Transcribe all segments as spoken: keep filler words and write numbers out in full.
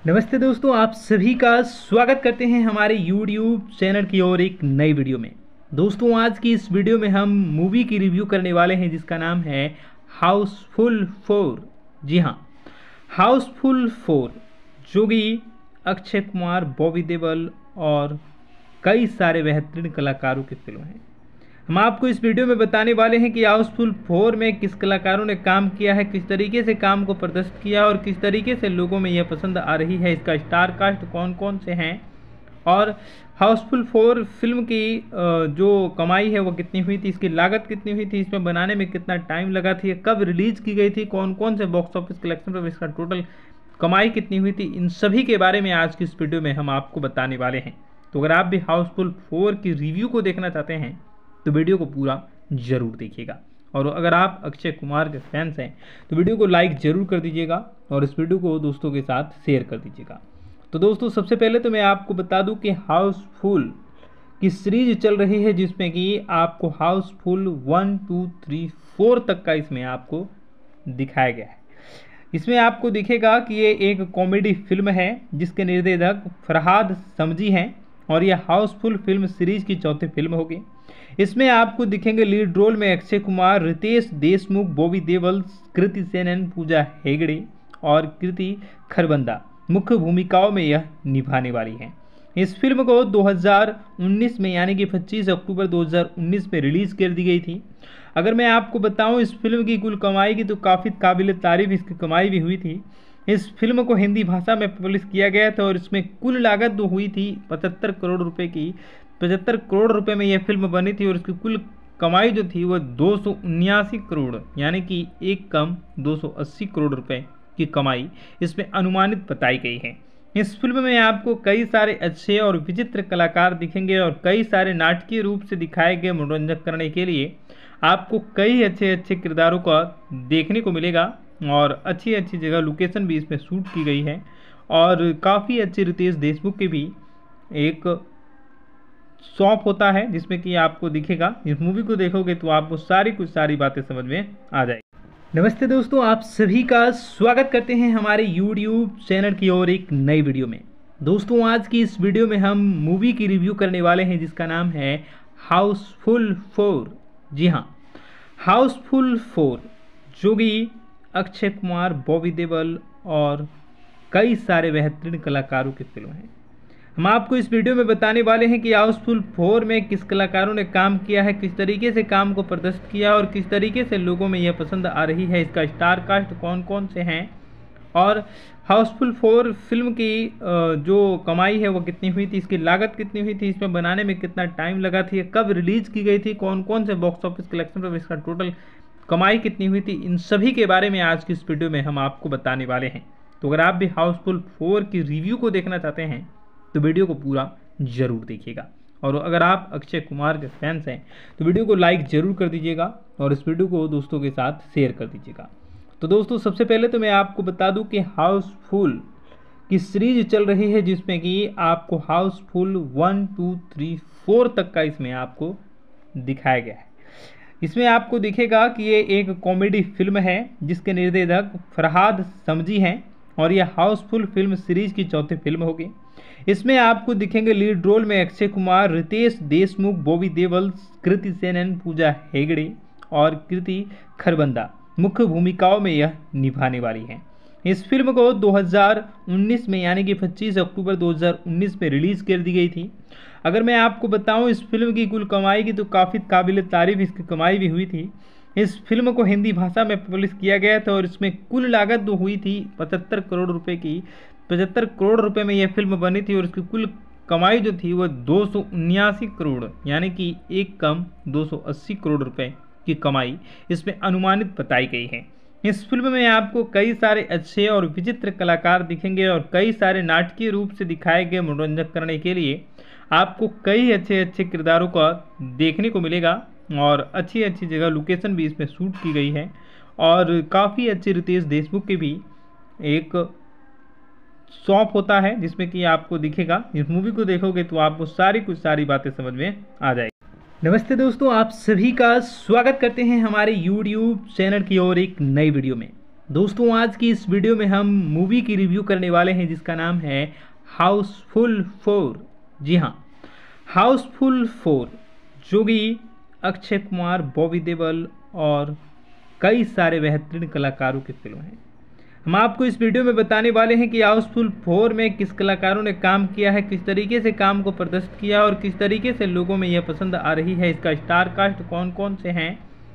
नमस्ते दोस्तों, आप सभी का स्वागत करते हैं हमारे यूट्यूब चैनल की ओर एक नई वीडियो में। दोस्तों, आज की इस वीडियो में हम मूवी की रिव्यू करने वाले हैं जिसका नाम है हाउसफुल फोर। जी हाँ, हाउसफुल फोर जो कि अक्षय कुमार, बॉबी देओल और कई सारे बेहतरीन कलाकारों की फिल्म है। हम आपको इस वीडियो में बताने वाले हैं कि हाउसफुल फोर में किस कलाकारों ने काम किया है, किस तरीके से काम को प्रदर्शित किया और किस तरीके से लोगों में यह पसंद आ रही है, इसका स्टार कास्ट कौन कौन से हैं और हाउसफुल फोर फिल्म की जो कमाई है वो कितनी हुई थी, इसकी लागत कितनी हुई थी, इसमें बनाने में कितना टाइम लगा थी, कब रिलीज़ की गई थी, कौन कौन से बॉक्स ऑफिस कलेक्शन पर इसका टोटल कमाई कितनी हुई थी, इन सभी के बारे में आज की इस वीडियो में हम आपको बताने वाले हैं। तो अगर आप भी हाउसफुल फोर की रिव्यू को देखना चाहते हैं तो वीडियो को पूरा जरूर देखिएगा। और अगर आप अक्षय कुमार के फैंस हैं तो वीडियो को लाइक जरूर कर दीजिएगा और इस वीडियो को दोस्तों के साथ शेयर कर दीजिएगा। तो दोस्तों, सबसे पहले तो मैं आपको बता दूं कि हाउसफुल की सीरीज चल रही है जिसमें कि आपको Housefull one two three four तक का इसमें आपको दिखाया गया है। इसमें आपको दिखेगा कि ये एक कॉमेडी फिल्म है जिसके निर्देशक फरहाद समजी हैं और यह हाउसफुल फिल्म सीरीज की चौथी फिल्म होगी। इसमें आपको दिखेंगे लीड रोल में अक्षय कुमार, रितेश देशमुख, बॉबी देओल, कृति सेनन, पूजा हेगड़े और कृति खरबंदा मुख्य भूमिकाओं में यह निभाने वाली हैं। इस फिल्म को दो हज़ार उन्नीस में यानी कि पच्चीस अक्टूबर दो हज़ार उन्नीस में रिलीज़ कर दी गई थी। अगर मैं आपको बताऊं इस फिल्म की कुल कमाई की तो काफ़ी काबिल तारीफ इसकी कमाई भी हुई थी। इस फिल्म को हिंदी भाषा में पब्लिश किया गया था और इसमें कुल लागत जो हुई थी पचहत्तर करोड़ रुपए की। पचहत्तर करोड़ रुपए में यह फिल्म बनी थी और इसकी कुल कमाई जो थी वह दो सौ उन्यासी करोड़ यानी कि एक कम दो सौ अस्सी करोड़ रुपए की कमाई इसमें अनुमानित बताई गई है। इस फिल्म में आपको कई सारे अच्छे और विचित्र कलाकार दिखेंगे और कई सारे नाटकीय रूप से दिखाए गए मनोरंजन करने के लिए आपको कई अच्छे अच्छे किरदारों का देखने को मिलेगा और अच्छी अच्छी जगह लोकेशन भी इसमें शूट की गई है और काफ़ी अच्छे रितेश देशमुख के भी एक शॉप होता है जिसमें कि आपको दिखेगा। इस मूवी को देखोगे तो आपको सारी कुछ सारी बातें समझ में आ जाएगी। नमस्ते दोस्तों, आप सभी का स्वागत करते हैं हमारे यूट्यूब चैनल की ओर एक नई वीडियो में। दोस्तों, आज की इस वीडियो में हम मूवी की रिव्यू करने वाले हैं जिसका नाम है हाउसफुल फोर। जी हाँ, हाउसफुल फोर जो कि अक्षय कुमार, बॉबी देओल और कई सारे बेहतरीन कलाकारों की फिल्म है। हम आपको इस वीडियो में बताने वाले हैं कि हाउसफुल फोर में किस कलाकारों ने काम किया है, किस तरीके से काम को प्रदर्शित किया और किस तरीके से लोगों में यह पसंद आ रही है, इसका स्टार कास्ट कौन कौन से हैं और हाउसफुल फोर फिल्म की जो कमाई है वो कितनी हुई थी, इसकी लागत कितनी हुई थी, इसमें बनाने में कितना टाइम लगा थी, कब रिलीज़ की गई थी, कौन कौन से बॉक्स ऑफिस कलेक्शन पर इसका टोटल कमाई कितनी हुई थी, इन सभी के बारे में आज की इस वीडियो में हम आपको बताने वाले हैं। तो अगर आप भी हाउसफुल फोर की रिव्यू को देखना चाहते हैं तो वीडियो को पूरा जरूर देखिएगा। और अगर आप अक्षय कुमार के फैंस हैं तो वीडियो को लाइक जरूर कर दीजिएगा और इस वीडियो को दोस्तों के साथ शेयर कर दीजिएगा। तो दोस्तों, सबसे पहले तो मैं आपको बता दूं कि हाउसफुल की सीरीज चल रही है जिसमें कि आपको Housefull one two three four तक का इसमें आपको दिखाया गया है। इसमें आपको दिखेगा कि ये एक कॉमेडी फिल्म है जिसके निर्देशक फरहाद समजी हैं और यह हाउसफुल फिल्म सीरीज की चौथी फिल्म होगी। इसमें आपको दिखेंगे लीड रोल में अक्षय कुमार, रितेश देशमुख, बॉबी देओल, कृति सेनन, पूजा हेगड़े और कृति खरबंदा मुख्य भूमिकाओं में यह निभाने वाली हैं। इस फिल्म को दो हज़ार उन्नीस में यानी कि पच्चीस अक्टूबर दो हज़ार उन्नीस में रिलीज़ कर दी गई थी। अगर मैं आपको बताऊं इस फिल्म की कुल कमाई की तो काफ़ी काबिल तारीफ इसकी कमाई भी हुई थी। इस फिल्म को हिंदी भाषा में पब्लिश किया गया था और इसमें कुल लागत जो हुई थी पचहत्तर करोड़ रुपए की। पचहत्तर करोड़ रुपए में यह फिल्म बनी थी और इसकी कुल कमाई जो थी वह दो सौ उन्यासी करोड़ यानी कि एक कम दो सौ अस्सी करोड़ रुपए की कमाई इसमें अनुमानित बताई गई है। इस फिल्म में आपको कई सारे अच्छे और विचित्र कलाकार दिखेंगे और कई सारे नाटकीय रूप से दिखाए गए मनोरंजन करने के लिए आपको कई अच्छे अच्छे किरदारों का देखने को मिलेगा और अच्छी अच्छी जगह लोकेशन भी इसमें शूट की गई है और काफ़ी अच्छे रितेश देशमुख के भी एक शॉप होता है जिसमें कि आपको दिखेगा। इस मूवी को देखोगे तो आपको सारी कुछ सारी बातें समझ में आ जाएगी। नमस्ते दोस्तों, आप सभी का स्वागत करते हैं हमारे यूट्यूब चैनल की ओर एक नई वीडियो में। दोस्तों आज की इस वीडियो में हम मूवी की रिव्यू करने वाले हैं जिसका नाम है हाउसफुल फोर। जी हाँ, हाउसफुल फोर जो कि अक्षय कुमार, बॉबी देओल और कई सारे बेहतरीन कलाकारों की फिल्म है। हम आपको इस वीडियो में बताने वाले हैं कि हाउसफुल फोर में किस कलाकारों ने काम किया है, किस तरीके से काम को प्रदर्शित किया और किस तरीके से लोगों में यह पसंद आ रही है, इसका स्टार कास्ट कौन कौन से हैं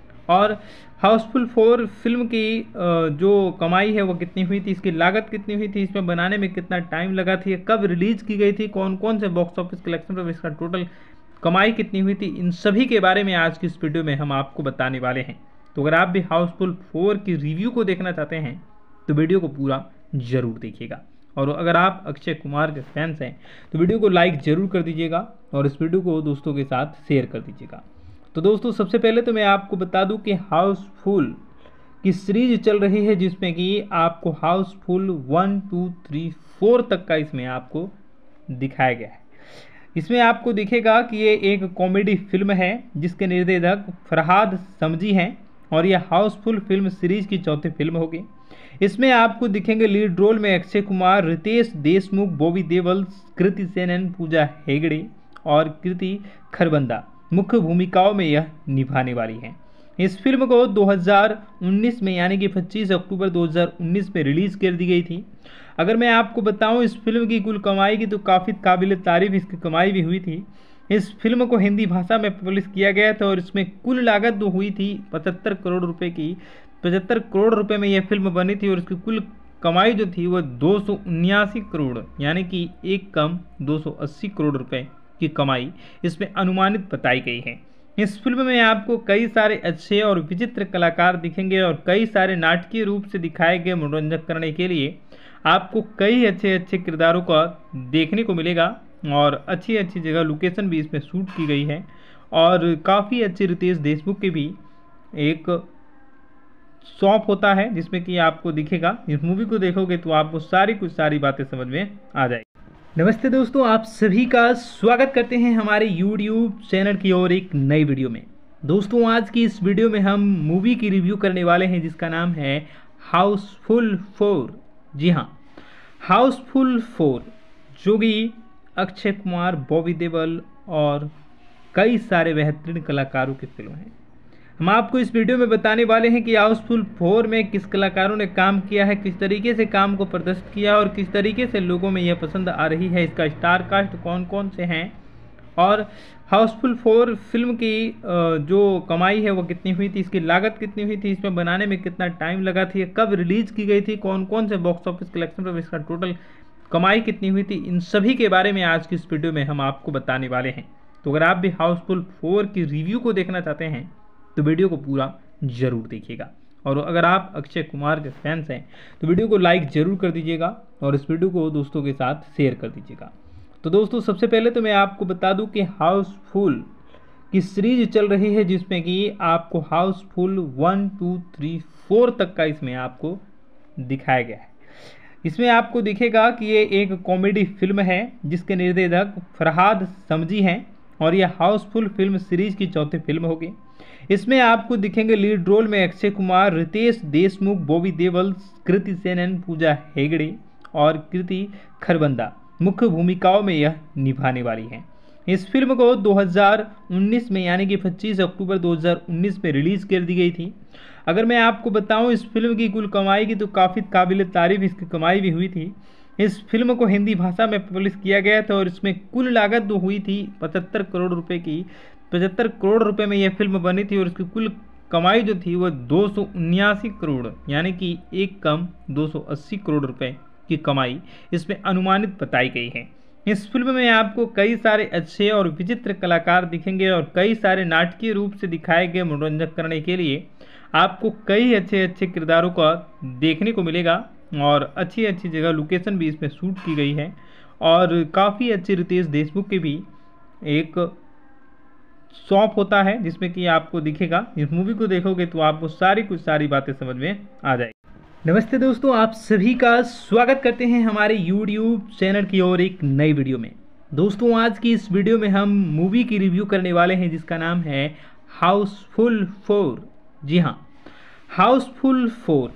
और हाउसफुल फोर फिल्म की जो कमाई है वो कितनी हुई थी, इसकी लागत कितनी हुई थी, इसमें बनाने में कितना टाइम लगा थी, कब रिलीज़ की गई थी, कौन कौन से बॉक्स ऑफिस कलेक्शन पर इसका टोटल कमाई कितनी हुई थी, इन सभी के बारे में आज की इस वीडियो में हम आपको बताने वाले हैं। तो अगर आप भी हाउसफुल फोर की रिव्यू को देखना चाहते हैं तो वीडियो को पूरा ज़रूर देखिएगा। और अगर आप अक्षय कुमार के फैंस हैं तो वीडियो को लाइक ज़रूर कर दीजिएगा और इस वीडियो को दोस्तों के साथ शेयर कर दीजिएगा। तो दोस्तों सबसे पहले तो मैं आपको बता दूं कि हाउसफुल की सीरीज चल रही है जिसमें कि आपको Housefull one two three four तक का इसमें आपको दिखाया गया है। इसमें आपको दिखेगा कि ये एक कॉमेडी फिल्म है जिसके निर्देशक फरहाद समजी हैं और यह हाउसफुल फिल्म सीरीज की चौथी फिल्म होगी। इसमें आपको दिखेंगे लीड रोल में अक्षय कुमार, रितेश देशमुख, बॉबी देओल, कृति सेनन, पूजा हेगड़े और कृति खरबंदा मुख्य भूमिकाओं में यह निभाने वाली हैं। इस फिल्म को दो हज़ार उन्नीस में यानी कि पच्चीस अक्टूबर दो हज़ार उन्नीस में रिलीज़ कर दी गई थी। अगर मैं आपको बताऊं इस फिल्म की कुल कमाई की तो काफ़ी काबिल तारीफ इसकी कमाई भी हुई थी। इस फिल्म को हिंदी भाषा में पब्लिश किया गया था और इसमें कुल लागत जो हुई थी पचहत्तर करोड़ रुपए की पचहत्तर करोड़ रुपए में यह फिल्म बनी थी और इसकी कुल कमाई जो थी वह दो सौ उन्यासी करोड़ यानी कि एक कम दो सौ अस्सी करोड़ रुपए की कमाई इसमें अनुमानित बताई गई है। इस फिल्म में आपको कई सारे अच्छे और विचित्र कलाकार दिखेंगे और कई सारे नाटकीय रूप से दिखाए गए मनोरंजन करने के लिए आपको कई अच्छे अच्छे किरदारों का देखने को मिलेगा और अच्छी अच्छी जगह लोकेशन भी इसमें शूट की गई है और काफ़ी अच्छे रितेश देशमुख के भी एक शॉप होता है जिसमें कि आपको दिखेगा। इस मूवी को देखोगे तो आपको सारी कुछ सारी बातें समझ में आ जाएगी। नमस्ते दोस्तों, आप सभी का स्वागत करते हैं हमारे यूट्यूब चैनल की ओर एक नई वीडियो में। दोस्तों आज की इस वीडियो में हम मूवी की रिव्यू करने वाले हैं जिसका नाम है हाउसफुल फोर। जी हाँ, हाउसफुल फोर जो कि अक्षय कुमार, बॉबी देओल और कई सारे बेहतरीन कलाकारों की फिल्म है। हम आपको इस वीडियो में बताने वाले हैं कि हाउसफुल फोर में किस कलाकारों ने काम किया है, किस तरीके से काम को प्रदर्शित किया और किस तरीके से लोगों में यह पसंद आ रही है, इसका स्टार कास्ट कौन कौन से हैं और हाउसफुल फोर फिल्म की जो कमाई है वो कितनी हुई थी, इसकी लागत कितनी हुई थी, इसमें बनाने में कितना टाइम लगा थी, कब रिलीज़ की गई थी, कौन कौन से बॉक्स ऑफिस कलेक्शन पर इसका टोटल कमाई कितनी हुई थी, इन सभी के बारे में आज की इस वीडियो में हम आपको बताने वाले हैं। तो अगर आप भी हाउसफुल फोर की रिव्यू को देखना चाहते हैं तो वीडियो को पूरा ज़रूर देखिएगा। और अगर आप अक्षय कुमार के फैंस हैं तो वीडियो को लाइक ज़रूर कर दीजिएगा और इस वीडियो को दोस्तों के साथ शेयर कर दीजिएगा। तो दोस्तों सबसे पहले तो मैं आपको बता दूं कि हाउसफुल की सीरीज चल रही है जिसमें कि आपको Housefull one two three four तक का इसमें आपको दिखाया गया है। इसमें आपको दिखेगा कि ये एक कॉमेडी फिल्म है जिसके निर्देशक फरहाद समजी हैं और यह हाउसफुल फिल्म सीरीज की चौथी फिल्म होगी। इसमें आपको दिखेंगे लीड रोल में अक्षय कुमार, रितेश देशमुख, बॉबी देओल, कृति सेनन, पूजा हेगड़े और कृति खरबंदा मुख्य भूमिकाओं में यह निभाने वाली हैं। इस फिल्म को दो हज़ार उन्नीस में यानी कि पच्चीस अक्टूबर दो हज़ार उन्नीस में रिलीज़ कर दी गई थी। अगर मैं आपको बताऊं इस फिल्म की कुल कमाई की तो काफ़ी काबिल तारीफ इसकी कमाई भी हुई थी। इस फिल्म को हिंदी भाषा में पब्लिश किया गया था और इसमें कुल लागत जो हुई थी पचहत्तर करोड़ रुपए की पचहत्तर करोड़ रुपए में यह फिल्म बनी थी और इसकी कुल कमाई जो थी वह दो सौ उन्यासी करोड़ यानी कि एक कम दो सौ अस्सी करोड़ रुपए की कमाई इसमें अनुमानित बताई गई है। इस फिल्म में आपको कई सारे अच्छे और विचित्र कलाकार दिखेंगे और कई सारे नाटकीय रूप से दिखाए गए मनोरंजन करने के लिए आपको कई अच्छे अच्छे किरदारों का देखने को मिलेगा और अच्छी अच्छी जगह लोकेशन भी इसमें शूट की गई है और काफ़ी अच्छे रितेश देशमुख के भी एक शॉप होता है जिसमें कि आपको दिखेगा। इस मूवी को देखोगे तो आपको सारी कुछ सारी बातें समझ में आ जाएगी। नमस्ते दोस्तों, आप सभी का स्वागत करते हैं हमारे यूट्यूब चैनल की ओर एक नई वीडियो में। दोस्तों आज की इस वीडियो में हम मूवी की रिव्यू करने वाले हैं जिसका नाम है हाउसफुल फोर। जी हाँ, हाउसफुल फोर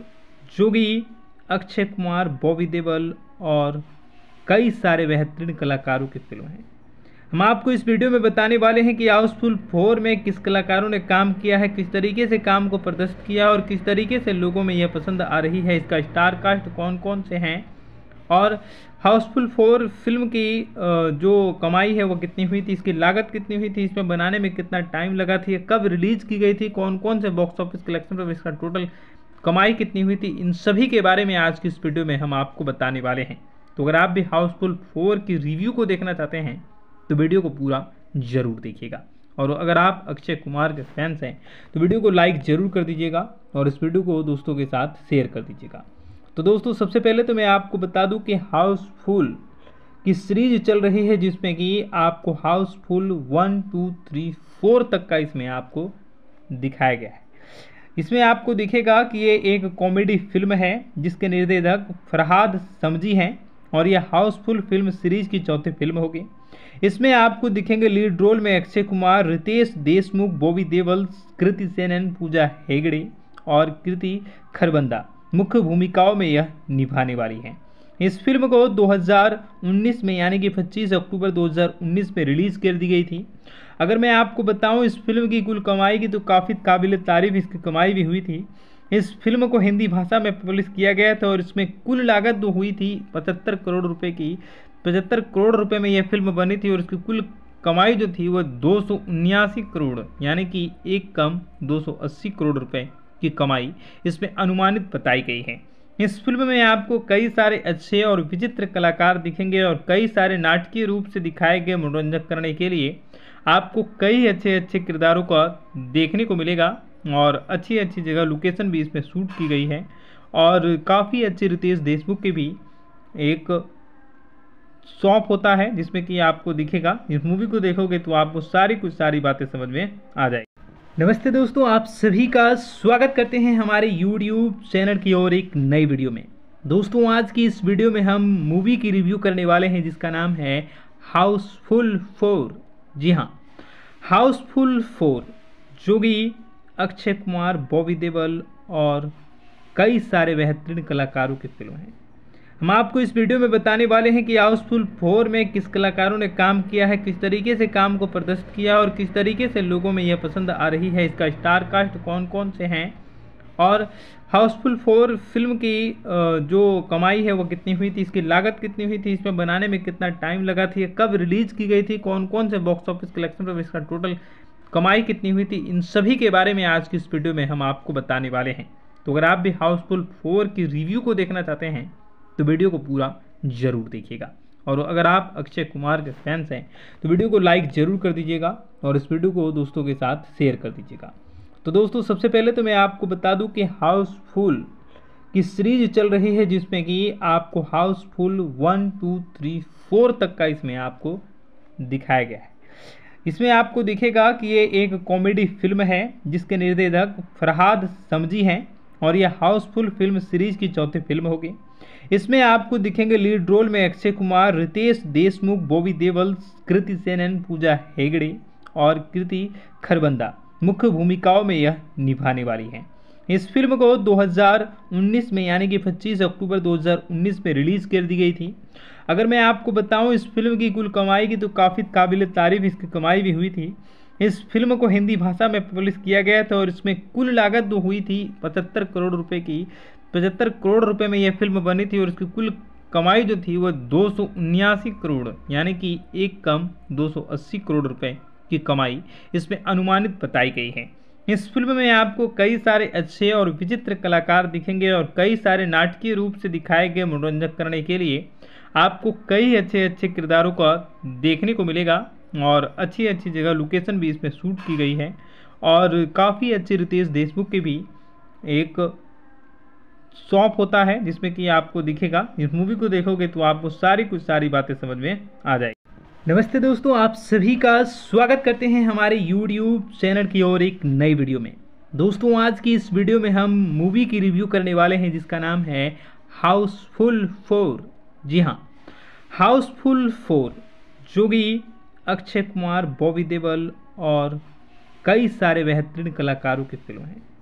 जो कि अक्षय कुमार, बॉबी देओल और कई सारे बेहतरीन कलाकारों की फिल्म है। हम आपको इस वीडियो में बताने वाले हैं कि हाउसफुल फोर में किस कलाकारों ने काम किया है, किस तरीके से काम को प्रदर्शित किया और किस तरीके से लोगों में यह पसंद आ रही है, इसका स्टार कास्ट कौन कौन से हैं और हाउसफुल फोर फिल्म की जो कमाई है वो कितनी हुई थी, इसकी लागत कितनी हुई थी, इसमें बनाने में कितना टाइम लगा थी, कब रिलीज की गई थी, कौन कौन से बॉक्स ऑफिस कलेक्शन पर इसका टोटल कमाई कितनी हुई थी, इन सभी के बारे में आज की इस वीडियो में हम आपको बताने वाले हैं। तो अगर आप भी हाउसफुल फोर की रिव्यू को देखना चाहते हैं तो वीडियो को पूरा जरूर देखिएगा। और अगर आप अक्षय कुमार के फैंस हैं तो वीडियो को लाइक जरूर कर दीजिएगा और इस वीडियो को दोस्तों के साथ शेयर कर दीजिएगा। तो दोस्तों सबसे पहले तो मैं आपको बता दूं कि हाउसफुल की सीरीज चल रही है जिसमें कि आपको Housefull one two three four तक का इसमें आपको दिखाया गया है। इसमें आपको दिखेगा कि ये एक कॉमेडी फिल्म है जिसके निर्देशक फरहाद समजी हैं और यह हाउसफुल फिल्म सीरीज की चौथी फिल्म होगी। इसमें आपको दिखेंगे लीड रोल में अक्षय कुमार, रितेश देशमुख, बॉबी देओल, कृति सेनन, पूजा हेगड़े और कृति खरबंदा मुख्य भूमिकाओं में यह निभाने वाली हैं। इस फिल्म को दो हज़ार उन्नीस में यानी कि पच्चीस अक्टूबर दो हज़ार उन्नीस में रिलीज कर दी गई थी। अगर मैं आपको बताऊं इस फिल्म की कुल कमाई की तो काफ़ी काबिल तारीफ इसकी कमाई भी हुई थी। इस फिल्म को हिंदी भाषा में पब्लिश किया गया था और इसमें कुल लागत जो हुई थी पचहत्तर करोड़ रुपए की, पचहत्तर करोड़ रुपए में यह फिल्म बनी थी और इसकी कुल कमाई जो थी वह दो सौ उन्यासी करोड़ यानी कि एक कम दो सौ अस्सी करोड़ रुपए की कमाई इसमें अनुमानित बताई गई है। इस फिल्म में आपको कई सारे अच्छे और विचित्र कलाकार दिखेंगे और कई सारे नाटकीय रूप से दिखाए गए मनोरंजन करने के लिए आपको कई अच्छे अच्छे किरदारों का देखने को मिलेगा और अच्छी अच्छी जगह लोकेशन भी इसमें शूट की गई है और काफ़ी अच्छे रितेश देशमुख के भी एक शॉप होता है जिसमें कि आपको दिखेगा। इस मूवी को देखोगे तो आपको सारी कुछ सारी बातें समझ में आ जाएगी। नमस्ते दोस्तों, आप सभी का स्वागत करते हैं हमारे यूट्यूब चैनल की ओर एक नई वीडियो में। दोस्तों आज की इस वीडियो में हम मूवी की रिव्यू करने वाले हैं जिसका नाम है हाउसफुल फोर। जी हाँ, हाउसफुल फोर जो कि अक्षय कुमार, बॉबी देओल और कई सारे बेहतरीन कलाकारों की फिल्म है। हम आपको इस वीडियो में बताने वाले हैं कि हाउसफुल फोर में किस कलाकारों ने काम किया है, किस तरीके से काम को प्रदर्शित किया और किस तरीके से लोगों में यह पसंद आ रही है, इसका स्टार कास्ट कौन कौन से हैं और हाउसफुल फोर फिल्म की जो कमाई है वो कितनी हुई थी, इसकी लागत कितनी हुई थी, इसमें बनाने में कितना टाइम लगा थी, कब रिलीज की गई थी, कौन कौन से बॉक्स ऑफिस कलेक्शन पर इसका टोटल कमाई कितनी हुई थी, इन सभी के बारे में आज की इस वीडियो में हम आपको बताने वाले हैं। तो अगर आप भी हाउसफुल फोर की रिव्यू को देखना चाहते हैं तो वीडियो को पूरा जरूर देखिएगा। और अगर आप अक्षय कुमार के फैंस हैं तो वीडियो को लाइक जरूर कर दीजिएगा और इस वीडियो को दोस्तों के साथ शेयर कर दीजिएगा। तो दोस्तों सबसे पहले तो मैं आपको बता दूं कि हाउसफुल की सीरीज चल रही है जिसमें कि आपको Housefull one two three four तक का इसमें आपको दिखाया गया है। इसमें आपको दिखेगा कि ये एक कॉमेडी फिल्म है जिसके निर्देशक फरहाद समजी हैं और यह हाउसफुल फिल्म सीरीज की चौथी फिल्म होगी। इसमें आपको दिखेंगे लीड रोल में अक्षय कुमार, रितेश देशमुख, बॉबी देओल, कृति सेनन, पूजा हेगड़े और कृति खरबंदा मुख्य भूमिकाओं में यह निभाने वाली हैं। इस फिल्म को दो हज़ार उन्नीस में यानी कि पच्चीस अक्टूबर दो हज़ार उन्नीस में रिलीज कर दी गई थी। अगर मैं आपको बताऊं इस फिल्म की कुल कमाई की तो काफ़ी काबिल तारीफ इसकी कमाई भी हुई थी। इस फिल्म को हिंदी भाषा में पब्लिश किया गया था और इसमें कुल लागत जो हुई थी पचहत्तर करोड़ रुपए की, पचहत्तर करोड़ रुपए में यह फिल्म बनी थी और इसकी कुल कमाई जो थी वह दो सौ उन्यासी करोड़ यानी कि एक कम दो सौ अस्सी करोड़ रुपए की कमाई इसमें अनुमानित बताई गई है। इस फिल्म में आपको कई सारे अच्छे और विचित्र कलाकार दिखेंगे और कई सारे नाटकीय रूप से दिखाए गए मनोरंजन करने के लिए आपको कई अच्छे अच्छे किरदारों का देखने को मिलेगा और अच्छी अच्छी जगह लोकेशन भी इसमें शूट की गई है और काफ़ी अच्छे रितेश देशमुख के भी एक शॉप होता है जिसमें कि आपको दिखेगा। इस मूवी को देखोगे तो आपको सारी कुछ सारी बातें समझ में आ जाएगी। नमस्ते दोस्तों, आप सभी का स्वागत करते हैं हमारे यूट्यूब चैनल की ओर एक नई वीडियो में। दोस्तों आज की इस वीडियो में हम मूवी की रिव्यू करने वाले हैं जिसका नाम है हाउसफुल फोर। जी हाँ, हाउसफुल फोर जो कि अक्षय कुमार, बॉबी देओल और कई सारे बेहतरीन कलाकारों की फिल्म है।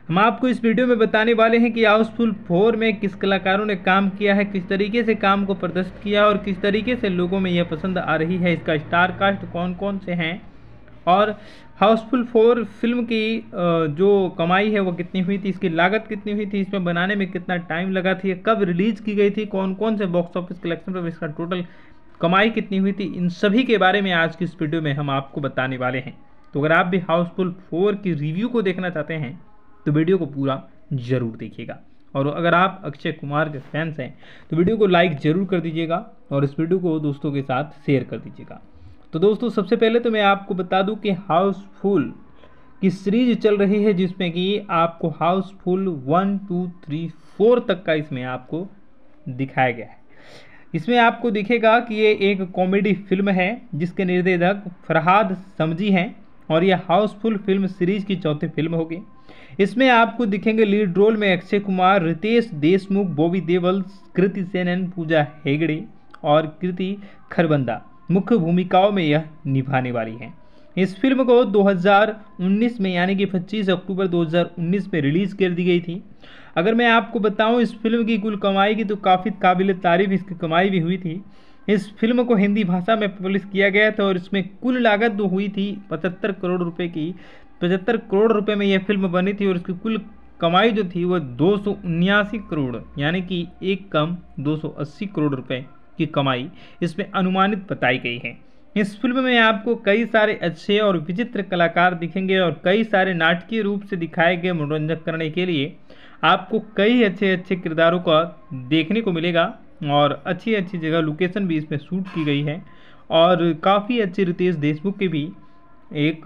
हम आपको इस वीडियो में बताने वाले हैं कि हाउसफुल फोर में किस कलाकारों ने काम किया है, किस तरीके से काम को प्रदर्शित किया और किस तरीके से लोगों में यह पसंद आ रही है, इसका स्टार कास्ट कौन कौन से हैं और हाउसफुल फोर फिल्म की जो कमाई है वो कितनी हुई थी, इसकी लागत कितनी हुई थी, इसमें बनाने में कितना टाइम लगा थी, कब रिलीज़ की गई थी, कौन कौन से बॉक्स ऑफिस कलेक्शन पर इसका टोटल कमाई कितनी हुई थी, इन सभी के बारे में आज की इस वीडियो में हम आपको बताने वाले हैं। तो अगर आप भी हाउसफुल फोर की रिव्यू को देखना चाहते हैं तो वीडियो को पूरा जरूर देखिएगा, और अगर आप अक्षय कुमार के फैंस हैं तो वीडियो को लाइक जरूर कर दीजिएगा और इस वीडियो को दोस्तों के साथ शेयर कर दीजिएगा। तो दोस्तों सबसे पहले तो मैं आपको बता दूं कि हाउसफुल की सीरीज चल रही है जिसमें कि आपको Housefull one two three four तक का इसमें आपको दिखाया गया है। इसमें आपको दिखेगा कि ये एक कॉमेडी फिल्म है जिसके निर्देशक फरहाद समजी हैं और यह हाउसफुल फिल्म सीरीज की चौथी फिल्म होगी। इसमें आपको दिखेंगे लीड रोल में अक्षय कुमार, रितेश देशमुख, बॉबी देओल, कृति सेनन, पूजा हेगड़े और कृति खरबंदा मुख्य भूमिकाओं में यह निभाने वाली हैं। इस फिल्म को दो हज़ार उन्नीस में यानी कि पच्चीस अक्टूबर दो हज़ार उन्नीस में रिलीज़ कर दी गई थी। अगर मैं आपको बताऊं इस फिल्म की कुल कमाई की तो काफ़ी काबिल तारीफ इसकी कमाई भी हुई थी। इस फिल्म को हिंदी भाषा में पब्लिश किया गया था और इसमें कुल लागत जो हुई थी पचहत्तर करोड़ रुपए की, पचहत्तर करोड़ रुपए में यह फिल्म बनी थी और इसकी कुल कमाई जो थी वह दो सौ उन्यासी करोड़ यानी कि एक कम दो सौ अस्सी करोड़ रुपए की कमाई इसमें अनुमानित बताई गई है। इस फिल्म में आपको कई सारे अच्छे और विचित्र कलाकार दिखेंगे और कई सारे नाटकीय रूप से दिखाए गए मनोरंजन करने के लिए आपको कई अच्छे अच्छे किरदारों का देखने को मिलेगा और अच्छी अच्छी जगह लोकेशन भी इसमें शूट की गई है और काफ़ी अच्छे रितेश देशमुख के भी एक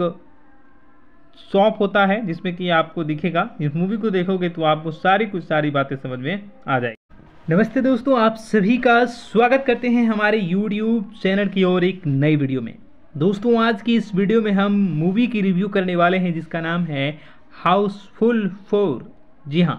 शॉप होता है जिसमें कि आपको दिखेगा। इस मूवी को देखोगे तो आपको सारी कुछ सारी बातें समझ में आ जाएगी। नमस्ते दोस्तों, आप सभी का स्वागत करते हैं हमारे यूट्यूब चैनल की ओर एक नई वीडियो में। दोस्तों आज की इस वीडियो में हम मूवी की रिव्यू करने वाले हैं जिसका नाम है हाउसफुल फोर। जी हाँ,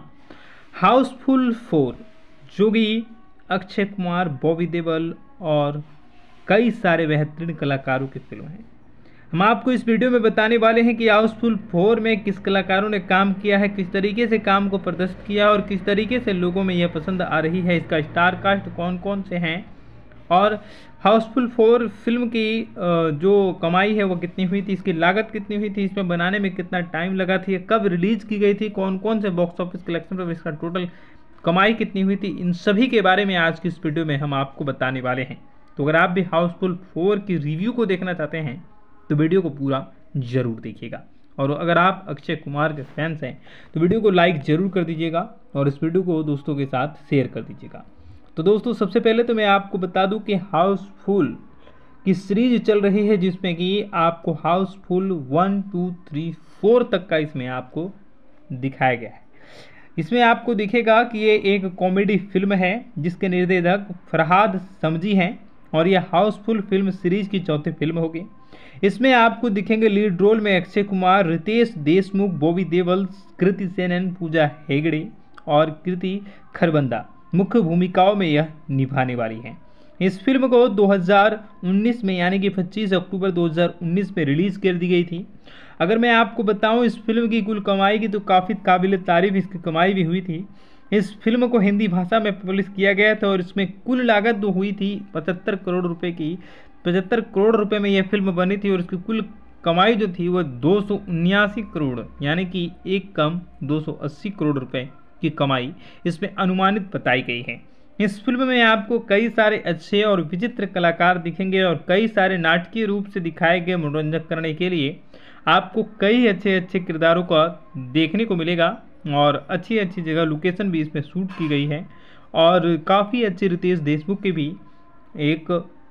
हाउसफुल फोर जो कि अक्षय कुमार, बॉबी देओल और कई सारे बेहतरीन कलाकारों की फिल्म है। हम आपको इस वीडियो में बताने वाले हैं कि हाउसफुल फोर में किस कलाकारों ने काम किया है, किस तरीके से काम को प्रदर्शित किया और किस तरीके से लोगों में यह पसंद आ रही है, इसका स्टार कास्ट कौन कौन से हैं और हाउसफुल फोर फिल्म की जो कमाई है वो कितनी हुई थी, इसकी लागत कितनी हुई थी, इसमें बनाने में कितना टाइम लगा थी, कब रिलीज़ की गई थी, कौन कौन से बॉक्स ऑफिस कलेक्शन पर इसका टोटल कमाई कितनी हुई थी, इन सभी के बारे में आज की इस वीडियो में हम आपको बताने वाले हैं। तो अगर आप भी हाउसफुल फोर की रिव्यू को देखना चाहते हैं तो वीडियो को पूरा जरूर देखिएगा, और अगर आप अक्षय कुमार के फैंस हैं तो वीडियो को लाइक जरूर कर दीजिएगा और इस वीडियो को दोस्तों के साथ शेयर कर दीजिएगा। तो दोस्तों सबसे पहले तो मैं आपको बता दूं कि हाउसफुल की सीरीज चल रही है जिसमें कि आपको Housefull one two three four तक का इसमें आपको दिखाया गया है। इसमें आपको दिखेगा कि ये एक कॉमेडी फिल्म है जिसके निर्देशक फरहाद समजी हैं और यह हाउसफुल फिल्म सीरीज की चौथी फिल्म होगी। इसमें आपको दिखेंगे लीड रोल में अक्षय कुमार, रितेश देशमुख, बॉबी देओल, कृति सेनन, पूजा हेगड़े और कृति खरबंदा मुख्य भूमिकाओं में यह निभाने वाली हैं। इस फिल्म को दो हज़ार उन्नीस में यानी कि पच्चीस अक्टूबर दो हज़ार उन्नीस में रिलीज़ कर दी गई थी। अगर मैं आपको बताऊं इस फिल्म की कुल कमाई की तो काफ़ी काबिल तारीफ इसकी कमाई भी हुई थी। इस फिल्म को हिंदी भाषा में पब्लिश किया गया था और इसमें कुल लागत जो हुई थी पचहत्तर करोड़ रुपए की, पचहत्तर करोड़ रुपए में यह फिल्म बनी थी और इसकी कुल कमाई जो थी वह दो सौ उन्यासी करोड़ यानी कि एक कम दो सौ अस्सी करोड़ रुपए की कमाई इसमें अनुमानित बताई गई है। इस फिल्म में आपको कई सारे अच्छे और विचित्र कलाकार दिखेंगे और कई सारे नाटकीय रूप से दिखाए गए मनोरंजन करने के लिए आपको कई अच्छे अच्छे किरदारों का देखने को मिलेगा और अच्छी अच्छी जगह लोकेशन भी इसमें शूट की गई है और काफ़ी अच्छे रितेश देशमुख के भी एक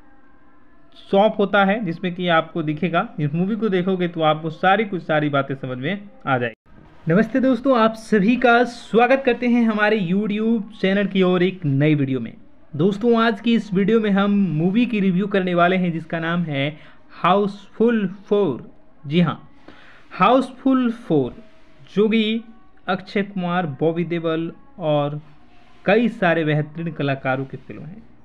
शॉप होता है जिसमें कि आपको दिखेगा। इस मूवी को देखोगे तो आपको सारी कुछ सारी बातें समझ में आ जाएगी। नमस्ते दोस्तों, आप सभी का स्वागत करते हैं हमारे यूट्यूब चैनल की ओर एक नई वीडियो में। दोस्तों आज की इस वीडियो में हम मूवी की रिव्यू करने वाले हैं जिसका नाम है हाउसफुल फोर। जी हाँ, हाउसफुल फोर जो कि अक्षय कुमार, बॉबी देओल और कई सारे बेहतरीन कलाकारों की फिल्म है।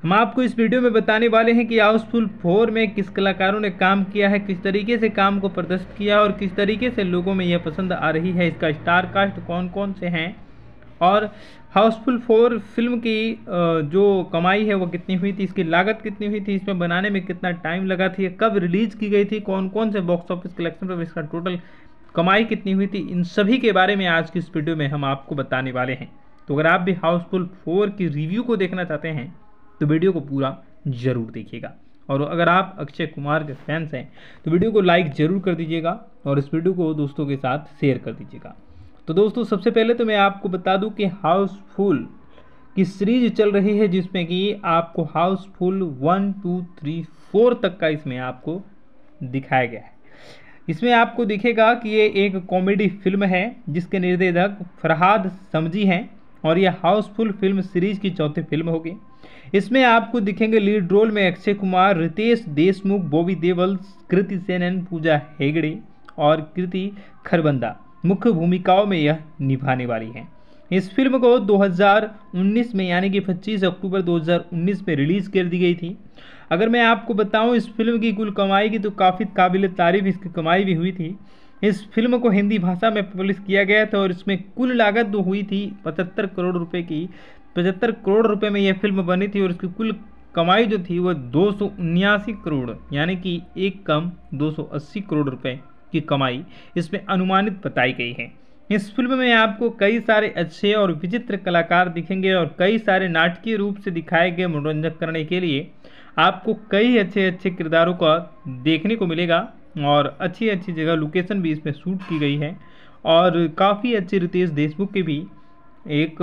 हम आपको इस वीडियो में बताने वाले हैं कि हाउसफुल फोर में किस कलाकारों ने काम किया है, किस तरीके से काम को प्रदर्शित किया और किस तरीके से लोगों में यह पसंद आ रही है, इसका स्टार कास्ट कौन कौन से हैं और हाउसफुल फोर फिल्म की जो कमाई है वो कितनी हुई थी, इसकी लागत कितनी हुई थी, इसमें बनाने में कितना टाइम लगा थी, कब रिलीज़ की गई थी, कौन कौन से बॉक्स ऑफिस कलेक्शन पर इसका टोटल कमाई कितनी हुई थी, इन सभी के बारे में आज की इस वीडियो में हम आपको बताने वाले हैं। तो अगर आप भी हाउसफुल फोर की रिव्यू को देखना चाहते हैं तो वीडियो को पूरा ज़रूर देखिएगा। और अगर आप अक्षय कुमार के फैंस हैं तो वीडियो को लाइक ज़रूर कर दीजिएगा और इस वीडियो को दोस्तों के साथ शेयर कर दीजिएगा। तो दोस्तों सबसे पहले तो मैं आपको बता दूं कि हाउसफुल की सीरीज चल रही है जिसमें कि आपको Housefull one two three four तक का इसमें आपको दिखाया गया है। इसमें आपको दिखेगा कि ये एक कॉमेडी फिल्म है जिसके निर्देशक फरहाद समजी हैं और यह हाउसफुल फिल्म सीरीज की चौथी फिल्म होगी। इसमें आपको दिखेंगे लीड रोल में अक्षय कुमार, रितेश देशमुख, बॉबी देओल, कृति सेनन, पूजा हेगड़े और कृति खरबंदा मुख्य भूमिकाओं में यह निभाने वाली हैं। इस फिल्म को दो हज़ार उन्नीस में यानी कि पच्चीस अक्टूबर दो हज़ार उन्नीस में रिलीज़ कर दी गई थी। अगर मैं आपको बताऊं इस फिल्म की कुल कमाई की तो काफ़ी काबिल तारीफ इसकी कमाई भी हुई थी। इस फिल्म को हिंदी भाषा में पब्लिश किया गया था और इसमें कुल लागत जो हुई थी पचहत्तर करोड़ रुपए की पचहत्तर करोड़ रुपए में यह फिल्म बनी थी और इसकी कुल कमाई जो थी वह दो सौ उन्यासी करोड़ यानी कि एक कम दो सौ अस्सी करोड़ रुपए की कमाई इसमें अनुमानित बताई गई है। इस फिल्म में आपको कई सारे अच्छे और विचित्र कलाकार दिखेंगे और कई सारे नाटकीय रूप से दिखाए गए मनोरंजन करने के लिए आपको कई अच्छे अच्छे किरदारों का देखने को मिलेगा और अच्छी अच्छी जगह लोकेशन भी इसमें शूट की गई है और काफ़ी अच्छे रितेश देशमुख के भी एक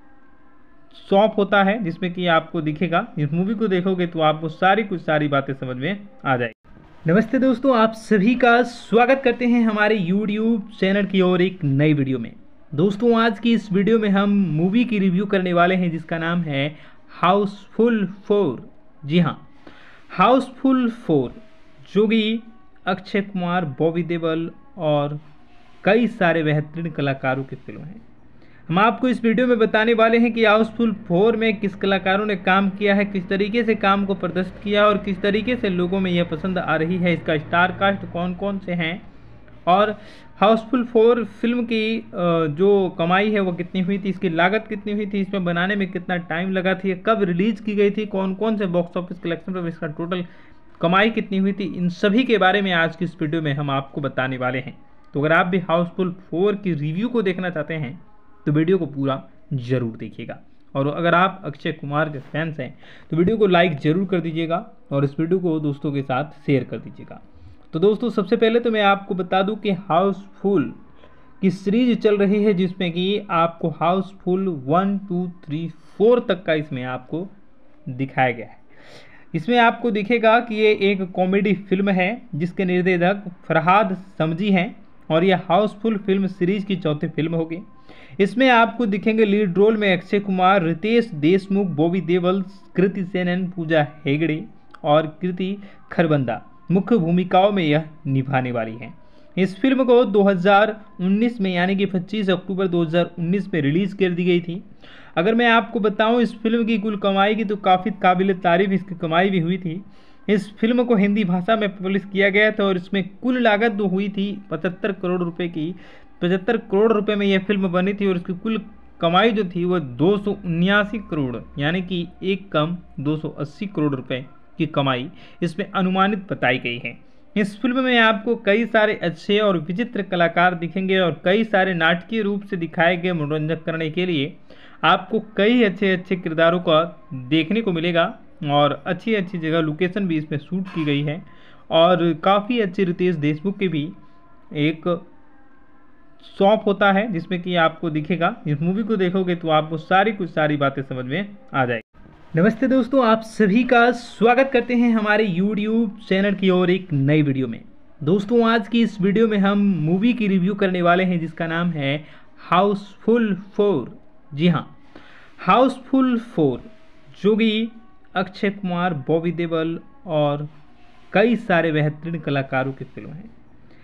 शॉप होता है जिसमें कि आपको दिखेगा। इस मूवी को देखोगे तो आपको सारी कुछ सारी बातें समझ में आ जाएगी। नमस्ते दोस्तों, आप सभी का स्वागत करते हैं हमारे यूट्यूब चैनल की ओर एक नई वीडियो में। दोस्तों आज की इस वीडियो में हम मूवी की रिव्यू करने वाले हैं जिसका नाम है हाउसफुल फोर। जी हाँ, हाउसफुल फोर जो कि अक्षय कुमार, बॉबी देओल और कई सारे बेहतरीन कलाकारों की फिल्म है। हम आपको इस वीडियो में बताने वाले हैं कि हाउसफुल फोर में किस कलाकारों ने काम किया है, किस तरीके से काम को प्रदर्शित किया और किस तरीके से लोगों में यह पसंद आ रही है, इसका स्टार कास्ट कौन कौन से हैं और हाउसफुल फोर फिल्म की जो कमाई है वो कितनी हुई थी, इसकी लागत कितनी हुई थी, इसमें बनाने में कितना टाइम लगा थी, कब रिलीज़ की गई थी, कौन कौन से बॉक्स ऑफिस कलेक्शन पर इसका टोटल कमाई कितनी हुई थी, इन सभी के बारे में आज की इस वीडियो में हम आपको बताने वाले हैं। तो अगर आप भी हाउसफुल फोर की रिव्यू को देखना चाहते हैं तो वीडियो को पूरा ज़रूर देखिएगा। और अगर आप अक्षय कुमार के फैंस हैं तो वीडियो को लाइक ज़रूर कर दीजिएगा और इस वीडियो को दोस्तों के साथ शेयर कर दीजिएगा। तो दोस्तों सबसे पहले तो मैं आपको बता दूं कि हाउसफुल की सीरीज चल रही है जिसमें कि आपको Housefull one two three four तक का इसमें आपको दिखाया गया है। इसमें आपको दिखेगा कि ये एक कॉमेडी फिल्म है जिसके निर्देशक फरहाद समजी हैं और यह हाउसफुल फिल्म सीरीज की चौथी फिल्म होगी। इसमें आपको दिखेंगे लीड रोल में अक्षय कुमार, रितेश देशमुख, बॉबी देओल, कृति सेनन, पूजा हेगड़े और कृति खरबंदा मुख्य भूमिकाओं में यह निभाने वाली हैं। इस फिल्म को दो हज़ार उन्नीस में यानी कि पच्चीस अक्टूबर दो हज़ार उन्नीस में रिलीज़ कर दी गई थी। अगर मैं आपको बताऊं इस फिल्म की कुल कमाई की तो काफ़ी काबिल तारीफ इसकी कमाई भी हुई थी। इस फिल्म को हिंदी भाषा में पब्लिश किया गया था और इसमें कुल लागत जो हुई थी पचहत्तर करोड़ रुपए की पचहत्तर करोड़ रुपए में यह फिल्म बनी थी और इसकी कुल कमाई जो थी वह दो सौ उन्यासी करोड़ यानी कि एक कम दो सौ अस्सी करोड़ रुपए की कमाई इसमें अनुमानित बताई गई है। इस फिल्म में आपको कई सारे अच्छे और विचित्र कलाकार दिखेंगे और कई सारे नाटकीय रूप से दिखाए गए मनोरंजन करने के लिए आपको कई अच्छे अच्छे किरदारों का देखने को मिलेगा और अच्छी अच्छी जगह लोकेशन भी इसमें शूट की गई है और काफ़ी अच्छे रितेश देशमुख के भी एक शॉप होता है जिसमें कि आपको दिखेगा। इस मूवी को देखोगे तो आपको सारी कुछ सारी बातें समझ में आ जाएगी। नमस्ते दोस्तों, आप सभी का स्वागत करते हैं हमारे यूट्यूब चैनल की ओर एक नई वीडियो में। दोस्तों आज की इस वीडियो में हम मूवी की रिव्यू करने वाले हैं जिसका नाम है हाउसफुल फोर। जी हाँ, हाउसफुल फोर जो कि अक्षय कुमार, बॉबी देओल और कई सारे बेहतरीन कलाकारों की फिल्म है।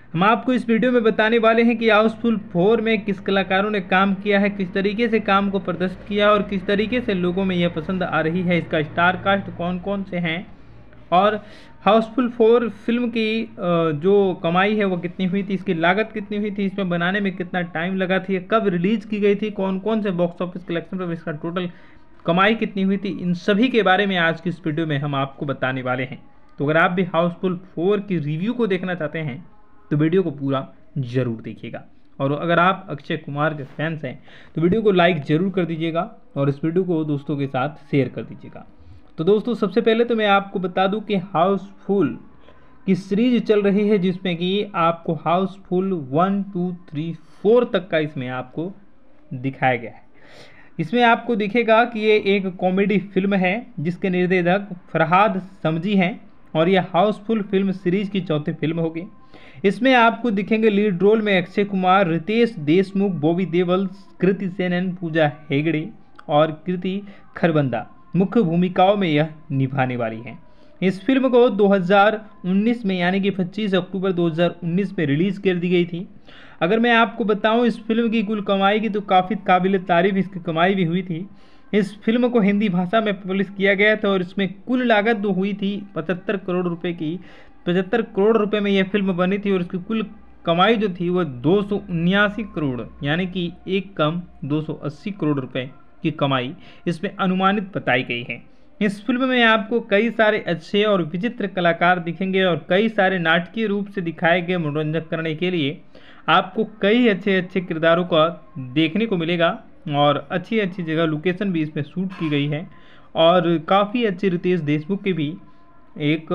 हम आपको इस वीडियो में बताने वाले हैं कि हाउसफुल फोर में किस कलाकारों ने काम किया है, किस तरीके से काम को प्रदर्शित किया और किस तरीके से लोगों में यह पसंद आ रही है, इसका स्टार कास्ट कौन कौन से हैं और हाउसफुल फोर फिल्म की जो कमाई है वो कितनी हुई थी, इसकी लागत कितनी हुई थी, इसमें बनाने में कितना टाइम लगा थी, कब रिलीज़ की गई थी, कौन कौन से बॉक्स ऑफिस कलेक्शन पर इसका टोटल कमाई कितनी हुई थी, इन सभी के बारे में आज की इस वीडियो में हम आपको बताने वाले हैं। तो अगर आप भी हाउसफुल फोर की रिव्यू को देखना चाहते हैं तो वीडियो को पूरा जरूर देखिएगा, और अगर आप अक्षय कुमार के फैंस हैं तो वीडियो को लाइक जरूर कर दीजिएगा और इस वीडियो को दोस्तों के साथ शेयर कर दीजिएगा। तो दोस्तों सबसे पहले तो मैं आपको बता दूं कि हाउसफुल की सीरीज चल रही है जिसमें कि आपको Housefull one two three four तक का इसमें आपको दिखाया गया है। इसमें आपको दिखेगा कि ये एक कॉमेडी फिल्म है जिसके निर्देशक फरहाद समजी हैं और यह हाउसफुल फिल्म सीरीज की चौथी फिल्म होगी। इसमें आपको दिखेंगे लीड रोल में अक्षय कुमार, रितेश देशमुख, बॉबी देओल, कृति सेनन, पूजा हेगड़े और कृति खरबंदा मुख्य भूमिकाओं में यह निभाने वाली हैं। इस फिल्म को दो हज़ार उन्नीस में यानी कि पच्चीस अक्टूबर दो हज़ार उन्नीस में रिलीज़ कर दी गई थी। अगर मैं आपको बताऊं इस फिल्म की कुल कमाई की तो काफ़ी काबिल तारीफ इसकी कमाई भी हुई थी। इस फिल्म को हिंदी भाषा में पब्लिश किया गया था और इसमें कुल लागत जो हुई थी पचहत्तर करोड़ रुपए की पचहत्तर करोड़ रुपए में यह फिल्म बनी थी और इसकी कुल कमाई जो थी वह दो सौ उन्यासी करोड़ यानी कि एक कम दो सौ अस्सी करोड़ रुपए की कमाई इसमें अनुमानित बताई गई है। इस फिल्म में आपको कई सारे अच्छे और विचित्र कलाकार दिखेंगे और कई सारे नाटकीय रूप से दिखाए गए मनोरंजन करने के लिए आपको कई अच्छे अच्छे किरदारों का देखने को मिलेगा और अच्छी अच्छी जगह लोकेशन भी इसमें शूट की गई है और काफ़ी अच्छे रितेश देशमुख के भी एक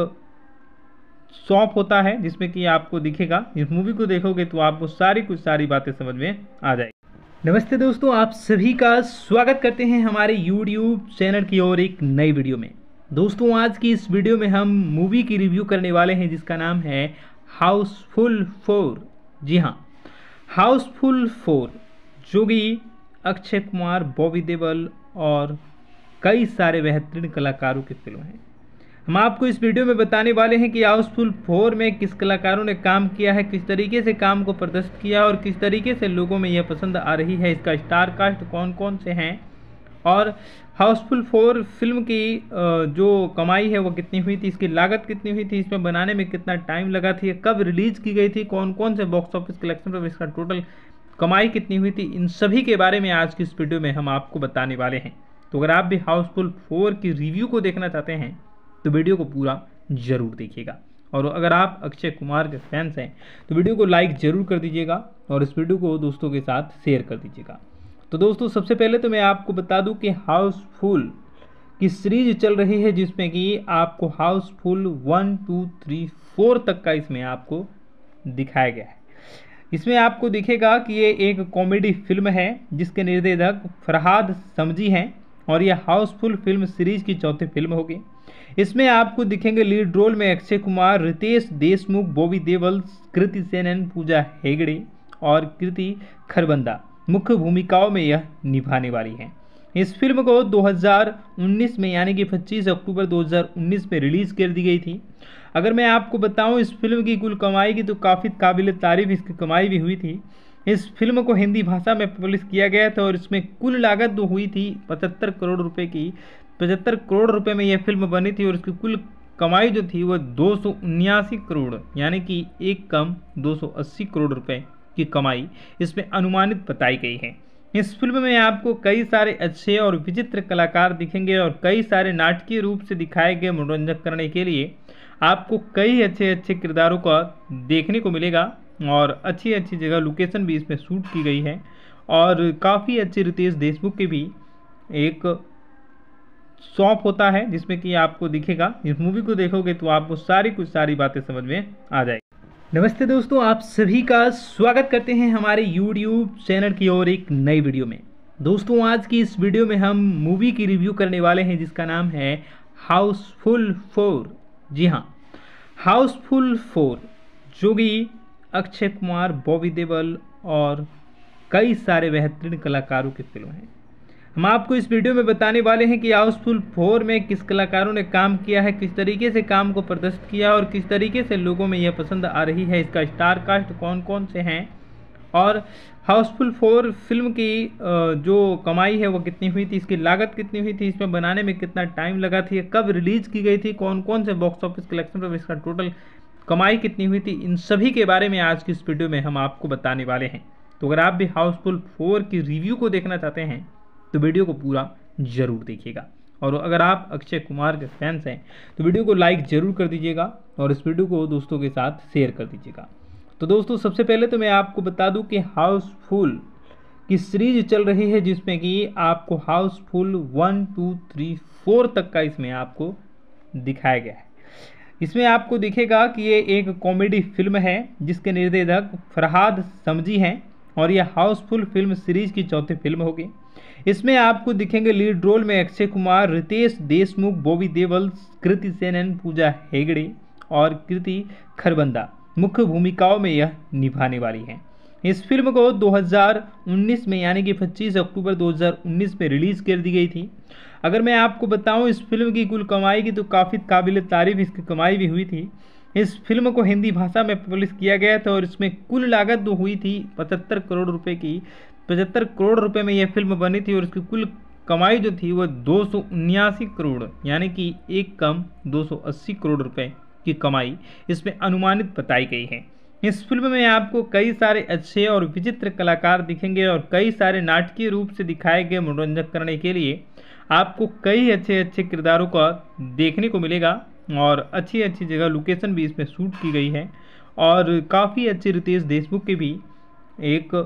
शॉप होता है जिसमें कि आपको दिखेगा। इस मूवी को देखोगे तो आपको सारी कुछ सारी बातें समझ में आ जाएगी। नमस्ते दोस्तों, आप सभी का स्वागत करते हैं हमारे यूट्यूब चैनल की ओर एक नई वीडियो में। दोस्तों आज की इस वीडियो में हम मूवी की रिव्यू करने वाले हैं जिसका नाम है हाउसफुल फोर। जी हाँ, हाउसफुल फोर जो कि अक्षय कुमार, बॉबी देओल और कई सारे बेहतरीन कलाकारों की फिल्म है। हम आपको इस वीडियो में बताने वाले हैं कि हाउसफुल फोर में किस कलाकारों ने काम किया है, किस तरीके से काम को प्रदर्शित किया और किस तरीके से लोगों में यह पसंद आ रही है, इसका स्टार कास्ट कौन कौन से हैं और हाउसफुल फोर फिल्म की जो कमाई है वो कितनी हुई थी, इसकी लागत कितनी हुई थी, इसमें बनाने में कितना टाइम लगा थी, कब रिलीज़ की गई थी, कौन कौन से बॉक्स ऑफिस कलेक्शन पर इसका टोटल कमाई कितनी हुई थी, इन सभी के बारे में आज की इस वीडियो में हम आपको बताने वाले हैं। तो अगर आप भी हाउसफुल फोर की रिव्यू को देखना चाहते हैं तो वीडियो को पूरा जरूर देखिएगा, और अगर आप अक्षय कुमार के फैंस हैं तो वीडियो को लाइक जरूर कर दीजिएगा और इस वीडियो को दोस्तों के साथ शेयर कर दीजिएगा। तो दोस्तों सबसे पहले तो मैं आपको बता दूं कि हाउसफुल की सीरीज चल रही है जिसमें कि आपको Housefull one two three four तक का इसमें आपको दिखाया गया है। इसमें आपको दिखेगा कि ये एक कॉमेडी फिल्म है जिसके निर्देशक फरहाद समजी हैं और यह हाउसफुल फिल्म सीरीज की चौथी फिल्म होगी। इसमें आपको दिखेंगे लीड रोल में अक्षय कुमार, रितेश देशमुख, बॉबी देओल, कृति सेनन, पूजा हेगड़े और कृति खरबंदा मुख्य भूमिकाओं में यह निभाने वाली हैं। इस फिल्म को दो हज़ार उन्नीस में यानी कि पच्चीस अक्टूबर दो हज़ार उन्नीस में रिलीज़ कर दी गई थी। अगर मैं आपको बताऊं इस फिल्म की कुल कमाई की तो काफ़ी काबिल तारीफ इसकी कमाई भी हुई थी। इस फिल्म को हिंदी भाषा में पब्लिश किया गया था और इसमें कुल लागत जो हुई थी पचहत्तर करोड़ रुपए की पचहत्तर करोड़ रुपए में यह फिल्म बनी थी और इसकी कुल कमाई जो थी वह दो सौ उन्यासी करोड़ यानी कि एक कम दो सौ अस्सी करोड़ रुपए की कमाई इसमें अनुमानित बताई गई है। इस फिल्म में आपको कई सारे अच्छे और विचित्र कलाकार दिखेंगे और कई सारे नाटकीय रूप से दिखाए गए मनोरंजन करने के लिए आपको कई अच्छे अच्छे किरदारों का देखने को मिलेगा और अच्छी अच्छी जगह लोकेशन भी इसमें शूट की गई है और काफ़ी अच्छे रितेश देशमुख के भी एक शॉप होता है जिसमें कि आपको दिखेगा। इस मूवी को देखोगे तो आपको सारी कुछ सारी बातें समझ में आ जाएगी। नमस्ते दोस्तों, आप सभी का स्वागत करते हैं हमारे यूट्यूब चैनल की ओर एक नई वीडियो में। दोस्तों आज की इस वीडियो में हम मूवी की रिव्यू करने वाले हैं जिसका नाम है हाउसफुल फोर। जी हाँ, हाउसफुल फोर जो कि अक्षय कुमार, बॉबी देओल और कई सारे बेहतरीन कलाकारों की फिल्म है। हम आपको इस वीडियो में बताने वाले हैं कि हाउसफुल फोर में किस कलाकारों ने काम किया है, किस तरीके से काम को प्रदर्शित किया और किस तरीके से लोगों में यह पसंद आ रही है, इसका स्टार कास्ट कौन कौन से हैं और हाउसफुल फोर फिल्म की जो कमाई है वो कितनी हुई थी, इसकी लागत कितनी हुई थी, इसमें बनाने में कितना टाइम लगा थी, कब रिलीज की गई थी, कौन कौन से बॉक्स ऑफिस कलेक्शन पर इसका टोटल कमाई कितनी हुई थी, इन सभी के बारे में आज की इस वीडियो में हम आपको बताने वाले हैं। तो अगर आप भी हाउसफुल फोर की रिव्यू को देखना चाहते हैं तो वीडियो को पूरा जरूर देखिएगा। और अगर आप अक्षय कुमार के फैंस हैं तो वीडियो को लाइक जरूर कर दीजिएगा और इस वीडियो को दोस्तों के साथ शेयर कर दीजिएगा। तो दोस्तों सबसे पहले तो मैं आपको बता दूं कि हाउसफुल की सीरीज चल रही है जिसमें कि आपको Housefull one two three four तक का इसमें आपको दिखाया गया है। इसमें आपको दिखेगा कि ये एक कॉमेडी फिल्म है जिसके निर्देशक फरहाद समजी हैं और यह हाउसफुल फिल्म सीरीज की चौथी फिल्म होगी। इसमें आपको दिखेंगे लीड रोल में अक्षय कुमार, रितेश देशमुख, बॉबी देओल, कृति सेनन, पूजा हेगड़े और कृति खरबंदा मुख्य भूमिकाओं में यह निभाने वाली हैं। इस फिल्म को दो हज़ार उन्नीस में यानी कि पच्चीस अक्टूबर दो हज़ार उन्नीस में रिलीज़ कर दी गई थी। अगर मैं आपको बताऊं इस फिल्म की कुल कमाई की तो काफ़ी काबिल तारीफ इसकी कमाई भी हुई थी। इस फिल्म को हिंदी भाषा में पब्लिश किया गया था और इसमें कुल लागत जो हुई थी पचहत्तर करोड़ रुपए की पचहत्तर करोड़ रुपए में यह फिल्म बनी थी और इसकी कुल कमाई जो थी वह दो सौ उन्यासी करोड़ यानी कि एक कम दो सौ अस्सी करोड़ रुपए की कमाई इसमें अनुमानित बताई गई है। इस फिल्म में आपको कई सारे अच्छे और विचित्र कलाकार दिखेंगे और कई सारे नाटकीय रूप से दिखाए गए मनोरंजन करने के लिए आपको कई अच्छे अच्छे किरदारों का देखने को मिलेगा और अच्छी अच्छी जगह लोकेशन भी इसमें शूट की गई है और काफ़ी अच्छे रितेश देशमुख के भी एक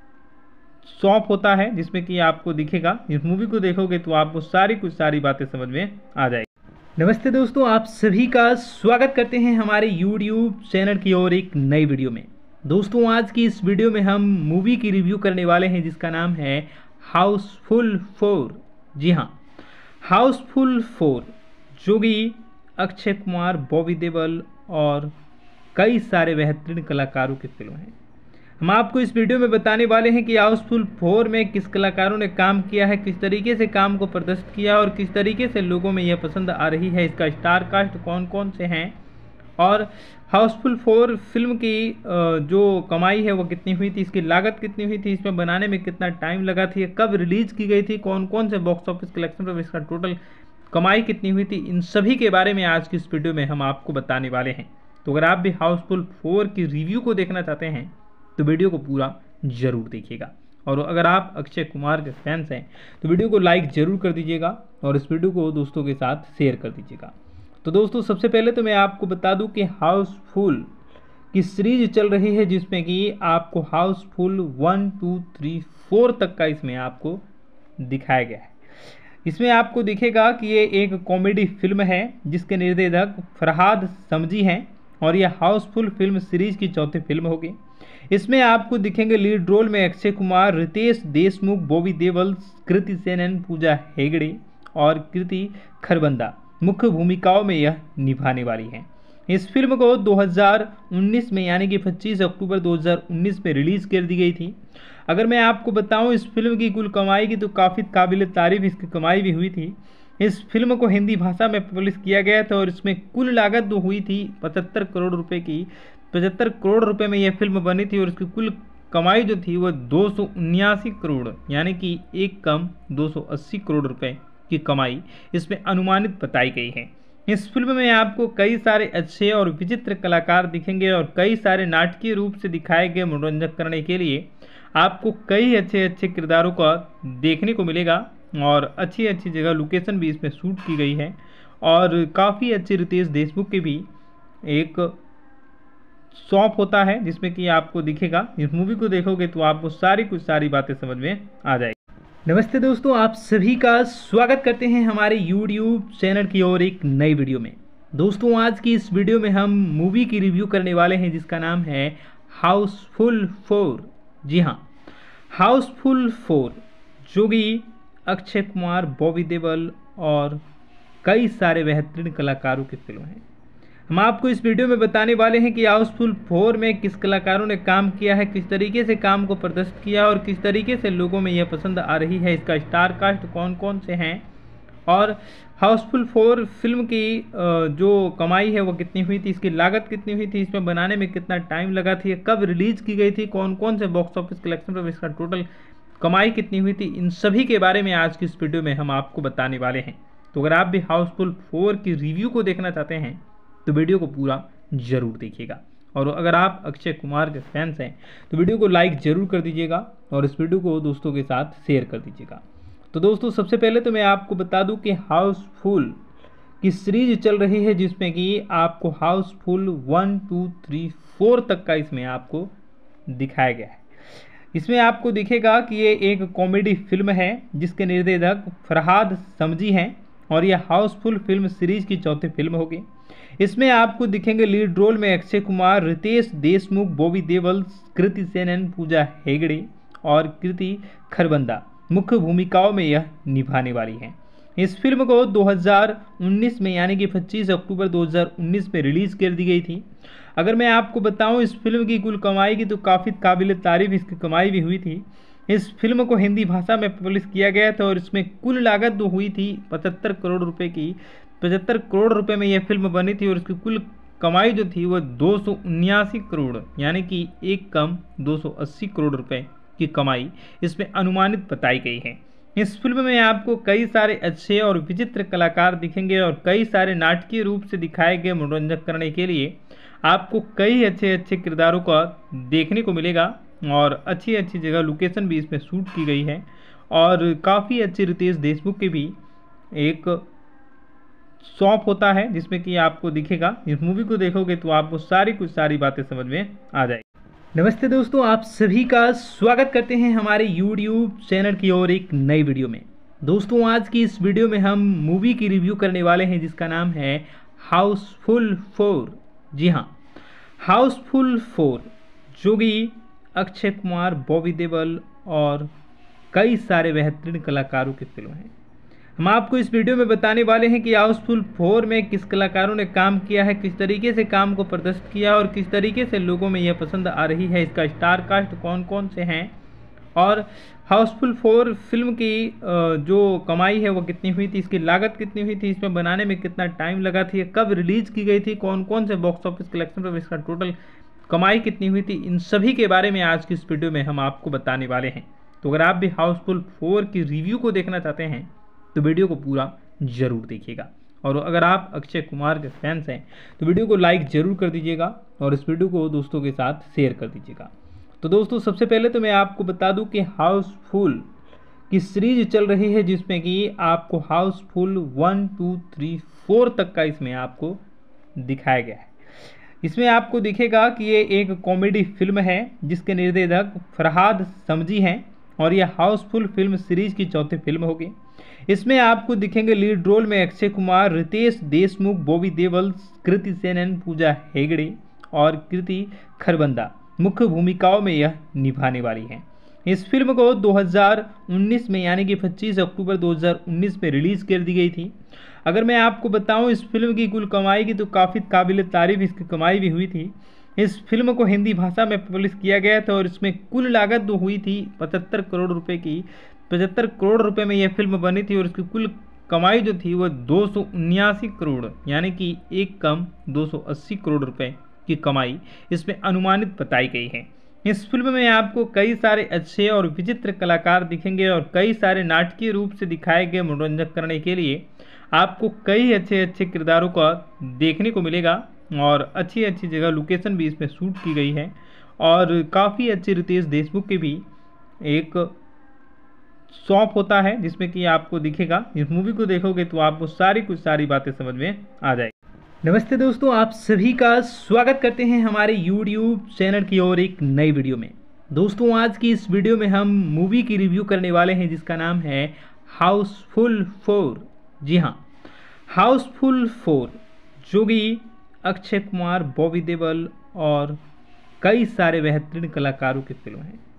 शॉप होता है जिसमें कि आपको दिखेगा। इस मूवी को देखोगे तो आपको सारी कुछ सारी बातें समझ में आ जाएगी। नमस्ते दोस्तों, आप सभी का स्वागत करते हैं हमारे यूट्यूब चैनल की ओर एक नई वीडियो में। दोस्तों आज की इस वीडियो में हम मूवी की रिव्यू करने वाले हैं जिसका नाम है हाउसफुल फोर। जी हाँ, हाउसफुल फोर जो कि अक्षय कुमार, बॉबी देओल और कई सारे बेहतरीन कलाकारों की फिल्म है। हम आपको इस वीडियो में बताने वाले हैं कि हाउसफुल फोर में किस कलाकारों ने काम किया है, किस तरीके से काम को प्रदर्शित किया और किस तरीके से लोगों में यह पसंद आ रही है, इसका स्टार कास्ट कौन कौन से हैं और हाउसफुल फोर फिल्म की जो कमाई है वो कितनी हुई थी, इसकी लागत कितनी हुई थी, इसमें बनाने में कितना टाइम लगा थी, कब रिलीज़ की गई थी, कौन कौन से बॉक्स ऑफिस कलेक्शन पर इसका टोटल कमाई कितनी हुई थी, इन सभी के बारे में आज की इस वीडियो में हम आपको बताने वाले हैं। तो अगर आप भी हाउसफुल फोर की रिव्यू को देखना चाहते हैं तो वीडियो को पूरा जरूर देखिएगा। और अगर आप अक्षय कुमार के फैंस हैं तो वीडियो को लाइक जरूर कर दीजिएगा और इस वीडियो को दोस्तों के साथ शेयर कर दीजिएगा। तो दोस्तों सबसे पहले तो मैं आपको बता दूं कि हाउसफुल की सीरीज चल रही है जिसमें कि आपको Housefull one two three four तक का इसमें आपको दिखाया गया है। इसमें आपको दिखेगा कि ये एक कॉमेडी फिल्म है जिसके निर्देशक फरहाद समजी हैं और यह हाउसफुल फिल्म सीरीज की चौथी फिल्म होगी। इसमें आपको दिखेंगे लीड रोल में अक्षय कुमार, रितेश देशमुख, बॉबी देओल, कृति सेनन, पूजा हेगड़े और कृति खरबंदा मुख्य भूमिकाओं में यह निभाने वाली हैं। इस फिल्म को दो हज़ार उन्नीस में यानी कि पच्चीस अक्टूबर दो हज़ार उन्नीस में रिलीज़ कर दी गई थी। अगर मैं आपको बताऊं इस फिल्म की कुल कमाई की तो काफ़ी काबिल तारीफ इसकी कमाई भी हुई थी। इस फिल्म को हिंदी भाषा में पब्लिश किया गया था और इसमें कुल लागत जो हुई थी पचहत्तर करोड़ रुपए की पचहत्तर करोड़ रुपए में यह फिल्म बनी थी और इसकी कुल कमाई जो थी वह दो सौ उन्यासी करोड़ यानी कि एक कम दो सौ अस्सी करोड़ रुपए की कमाई इसमें अनुमानित बताई गई है। इस फिल्म में आपको कई सारे अच्छे और विचित्र कलाकार दिखेंगे और कई सारे नाटकीय रूप से दिखाए गए मनोरंजन करने के लिए आपको कई अच्छे अच्छे किरदारों का देखने को मिलेगा और अच्छी अच्छी जगह लोकेशन भी इसमें शूट की गई है और काफ़ी अच्छे रितेश देशमुख के भी एक शॉप होता है जिसमें कि आपको दिखेगा। इस मूवी को देखोगे तो आपको सारी कुछ सारी बातें समझ में आ जाएगी। नमस्ते दोस्तों, आप सभी का स्वागत करते हैं हमारे यूट्यूब चैनल की ओर एक नई वीडियो में। दोस्तों आज की इस वीडियो में हम मूवी की रिव्यू करने वाले हैं जिसका नाम है हाउसफुल फोर। जी हाँ, हाउसफुल फोर जो कि अक्षय कुमार, बॉबी देओल और कई सारे बेहतरीन कलाकारों की फिल्म है। हम आपको इस वीडियो में बताने वाले हैं कि हाउसफुल फोर में किस कलाकारों ने काम किया है, किस तरीके से काम को प्रदर्शित किया और किस तरीके से लोगों में यह पसंद आ रही है, इसका स्टार कास्ट कौन कौन से हैं और हाउसफुल फोर फिल्म की जो कमाई है वो कितनी हुई थी, इसकी लागत कितनी हुई थी, इसमें बनाने में कितना टाइम लगा थी, कब रिलीज़ की गई थी, कौन कौन से बॉक्स ऑफिस कलेक्शन पर इसका टोटल कमाई कितनी हुई थी, इन सभी के बारे में आज की इस वीडियो में हम आपको बताने वाले हैं। तो अगर आप भी हाउसफुल फोर की रिव्यू को देखना चाहते हैं तो वीडियो को पूरा जरूर देखिएगा, और अगर आप अक्षय कुमार के फैंस हैं तो वीडियो को लाइक जरूर कर दीजिएगा और इस वीडियो को दोस्तों के साथ शेयर कर दीजिएगा। तो दोस्तों सबसे पहले तो मैं आपको बता दूं कि हाउसफुल की सीरीज चल रही है जिसमें कि आपको Housefull one two three four तक का इसमें आपको दिखाया गया है। इसमें आपको दिखेगा कि ये एक कॉमेडी फिल्म है जिसके निर्देशक फरहाद समजी हैं और यह हाउसफुल फिल्म सीरीज की चौथी फिल्म होगी। इसमें आपको दिखेंगे लीड रोल में अक्षय कुमार, रितेश देशमुख, बॉबी देओल, कृति सेनन, पूजा हेगड़े और कृति खरबंदा मुख्य भूमिकाओं में यह निभाने वाली हैं। इस फिल्म को दो हज़ार उन्नीस में यानी कि पच्चीस अक्टूबर दो हज़ार उन्नीस में रिलीज़ कर दी गई थी। अगर मैं आपको बताऊं इस फिल्म की कुल कमाई की तो काफ़ी काबिल तारीफ इसकी कमाई भी हुई थी। इस फिल्म को हिंदी भाषा में पब्लिश किया गया था और इसमें कुल लागत जो हुई थी पचहत्तर करोड़ रुपए की, पचहत्तर करोड़ रुपए में यह फिल्म बनी थी और इसकी कुल कमाई जो थी वह दो सौ उन्यासी करोड़ यानी कि एक कम दो सौ अस्सी करोड़ रुपए की कमाई इसमें अनुमानित बताई गई है। इस फिल्म में आपको कई सारे अच्छे और विचित्र कलाकार दिखेंगे और कई सारे नाटकीय रूप से दिखाए गए मनोरंजन करने के लिए आपको कई अच्छे अच्छे किरदारों का देखने को मिलेगा और अच्छी अच्छी जगह लोकेशन भी इसमें शूट की गई है और काफ़ी अच्छे रितेश देशमुख के भी एक शॉप होता है जिसमें कि आपको दिखेगा। इस मूवी को देखोगे तो आपको सारी कुछ सारी बातें समझ में आ जाएगी। नमस्ते दोस्तों, आप सभी का स्वागत करते हैं हमारे यूट्यूब चैनल की ओर एक नई वीडियो में। दोस्तों आज की इस वीडियो में हम मूवी की रिव्यू करने वाले हैं जिसका नाम है हाउसफुल फोर। जी हाँ, हाउसफुल फोर जो कि अक्षय कुमार, बॉबी देओल और कई सारे बेहतरीन कलाकारों की फिल्म है। हम आपको इस वीडियो में बताने वाले हैं कि हाउसफुल फोर में किस कलाकारों ने काम किया है, किस तरीके से काम को प्रदर्शित किया और किस तरीके से लोगों में यह पसंद आ रही है, इसका स्टार कास्ट कौन कौन से हैं और हाउसफुल फोर फिल्म की जो कमाई है वो कितनी हुई थी, इसकी लागत कितनी हुई थी, इसमें बनाने में कितना टाइम लगा थी, कब रिलीज़ की गई थी, कौन कौन से बॉक्स ऑफिस कलेक्शन पर इसका टोटल कमाई कितनी हुई थी, इन सभी के बारे में आज की इस वीडियो में हम आपको बताने वाले हैं। तो अगर आप भी हाउसफुल फोर की रिव्यू को देखना चाहते हैं तो वीडियो को पूरा जरूर देखिएगा, और अगर आप अक्षय कुमार के फैंस हैं तो वीडियो को लाइक जरूर कर दीजिएगा और इस वीडियो को दोस्तों के साथ शेयर कर दीजिएगा। तो दोस्तों सबसे पहले तो मैं आपको बता दूं कि हाउसफुल की सीरीज चल रही है जिसमें कि आपको Housefull one two three four तक का इसमें आपको दिखाया गया है। इसमें आपको दिखेगा कि ये एक कॉमेडी फिल्म है जिसके निर्देशक फरहाद समजी हैं और यह हाउसफुल फिल्म सीरीज की चौथी फिल्म होगी। इसमें आपको दिखेंगे लीड रोल में अक्षय कुमार, रितेश देशमुख, बॉबी देओल, कृति सेनन, पूजा हेगड़े और कृति खरबंदा मुख्य भूमिकाओं में यह निभाने वाली हैं। इस फिल्म को दो हज़ार उन्नीस में यानी कि पच्चीस अक्टूबर दो हज़ार उन्नीस में रिलीज़ कर दी गई थी। अगर मैं आपको बताऊं इस फिल्म की कुल कमाई की तो काफ़ी काबिल तारीफ इसकी कमाई भी हुई थी। इस फिल्म को हिंदी भाषा में पब्लिश किया गया था और इसमें कुल लागत जो हुई थी पचहत्तर करोड़ रुपए की, पचहत्तर करोड़ रुपए में यह फिल्म बनी थी और इसकी कुल कमाई जो थी वह दो सौ उन्यासी करोड़ यानी कि एक कम दो सौ अस्सी करोड़ रुपए की कमाई इसमें अनुमानित बताई गई है। इस फिल्म में आपको कई सारे अच्छे और विचित्र कलाकार दिखेंगे और कई सारे नाटकीय रूप से दिखाए गए मनोरंजन करने के लिए आपको कई अच्छे अच्छे किरदारों का देखने को मिलेगा और अच्छी अच्छी जगह लोकेशन भी इसमें शूट की गई है और काफ़ी अच्छे रितेश देशमुख के भी एक शॉप होता है जिसमें कि आपको दिखेगा। इस मूवी को देखोगे तो आपको सारी कुछ सारी बातें समझ में आ जाएगी। नमस्ते दोस्तों, आप सभी का स्वागत करते हैं हमारे यूट्यूब चैनल की ओर एक नई वीडियो में। दोस्तों आज की इस वीडियो में हम मूवी की रिव्यू करने वाले हैं जिसका नाम है हाउसफुल फोर। जी हाँ, हाउसफुल फोर जो कि अक्षय कुमार, बॉबी देओल और कई सारे बेहतरीन कलाकारों की फिल्म है।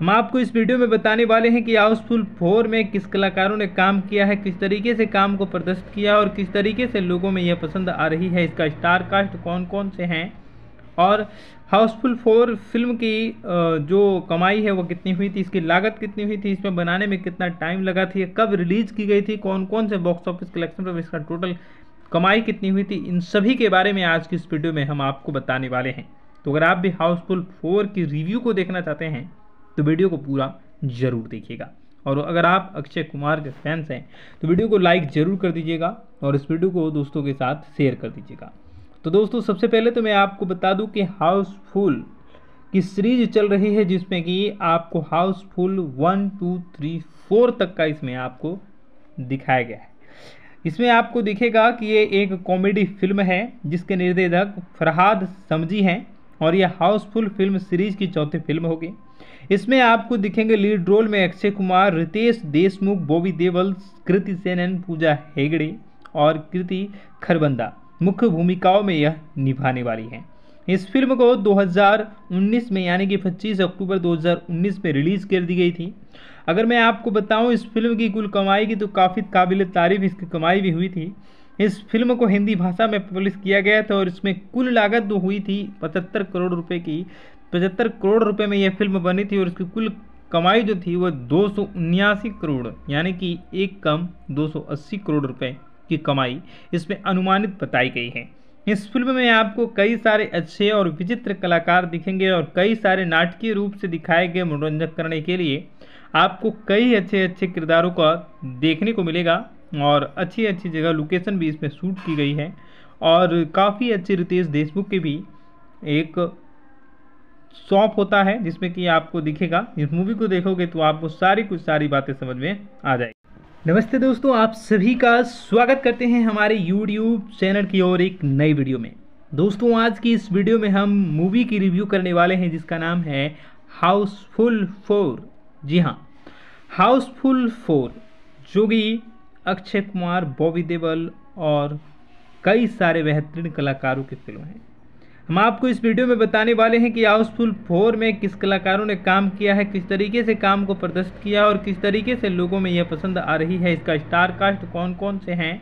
हम आपको इस वीडियो में बताने वाले हैं कि हाउसफुल फोर में किस कलाकारों ने काम किया है, किस तरीके से काम को प्रदर्शित किया और किस तरीके से लोगों में यह पसंद आ रही है, इसका स्टार कास्ट कौन कौन से हैं और हाउसफुल फोर फिल्म की जो कमाई है वो कितनी हुई थी, इसकी लागत कितनी हुई थी, इसमें बनाने में कितना टाइम लगा थी, कब रिलीज़ की गई थी, कौन कौन से बॉक्स ऑफिस कलेक्शन पर इसका टोटल कमाई कितनी हुई थी, इन सभी के बारे में आज की इस वीडियो में हम आपको बताने वाले हैं। तो अगर आप भी हाउसफुल फोर की रिव्यू को देखना चाहते हैं तो वीडियो को पूरा ज़रूर देखिएगा। और अगर आप अक्षय कुमार के फैंस हैं तो वीडियो को लाइक ज़रूर कर दीजिएगा और इस वीडियो को दोस्तों के साथ शेयर कर दीजिएगा। तो दोस्तों सबसे पहले तो मैं आपको बता दूं कि हाउसफुल की सीरीज चल रही है जिसमें कि आपको Housefull one two three four तक का इसमें आपको दिखाया गया है। इसमें आपको दिखेगा कि ये एक कॉमेडी फिल्म है जिसके निर्देशक फरहाद समजी हैं और यह हाउसफुल फिल्म सीरीज की चौथी फिल्म होगी। इसमें आपको दिखेंगे लीड रोल में अक्षय कुमार, रितेश देशमुख, बॉबी देओल, कृति सेनन, पूजा हेगड़े और कृति खरबंदा मुख्य भूमिकाओं में यह निभाने वाली हैं। इस फिल्म को दो हज़ार उन्नीस में यानी कि पच्चीस अक्टूबर दो हज़ार उन्नीस में रिलीज़ कर दी गई थी। अगर मैं आपको बताऊं इस फिल्म की कुल कमाई की तो काफ़ी काबिल तारीफ इसकी कमाई भी हुई थी। इस फिल्म को हिंदी भाषा में पब्लिश किया गया था और इसमें कुल लागत जो हुई थी पचहत्तर करोड़ रुपए की, पचहत्तर करोड़ रुपए में यह फिल्म बनी थी और इसकी कुल कमाई जो थी वह दो सौ उन्यासी करोड़ यानी कि एक कम दो सौ अस्सी करोड़ रुपए की कमाई इसमें अनुमानित बताई गई है। इस फिल्म में आपको कई सारे अच्छे और विचित्र कलाकार दिखेंगे और कई सारे नाटकीय रूप से दिखाए गए मनोरंजन करने के लिए आपको कई अच्छे अच्छे किरदारों का देखने को मिलेगा और अच्छी अच्छी जगह लोकेशन भी इसमें शूट की गई है और काफ़ी अच्छे रितेश देशमुख के भी एक शॉप होता है जिसमें कि आपको दिखेगा। इस मूवी को देखोगे तो आपको सारी कुछ सारी बातें समझ में आ जाएगी। नमस्ते दोस्तों, आप सभी का स्वागत करते हैं हमारे यूट्यूब चैनल की ओर एक नई वीडियो में। दोस्तों आज की इस वीडियो में हम मूवी की रिव्यू करने वाले हैं जिसका नाम है हाउसफुल फोर। जी हाँ, हाउसफुल फोर जो कि अक्षय कुमार, बॉबी देओल और कई सारे बेहतरीन कलाकारों की फिल्म है। हम आपको इस वीडियो में बताने वाले हैं कि हाउसफुल फोर में किस कलाकारों ने काम किया है, किस तरीके से काम को प्रदर्शित किया और किस तरीके से लोगों में यह पसंद आ रही है, इसका स्टार कास्ट कौन कौन से हैं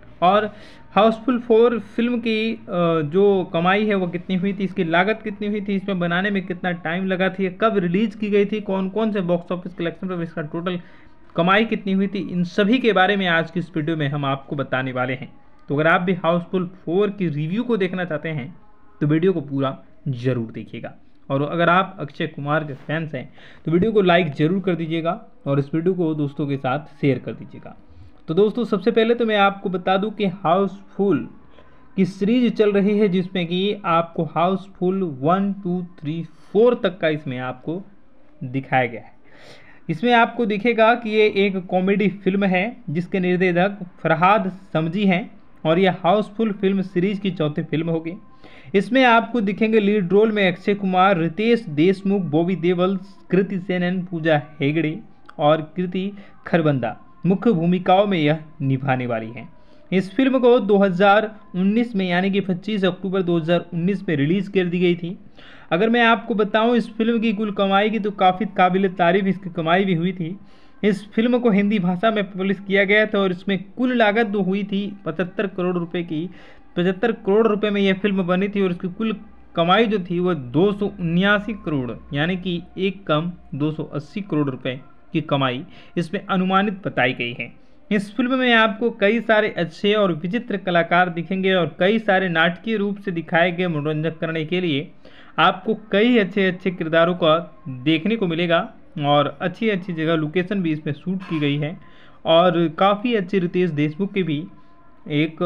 और हाउसफुल फोर फिल्म की जो कमाई है वो कितनी हुई थी, इसकी लागत कितनी हुई थी, इसमें बनाने में कितना टाइम लगा थी, कब रिलीज़ की गई थी, कौन कौन से बॉक्स ऑफिस कलेक्शन पर इसका टोटल कमाई कितनी हुई थी, इन सभी के बारे में आज की इस वीडियो में हम आपको बताने वाले हैं। तो अगर आप भी हाउसफुल फोर की रिव्यू को देखना चाहते हैं तो वीडियो को पूरा ज़रूर देखिएगा। और अगर आप अक्षय कुमार के फैंस हैं तो वीडियो को लाइक ज़रूर कर दीजिएगा और इस वीडियो को दोस्तों के साथ शेयर कर दीजिएगा। तो दोस्तों सबसे पहले तो मैं आपको बता दूं कि हाउसफुल की सीरीज चल रही है जिसमें कि आपको Housefull one two three four तक का इसमें आपको दिखाया गया है। इसमें आपको दिखेगा कि ये एक कॉमेडी फिल्म है जिसके निर्देशक फरहाद समजी हैं और यह हाउसफुल फिल्म सीरीज की चौथी फिल्म होगी। इसमें आपको दिखेंगे लीड रोल में अक्षय कुमार, रितेश देशमुख, बॉबी देओल, कृति सेनन, पूजा हेगड़े और कृति खरबंदा मुख्य भूमिकाओं में यह निभाने वाली हैं। इस फिल्म को दो हज़ार उन्नीस में यानी कि पच्चीस अक्टूबर दो हज़ार उन्नीस में रिलीज़ कर दी गई थी। अगर मैं आपको बताऊं इस फिल्म की कुल कमाई की तो काफ़ी काबिल तारीफ इसकी कमाई भी हुई थी। इस फिल्म को हिंदी भाषा में पब्लिश किया गया था और इसमें कुल लागत जो हुई थी पचहत्तर करोड़ रुपए की, पचहत्तर करोड़ रुपए में यह फिल्म बनी थी और इसकी कुल कमाई जो थी वह दो सौ उन्यासी करोड़ यानी कि एक कम दो सौ अस्सी करोड़ रुपए की कमाई इसमें अनुमानित बताई गई है। इस फिल्म में आपको कई सारे अच्छे और विचित्र कलाकार दिखेंगे और कई सारे नाटकीय रूप से दिखाए गए मनोरंजन करने के लिए आपको कई अच्छे अच्छे किरदारों का देखने को मिलेगा और अच्छी अच्छी जगह लोकेशन भी इसमें शूट की गई है और काफ़ी अच्छे रितेश देशमुख के भी एक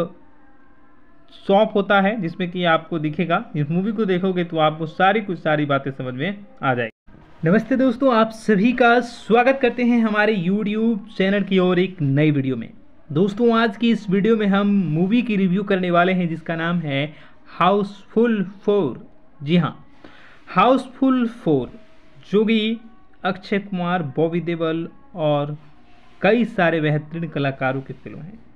शॉप होता है जिसमें कि आपको दिखेगा। इस मूवी को देखोगे तो आपको सारी कुछ सारी बातें समझ में आ जाएगी। नमस्ते दोस्तों, आप सभी का स्वागत करते हैं हमारे यूट्यूब चैनल की ओर एक नई वीडियो में। दोस्तों आज की इस वीडियो में हम मूवी की रिव्यू करने वाले हैं जिसका नाम है हाउसफुल फोर। जी हाँ, हाउसफुल फोर जो कि अक्षय कुमार, बॉबी देओल और कई सारे बेहतरीन कलाकारों की फिल्म है।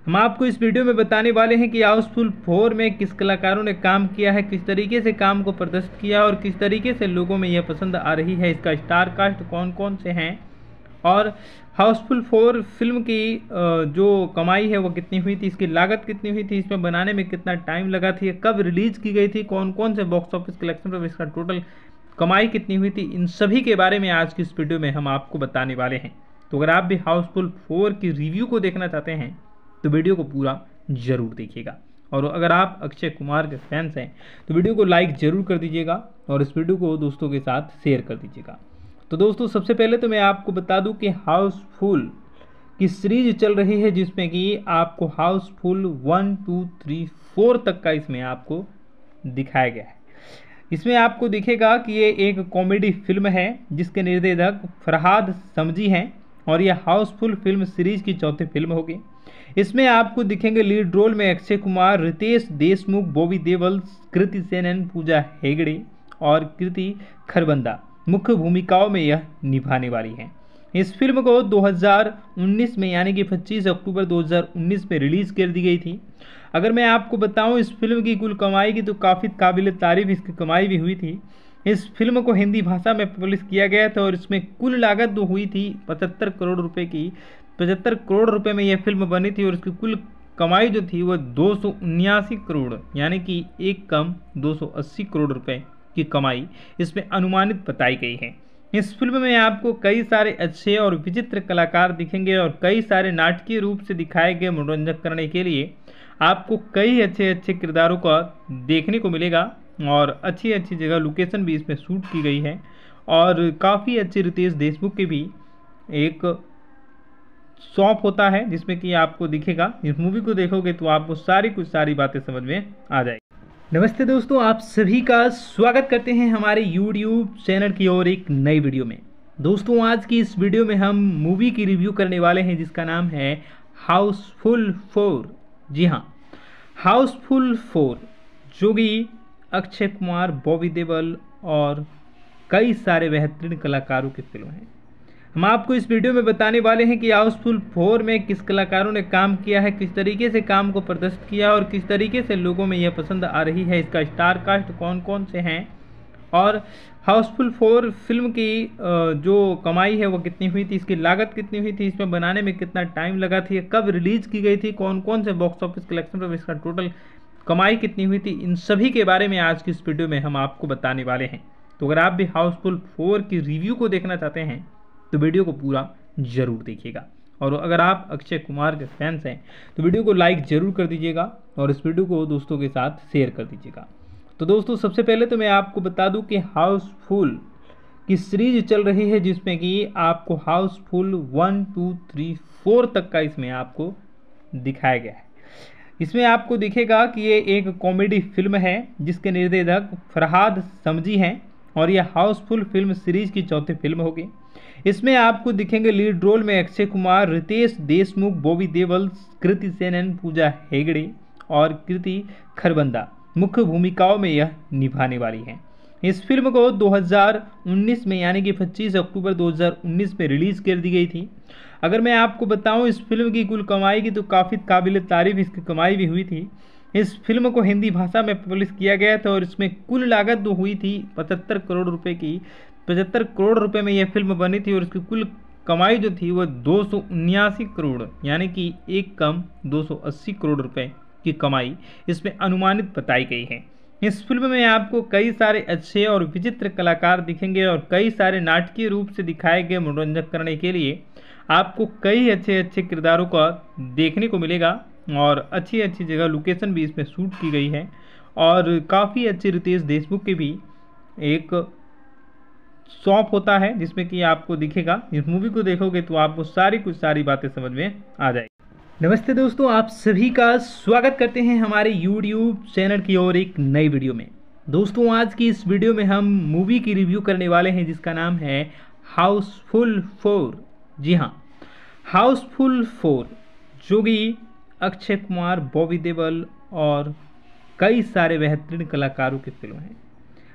हम आपको इस वीडियो में बताने वाले हैं कि हाउसफुल फोर में किस कलाकारों ने काम किया है, किस तरीके से काम को प्रदर्शित किया और किस तरीके से लोगों में यह पसंद आ रही है, इसका स्टार कास्ट कौन कौन से हैं और हाउसफुल फोर फिल्म की जो कमाई है वो कितनी हुई थी, इसकी लागत कितनी हुई थी, इसमें बनाने में कितना टाइम लगा थी, कब रिलीज़ की गई थी, कौन कौन से बॉक्स ऑफिस कलेक्शन पर इसका टोटल कमाई कितनी हुई थी, इन सभी के बारे में आज की इस वीडियो में हम आपको बताने वाले हैं। तो अगर आप भी हाउसफुल फोर की रिव्यू को देखना चाहते हैं तो वीडियो को पूरा ज़रूर देखिएगा। और अगर आप अक्षय कुमार के फैंस हैं तो वीडियो को लाइक ज़रूर कर दीजिएगा और इस वीडियो को दोस्तों के साथ शेयर कर दीजिएगा। तो दोस्तों सबसे पहले तो मैं आपको बता दूं कि हाउसफुल की सीरीज चल रही है जिसमें कि आपको Housefull one two three four तक का इसमें आपको दिखाया गया है। इसमें आपको दिखेगा कि ये एक कॉमेडी फिल्म है जिसके निर्देशक फरहाद समजी हैं और यह हाउसफुल फिल्म सीरीज की चौथी फिल्म होगी। इसमें आपको दिखेंगे लीड रोल में अक्षय कुमार, रितेश देशमुख, बॉबी देओल, कृति सेनन, पूजा हेगड़े और कृति खरबंदा मुख्य भूमिकाओं में यह निभाने वाली हैं। इस फिल्म को दो हज़ार उन्नीस में यानी कि पच्चीस अक्टूबर दो हज़ार उन्नीस में रिलीज़ कर दी गई थी। अगर मैं आपको बताऊं इस फिल्म की कुल कमाई की तो काफ़ी काबिल तारीफ इसकी कमाई भी हुई थी। इस फिल्म को हिंदी भाषा में पब्लिश किया गया था और इसमें कुल लागत जो हुई थी पचहत्तर करोड़ रुपए की पचहत्तर करोड़ रुपए में यह फिल्म बनी थी और इसकी कुल कमाई जो थी वह दो सौ उन्यासी करोड़ यानी कि एक कम दो सौ अस्सी करोड़ रुपए की कमाई इसमें अनुमानित बताई गई है। इस फिल्म में आपको कई सारे अच्छे और विचित्र कलाकार दिखेंगे और कई सारे नाटकीय रूप से दिखाए गए मनोरंजन करने के लिए आपको कई अच्छे अच्छे किरदारों का देखने को मिलेगा और अच्छी अच्छी जगह लोकेशन भी इसमें शूट की गई है और काफ़ी अच्छे रितेश देशमुख के भी एक शॉप होता है जिसमें कि आपको दिखेगा। इस मूवी को देखोगे तो आपको सारी कुछ सारी बातें समझ में आ जाएगी। नमस्ते दोस्तों, आप सभी का स्वागत करते हैं हमारे यूट्यूब चैनल की ओर एक नई वीडियो में। दोस्तों आज की इस वीडियो में हम मूवी की रिव्यू करने वाले हैं जिसका नाम है हाउसफुल फोर। जी हाँ, हाउसफुल फोर जो कि अक्षय कुमार, बॉबी देओल और कई सारे बेहतरीन कलाकारों की फिल्म है। हम आपको इस वीडियो में बताने वाले हैं कि हाउसफुल फोर में किस कलाकारों ने काम किया है, किस तरीके से काम को प्रदर्शित किया और किस तरीके से लोगों में यह पसंद आ रही है, इसका स्टार कास्ट कौन कौन से हैं और हाउसफुल फोर फिल्म की जो कमाई है वो कितनी हुई थी, इसकी लागत कितनी हुई थी, इसमें बनाने में कितना टाइम लगा थी, कब रिलीज़ की गई थी, कौन कौन से बॉक्स ऑफिस कलेक्शन पर इसका टोटल कमाई कितनी हुई थी, इन सभी के बारे में आज की इस वीडियो में हम आपको बताने वाले हैं। तो अगर आप भी हाउसफुल फोर की रिव्यू को देखना चाहते हैं तो वीडियो को पूरा ज़रूर देखिएगा। और अगर आप अक्षय कुमार के फैंस हैं तो वीडियो को लाइक ज़रूर कर दीजिएगा और इस वीडियो को दोस्तों के साथ शेयर कर दीजिएगा। तो दोस्तों सबसे पहले तो मैं आपको बता दूं कि हाउसफुल की सीरीज चल रही है जिसमें कि आपको Housefull one two three four तक का इसमें आपको दिखाया गया है। इसमें आपको दिखेगा कि ये एक कॉमेडी फिल्म है जिसके निर्देशक फरहाद समजी हैं और यह हाउसफुल फिल्म सीरीज की चौथी फिल्म होगी। इसमें आपको दिखेंगे लीड रोल में अक्षय कुमार, रितेश देशमुख, बॉबी देओल, कृति सेनन, पूजा हेगड़े और कृति खरबंदा मुख्य भूमिकाओं में यह निभाने वाली हैं। इस फिल्म को दो हज़ार उन्नीस में यानी कि पच्चीस अक्टूबर दो हज़ार उन्नीस में रिलीज़ कर दी गई थी। अगर मैं आपको बताऊं इस फिल्म की कुल कमाई की तो काफ़ी काबिल तारीफ इसकी कमाई भी हुई थी। इस फिल्म को हिंदी भाषा में पब्लिश किया गया था और इसमें कुल लागत जो हुई थी पचहत्तर करोड़ रुपए की पचहत्तर करोड़ रुपए में यह फिल्म बनी थी और इसकी कुल कमाई जो थी वह दो सौ उन्यासी करोड़ यानी कि एक कम दो सौ अस्सी करोड़ रुपए की कमाई इसमें अनुमानित बताई गई है। इस फिल्म में आपको कई सारे अच्छे और विचित्र कलाकार दिखेंगे और कई सारे नाटकीय रूप से दिखाए गए मनोरंजन करने के लिए आपको कई अच्छे अच्छे किरदारों का देखने को मिलेगा और अच्छी अच्छी जगह लोकेशन भी इसमें शूट की गई है और काफ़ी अच्छे रितेश देशमुख के भी एक शॉप होता है जिसमें कि आपको दिखेगा। इस मूवी को देखोगे तो आपको सारी कुछ सारी बातें समझ में आ जाएगी। नमस्ते दोस्तों, आप सभी का स्वागत करते हैं हमारे यूट्यूब चैनल की ओर एक नई वीडियो में। दोस्तों आज की इस वीडियो में हम मूवी की रिव्यू करने वाले हैं जिसका नाम है हाउसफुल फोर। जी हाँ, हाउसफुल फोर जो कि अक्षय कुमार, बॉबी देओल और कई सारे बेहतरीन कलाकारों की फिल्म है।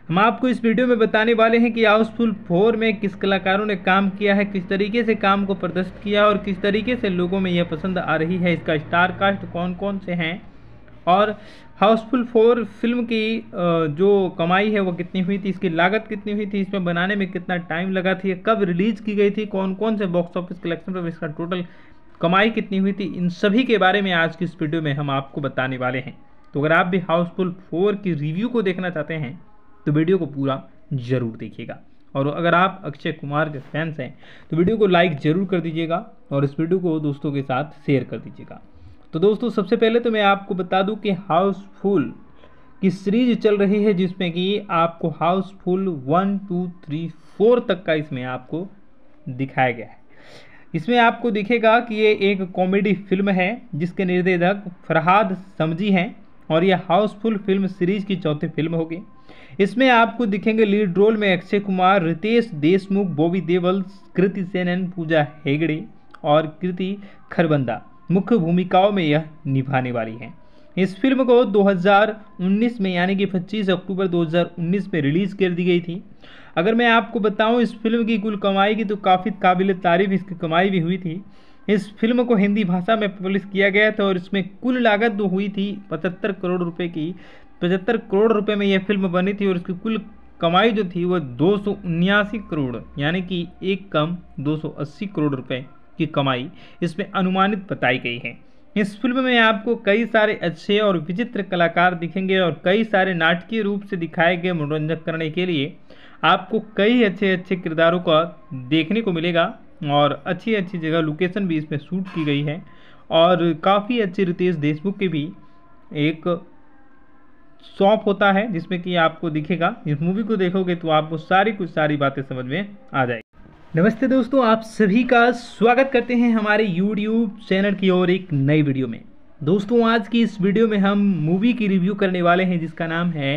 हम आपको इस वीडियो में बताने वाले हैं कि हाउसफुल फोर में किस कलाकारों ने काम किया है, किस तरीके से काम को प्रदर्शित किया और किस तरीके से लोगों में यह पसंद आ रही है, इसका स्टार कास्ट कौन कौन से हैं और हाउसफुल फोर फिल्म की जो कमाई है वो कितनी हुई थी, इसकी लागत कितनी हुई थी, इसमें बनाने में कितना टाइम लगा थी, कब रिलीज की गई थी, कौन कौन से बॉक्स ऑफिस कलेक्शन पर इसका टोटल कमाई कितनी हुई थी, इन सभी के बारे में आज की इस वीडियो में हम आपको बताने वाले हैं। तो अगर आप भी हाउसफुल फोर की रिव्यू को देखना चाहते हैं तो वीडियो को पूरा जरूर देखिएगा। और अगर आप अक्षय कुमार के फैंस हैं तो वीडियो को लाइक जरूर कर दीजिएगा और इस वीडियो को दोस्तों के साथ शेयर कर दीजिएगा। तो दोस्तों सबसे पहले तो मैं आपको बता दूं कि हाउसफुल की सीरीज चल रही है जिसमें कि आपको Housefull one two three four तक का इसमें आपको दिखाया गया है। इसमें आपको दिखेगा कि ये एक कॉमेडी फिल्म है जिसके निर्देशक फरहाद समजी हैं और यह हाउसफुल फिल्म सीरीज की चौथी फिल्म होगी। इसमें आपको दिखेंगे लीड रोल में अक्षय कुमार, रितेश देशमुख, बॉबी देओल, कृति सेनन, पूजा हेगड़े और कृति खरबंदा मुख्य भूमिकाओं में यह निभाने वाली हैं। इस फिल्म को दो हज़ार उन्नीस में यानी कि पच्चीस अक्टूबर दो हज़ार उन्नीस में रिलीज़ कर दी गई थी। अगर मैं आपको बताऊं इस फिल्म की कुल कमाई की तो काफ़ी काबिल तारीफ इसकी कमाई भी हुई थी। इस फिल्म को हिंदी भाषा में पब्लिश किया गया था और इसमें कुल लागत जो हुई थी पचहत्तर करोड़ रुपए की पचहत्तर करोड़ रुपए में यह फिल्म बनी थी और इसकी कुल कमाई जो थी वह दो सौ उन्यासी करोड़ यानी कि एक कम दो सौ अस्सी करोड़ रुपए की कमाई इसमें अनुमानित बताई गई है। इस फिल्म में आपको कई सारे अच्छे और विचित्र कलाकार दिखेंगे और कई सारे नाटकीय रूप से दिखाए गए मनोरंजन करने के लिए आपको कई अच्छे अच्छे किरदारों का देखने को मिलेगा और अच्छी अच्छी जगह लोकेशन भी इसमें शूट की गई है और काफ़ी अच्छे रितेश देशमुख के भी एक शॉप होता है जिसमें कि आपको दिखेगा। इस मूवी को देखोगे तो आपको सारी कुछ सारी बातें समझ में आ जाएगी। नमस्ते दोस्तों, आप सभी का स्वागत करते हैं हमारे यूट्यूब चैनल की ओर एक नई वीडियो में। दोस्तों आज की इस वीडियो में हम मूवी की रिव्यू करने वाले हैं जिसका नाम है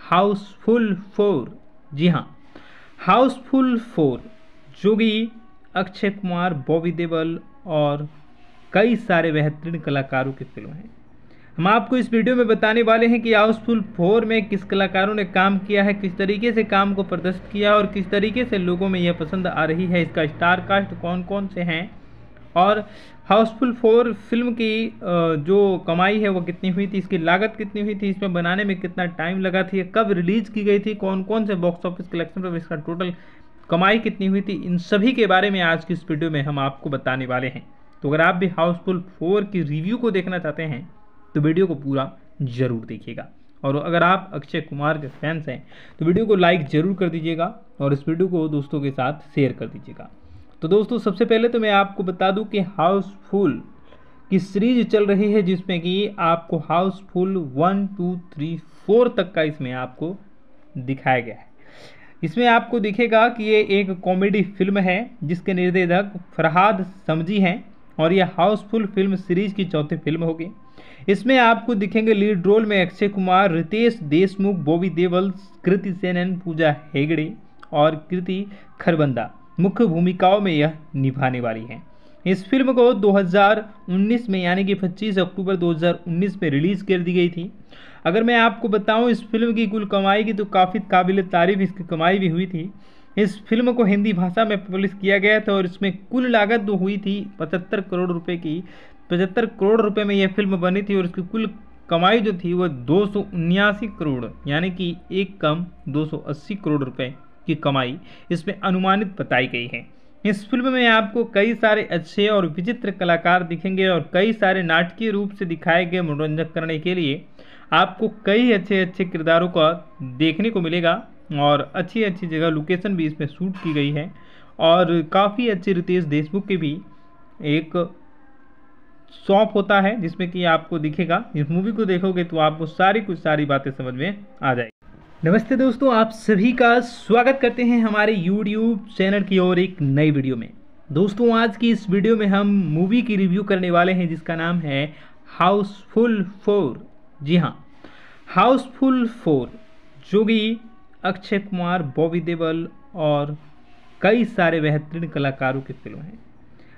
हाउसफुल फोर। जी हाँ, हाउसफुल फोर जो कि अक्षय कुमार, बॉबी देओल और कई सारे बेहतरीन कलाकारों की फिल्म है। हम आपको इस वीडियो में बताने वाले हैं कि हाउसफुल फोर में किस कलाकारों ने काम किया है, किस तरीके से काम को प्रदर्शित किया और किस तरीके से लोगों में यह पसंद आ रही है, इसका स्टार कास्ट कौन कौन से हैं और हाउसफुल फोर फिल्म की जो कमाई है वो कितनी हुई थी, इसकी लागत कितनी हुई थी, इसमें बनाने में कितना टाइम लगा थी, कब रिलीज़ की गई थी, कौन कौन से बॉक्स ऑफिस कलेक्शन पर इसका टोटल कमाई कितनी हुई थी, इन सभी के बारे में आज की इस वीडियो में हम आपको बताने वाले हैं। तो अगर आप भी हाउसफुल फोर की रिव्यू को देखना चाहते हैं तो वीडियो को पूरा जरूर देखिएगा। और अगर आप अक्षय कुमार के फैंस हैं तो वीडियो को लाइक जरूर कर दीजिएगा और इस वीडियो को दोस्तों के साथ शेयर कर दीजिएगा। तो दोस्तों सबसे पहले तो मैं आपको बता दूं कि हाउसफुल की सीरीज चल रही है जिसमें कि आपको Housefull one two three four तक का इसमें आपको दिखाया गया है। इसमें आपको दिखेगा कि ये एक कॉमेडी फिल्म है जिसके निर्देशक फरहाद समजी हैं और यह हाउसफुल फिल्म सीरीज की चौथी फिल्म होगी। इसमें आपको दिखेंगे लीड रोल में अक्षय कुमार, रितेश देशमुख, बॉबी देओल, कृति सेनन, पूजा हेगड़े और कृति खरबंदा मुख्य भूमिकाओं में यह निभाने वाली हैं। इस फिल्म को दो हज़ार उन्नीस में यानी कि पच्चीस अक्टूबर दो हज़ार उन्नीस में रिलीज़ कर दी गई थी। अगर मैं आपको बताऊं इस फिल्म की कुल कमाई की तो काफ़ी काबिल तारीफ इसकी कमाई भी हुई थी। इस फिल्म को हिंदी भाषा में पब्लिश किया गया था और इसमें कुल लागत जो हुई थी पचहत्तर करोड़ रुपए की पचहत्तर करोड़ रुपए में यह फिल्म बनी थी और इसकी कुल कमाई जो थी वह दो सौ उन्यासी करोड़ यानी कि एक कम दो सौ अस्सी करोड़ रुपए की कमाई इसमें अनुमानित बताई गई है। इस फिल्म में आपको कई सारे अच्छे और विचित्र कलाकार दिखेंगे और कई सारे नाटकीय रूप से दिखाए गए मनोरंजन करने के लिए आपको कई अच्छे अच्छे किरदारों का देखने को मिलेगा और अच्छी अच्छी जगह लोकेशन भी इसमें शूट की गई है और काफ़ी अच्छे रितेश देशमुख के भी एक शॉप होता है जिसमें कि आपको दिखेगा। इस मूवी को देखोगे तो आपको सारी कुछ सारी बातें समझ में आ जाएगी। नमस्ते दोस्तों, आप सभी का स्वागत करते हैं हमारे यूट्यूब चैनल की ओर एक नई वीडियो में। दोस्तों आज की इस वीडियो में हम मूवी की रिव्यू करने वाले हैं जिसका नाम है हाउसफुल फोर। जी हाँ, हाउसफुल फोर जो कि अक्षय कुमार, बॉबी देओल और कई सारे बेहतरीन कलाकारों की फिल्म है।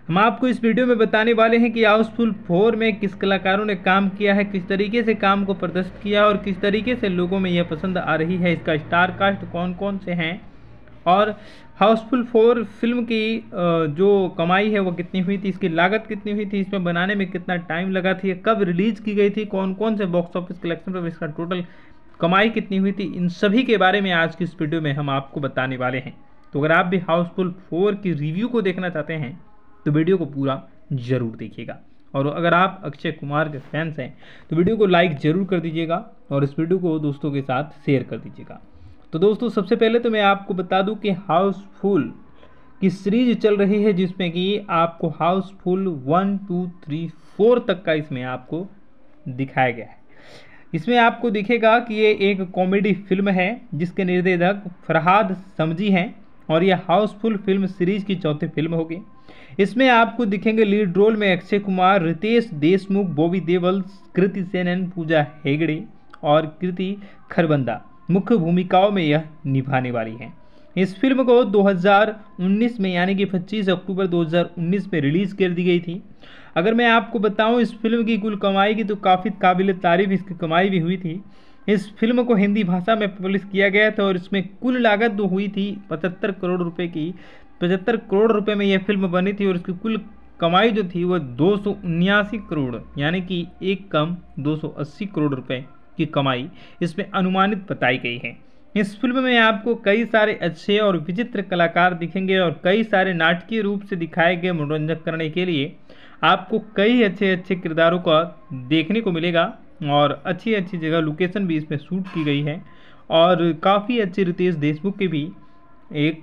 हम आपको इस वीडियो में बताने वाले हैं कि हाउसफुल फोर में किस कलाकारों ने काम किया है, किस तरीके से काम को प्रदर्शित किया और किस तरीके से लोगों में यह पसंद आ रही है, इसका स्टार कास्ट कौन कौन से हैं और हाउसफुल फोर फिल्म की जो कमाई है वो कितनी हुई थी, इसकी लागत कितनी हुई थी, इसमें बनाने में कितना टाइम लगा थी, कब रिलीज़ की गई थी, कौन कौन से बॉक्स ऑफिस कलेक्शन पर इसका टोटल कमाई कितनी हुई थी, इन सभी के बारे में आज की इस वीडियो में हम आपको बताने वाले हैं। तो अगर आप भी हाउसफुल फोर की रिव्यू को देखना चाहते हैं तो वीडियो को पूरा जरूर देखिएगा, और अगर आप अक्षय कुमार के फैंस हैं तो वीडियो को लाइक जरूर कर दीजिएगा और इस वीडियो को दोस्तों के साथ शेयर कर दीजिएगा। तो दोस्तों सबसे पहले तो मैं आपको बता दूं कि हाउसफुल की सीरीज चल रही है जिसमें कि आपको Housefull one two three four तक का इसमें आपको दिखाया गया है। इसमें आपको दिखेगा कि ये एक कॉमेडी फिल्म है जिसके निर्देशक फरहाद समजी हैं और यह हाउसफुल फिल्म सीरीज की चौथी फिल्म होगी। इसमें आपको दिखेंगे लीड रोल में अक्षय कुमार, रितेश देशमुख, बॉबी देओल, कृति सेनन, पूजा हेगड़े और कृति खरबंदा मुख्य भूमिकाओं में यह निभाने वाली हैं। इस फिल्म को दो हज़ार उन्नीस में यानी कि पच्चीस अक्टूबर दो हज़ार उन्नीस में रिलीज़ कर दी गई थी। अगर मैं आपको बताऊं इस फिल्म की कुल कमाई की तो काफ़ी काबिल तारीफ इसकी कमाई भी हुई थी। इस फिल्म को हिंदी भाषा में पब्लिश किया गया था और इसमें कुल लागत जो हुई थी पचहत्तर करोड़ रुपए की, पचहत्तर करोड़ रुपए में यह फिल्म बनी थी और इसकी कुल कमाई जो थी वह दो सौ उन्यासी करोड़ यानी कि एक कम दो सौ अस्सी करोड़ रुपए की कमाई इसमें अनुमानित बताई गई है। इस फिल्म में आपको कई सारे अच्छे और विचित्र कलाकार दिखेंगे और कई सारे नाटकीय रूप से दिखाए गए मनोरंजन करने के लिए आपको कई अच्छे अच्छे किरदारों का देखने को मिलेगा और अच्छी अच्छी जगह लोकेशन भी इसमें शूट की गई है और काफ़ी अच्छे रितेश देशमुख के भी एक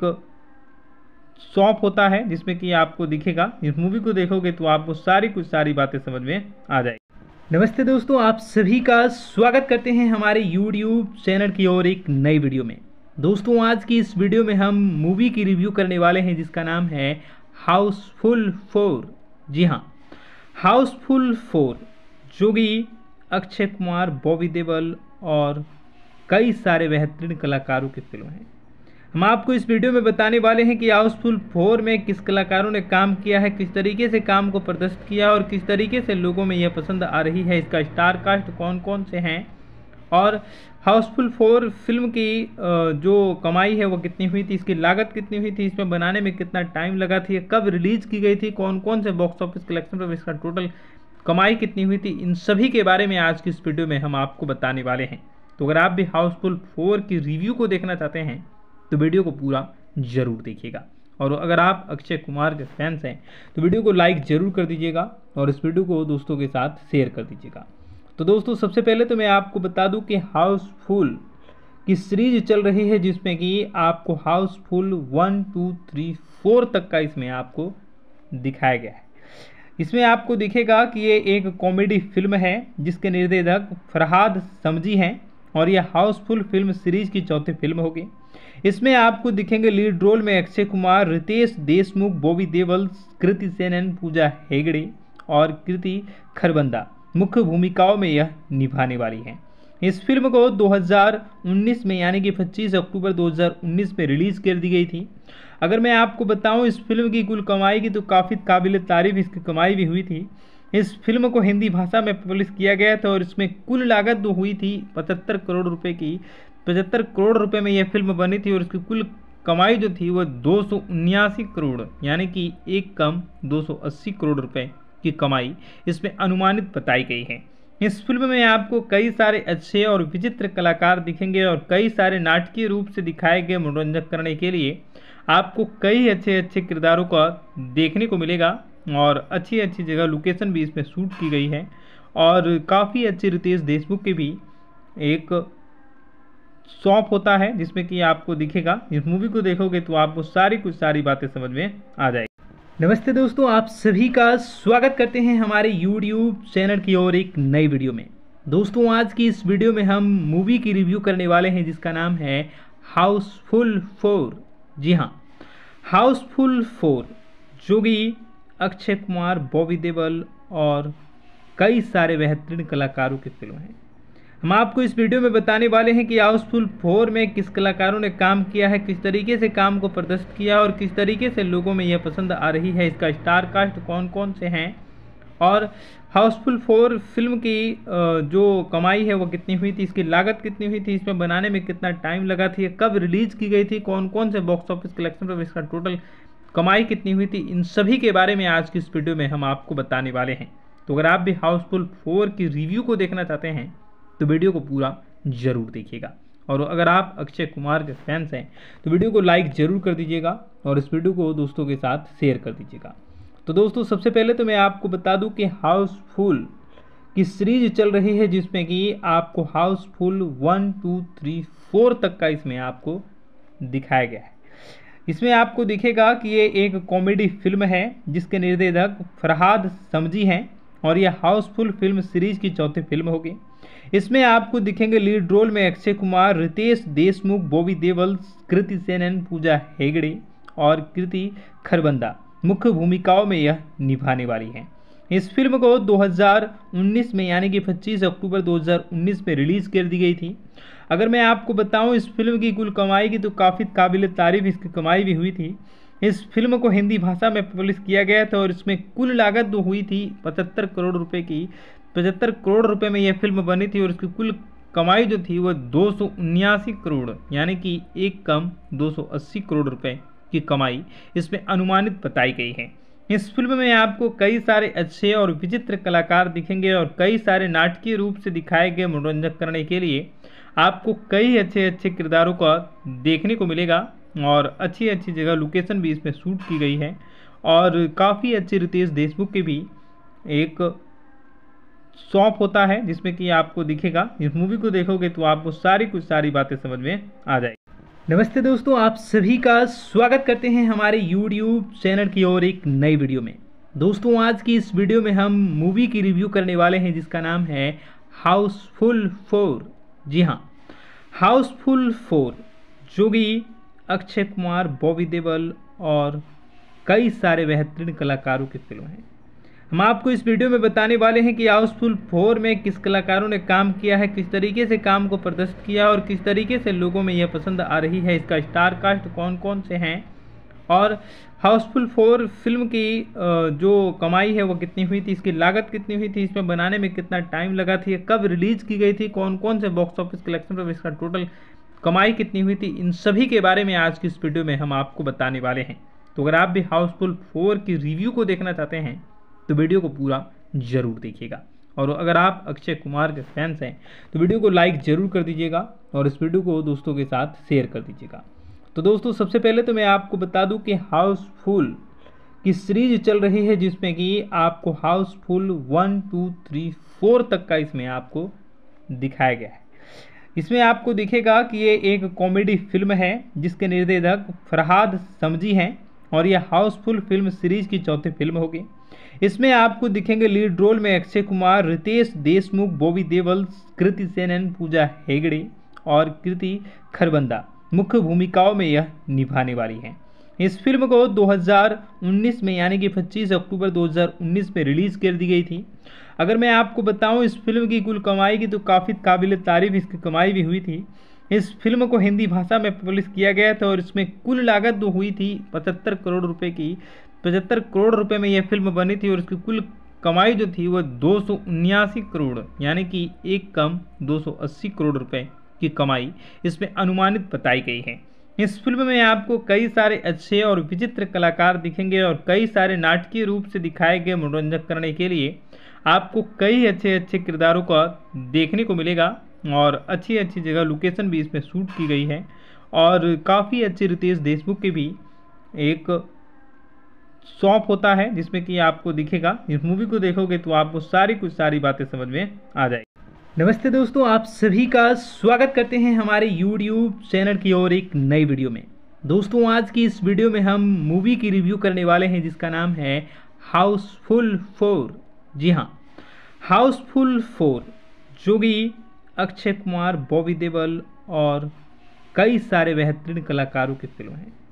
शॉप होता है जिसमें कि आपको दिखेगा। इस मूवी को देखोगे तो आपको सारी कुछ सारी बातें समझ में आ जाएगी। नमस्ते दोस्तों, आप सभी का स्वागत करते हैं हमारे यूट्यूब चैनल की ओर एक नई वीडियो में। दोस्तों आज की इस वीडियो में हम मूवी की रिव्यू करने वाले हैं जिसका नाम है हाउसफुल फोर। जी हाँ, हाउसफुल फोर जो कि अक्षय कुमार, बॉबी देओल और कई सारे बेहतरीन कलाकारों की फिल्म है। हम आपको इस वीडियो में बताने वाले हैं कि हाउसफुल फोर में किस कलाकारों ने काम किया है, किस तरीके से काम को प्रदर्शित किया और किस तरीके से लोगों में यह पसंद आ रही है, इसका स्टार कास्ट कौन कौन से हैं और हाउसफुल फोर फिल्म की जो कमाई है वो कितनी हुई थी, इसकी लागत कितनी हुई थी, इसमें बनाने में कितना टाइम लगा थी, कब रिलीज़ की गई थी, कौन कौन से बॉक्स ऑफिस कलेक्शन पर इसका टोटल कमाई कितनी हुई थी, इन सभी के बारे में आज की इस वीडियो में हम आपको बताने वाले हैं। तो अगर आप भी हाउसफुल फोर की रिव्यू को देखना चाहते हैं तो वीडियो को पूरा जरूर देखिएगा, और अगर आप अक्षय कुमार के फैंस हैं तो वीडियो को लाइक जरूर कर दीजिएगा और इस वीडियो को दोस्तों के साथ शेयर कर दीजिएगा। तो दोस्तों सबसे पहले तो मैं आपको बता दूं कि हाउसफुल की सीरीज चल रही है जिसमें कि आपको Housefull one two three four तक का इसमें आपको दिखाया गया है। इसमें आपको दिखेगा कि ये एक कॉमेडी फिल्म है जिसके निर्देशक फरहाद समजी हैं और यह हाउसफुल फिल्म सीरीज की चौथी फिल्म होगी। इसमें आपको दिखेंगे लीड रोल में अक्षय कुमार, रितेश देशमुख, बॉबी देओल, कृति सेनन, पूजा हेगड़े और कृति खरबंदा मुख्य भूमिकाओं में यह निभाने वाली हैं। इस फिल्म को दो हज़ार उन्नीस में यानी कि पच्चीस अक्टूबर दो हज़ार उन्नीस में रिलीज़ कर दी गई थी। अगर मैं आपको बताऊं इस फिल्म की कुल कमाई की तो काफ़ी काबिल तारीफ इसकी कमाई भी हुई थी। इस फिल्म को हिंदी भाषा में पब्लिश किया गया था और इसमें कुल लागत जो हुई थी पचहत्तर करोड़ रुपए की, पचहत्तर करोड़ रुपए में यह फिल्म बनी थी और इसकी कुल कमाई जो थी वह दो सौ उन्यासी करोड़ यानी कि एक कम दो सौ अस्सी करोड़ रुपए की कमाई इसमें अनुमानित बताई गई है। इस फिल्म में आपको कई सारे अच्छे और विचित्र कलाकार दिखेंगे और कई सारे नाटकीय रूप से दिखाए गए मनोरंजन करने के लिए आपको कई अच्छे अच्छे किरदारों का देखने को मिलेगा और अच्छी अच्छी जगह लोकेशन भी इसमें शूट की गई है और काफ़ी अच्छे रितेश देशमुख के भी एक शॉप होता है जिसमें कि आपको दिखेगा। इस मूवी को देखोगे तो आपको सारी कुछ सारी बातें समझ में आ जाएगी। नमस्ते दोस्तों, आप सभी का स्वागत करते हैं हमारे यूट्यूब चैनल की ओर एक नई वीडियो में। दोस्तों आज की इस वीडियो में हम मूवी की रिव्यू करने वाले हैं जिसका नाम है हाउसफुल फोर। जी हाँ, हाउसफुल फोर जो कि अक्षय कुमार, बॉबी देओल और कई सारे बेहतरीन कलाकारों की फिल्म है। हम आपको इस वीडियो में बताने वाले हैं कि हाउसफुल फोर में किस कलाकारों ने काम किया है, किस तरीके से काम को प्रदर्शित किया और किस तरीके से लोगों में यह पसंद आ रही है, इसका स्टार कास्ट कौन कौन से हैं और हाउसफुल फोर फिल्म की जो कमाई है वो कितनी हुई थी, इसकी लागत कितनी हुई थी, इसमें बनाने में कितना टाइम लगा थी, कब रिलीज़ की गई थी, कौन कौन से बॉक्स ऑफिस कलेक्शन पर इसका टोटल कमाई कितनी हुई थी, इन सभी के बारे में आज की इस वीडियो में हम आपको बताने वाले हैं। तो अगर आप भी हाउसफुल फोर की रिव्यू को देखना चाहते हैं तो वीडियो को पूरा ज़रूर देखिएगा। और अगर आप अक्षय कुमार के फैंस हैं तो वीडियो को लाइक ज़रूर कर दीजिएगा और इस वीडियो को दोस्तों के साथ शेयर कर दीजिएगा। तो दोस्तों सबसे पहले तो मैं आपको बता दूं कि हाउसफुल की सीरीज चल रही है जिसमें कि आपको Housefull one two three four तक का इसमें आपको दिखाया गया है। इसमें आपको दिखेगा कि ये एक कॉमेडी फिल्म है जिसके निर्देशक फरहाद समजी हैं और यह हाउसफुल फिल्म सीरीज की चौथी फिल्म होगी। इसमें आपको दिखेंगे लीड रोल में अक्षय कुमार, रितेश देशमुख, बॉबी देओल, कृति सेनन, पूजा हेगड़े और कृति खरबंदा मुख्य भूमिकाओं में यह निभाने वाली हैं। इस फिल्म को दो हज़ार उन्नीस में यानी कि पच्चीस अक्टूबर दो हज़ार उन्नीस में रिलीज़ कर दी गई थी। अगर मैं आपको बताऊं इस फिल्म की कुल कमाई की तो काफ़ी काबिल तारीफ इसकी कमाई भी हुई थी। इस फिल्म को हिंदी भाषा में पब्लिश किया गया था और इसमें कुल लागत जो हुई थी पचहत्तर करोड़ रुपए की पचहत्तर करोड़ रुपए में यह फिल्म बनी थी और इसकी कुल कमाई जो थी वह दो सौ उन्यासी करोड़ यानी कि एक कम दो सौ अस्सी करोड़ रुपए की कमाई इसमें अनुमानित बताई गई है। इस फिल्म में आपको कई सारे अच्छे और विचित्र कलाकार दिखेंगे और कई सारे नाटकीय रूप से दिखाए गए मनोरंजन करने के लिए आपको कई अच्छे अच्छे किरदारों का देखने को मिलेगा और अच्छी अच्छी जगह लोकेशन भी इसमें शूट की गई है और काफ़ी अच्छे रितेश देशमुख के भी एक शॉप होता है जिसमें कि आपको दिखेगा। इस मूवी को देखोगे तो आपको सारी कुछ सारी बातें समझ में आ जाएगी। नमस्ते दोस्तों, आप सभी का स्वागत करते हैं हमारे यूट्यूब चैनल की ओर एक नई वीडियो में। दोस्तों आज की इस वीडियो में हम मूवी की रिव्यू करने वाले हैं जिसका नाम है हाउसफुल फोर। जी हाँ, हाउसफुल फोर जो कि अक्षय कुमार, बॉबी देओल और कई सारे बेहतरीन कलाकारों की फिल्म है। हम आपको इस वीडियो में बताने वाले हैं कि हाउसफुल फोर में किस कलाकारों ने काम किया है, किस तरीके से काम को प्रदर्शित किया और किस तरीके से लोगों में यह पसंद आ रही है, इसका स्टार कास्ट कौन कौन से हैं और हाउसफुल फोर फिल्म की जो कमाई है वो कितनी हुई थी, इसकी लागत कितनी हुई थी, इसमें बनाने में कितना टाइम लगा थी, कब रिलीज़ की गई थी, कौन कौन से बॉक्स ऑफिस कलेक्शन पर इसका टोटल कमाई कितनी हुई थी, इन सभी के बारे में आज की इस वीडियो में हम आपको बताने वाले हैं। तो अगर आप भी हाउसफुल फोर की रिव्यू को देखना चाहते हैं तो वीडियो को पूरा ज़रूर देखिएगा। और अगर आप अक्षय कुमार के फैंस हैं तो वीडियो को लाइक ज़रूर कर दीजिएगा और इस वीडियो को दोस्तों के साथ शेयर कर दीजिएगा। तो दोस्तों सबसे पहले तो मैं आपको बता दूं कि हाउसफुल की सीरीज चल रही है जिसमें कि आपको Housefull one two three four तक का इसमें आपको दिखाया गया है। इसमें आपको दिखेगा कि ये एक कॉमेडी फिल्म है जिसके निर्देशक फरहाद समजी हैं और यह हाउसफुल फिल्म सीरीज की चौथी फिल्म होगी। इसमें आपको दिखेंगे लीड रोल में अक्षय कुमार, रितेश देशमुख, बॉबी देओल, कृति सेनन, पूजा हेगड़े और कृति खरबंदा मुख्य भूमिकाओं में यह निभाने वाली हैं। इस फिल्म को दो हज़ार उन्नीस में यानी कि पच्चीस अक्टूबर दो हज़ार उन्नीस में रिलीज़ कर दी गई थी। अगर मैं आपको बताऊं इस फिल्म की कुल कमाई की तो काफ़ी काबिल तारीफ इसकी कमाई भी हुई थी। इस फिल्म को हिंदी भाषा में पब्लिश किया गया था और इसमें कुल लागत जो हुई थी पचहत्तर करोड़ रुपए की पचहत्तर करोड़ रुपए में यह फिल्म बनी थी और इसकी कुल कमाई जो थी वह दो सौ उन्यासी करोड़ यानी कि एक कम दो सौ अस्सी करोड़ रुपए की कमाई इसमें अनुमानित बताई गई है। इस फिल्म में आपको कई सारे अच्छे और विचित्र कलाकार दिखेंगे और कई सारे नाटकीय रूप से दिखाए गए मनोरंजन करने के लिए आपको कई अच्छे अच्छे किरदारों का देखने को मिलेगा और अच्छी अच्छी जगह लोकेशन भी इसमें शूट की गई है और काफ़ी अच्छे रितेश देशमुख के भी एक शॉप होता है जिसमें कि आपको दिखेगा। इस मूवी को देखोगे तो आपको सारी कुछ सारी बातें समझ में आ जाएगी। नमस्ते दोस्तों, आप सभी का स्वागत करते हैं हमारे यूट्यूब चैनल की ओर एक नई वीडियो में। दोस्तों आज की इस वीडियो में हम मूवी की रिव्यू करने वाले हैं जिसका नाम है हाउसफुल फोर। जी हाँ, हाउसफुल फोर जो कि अक्षय कुमार, बॉबी देओल और कई सारे बेहतरीन कलाकारों की फिल्म है।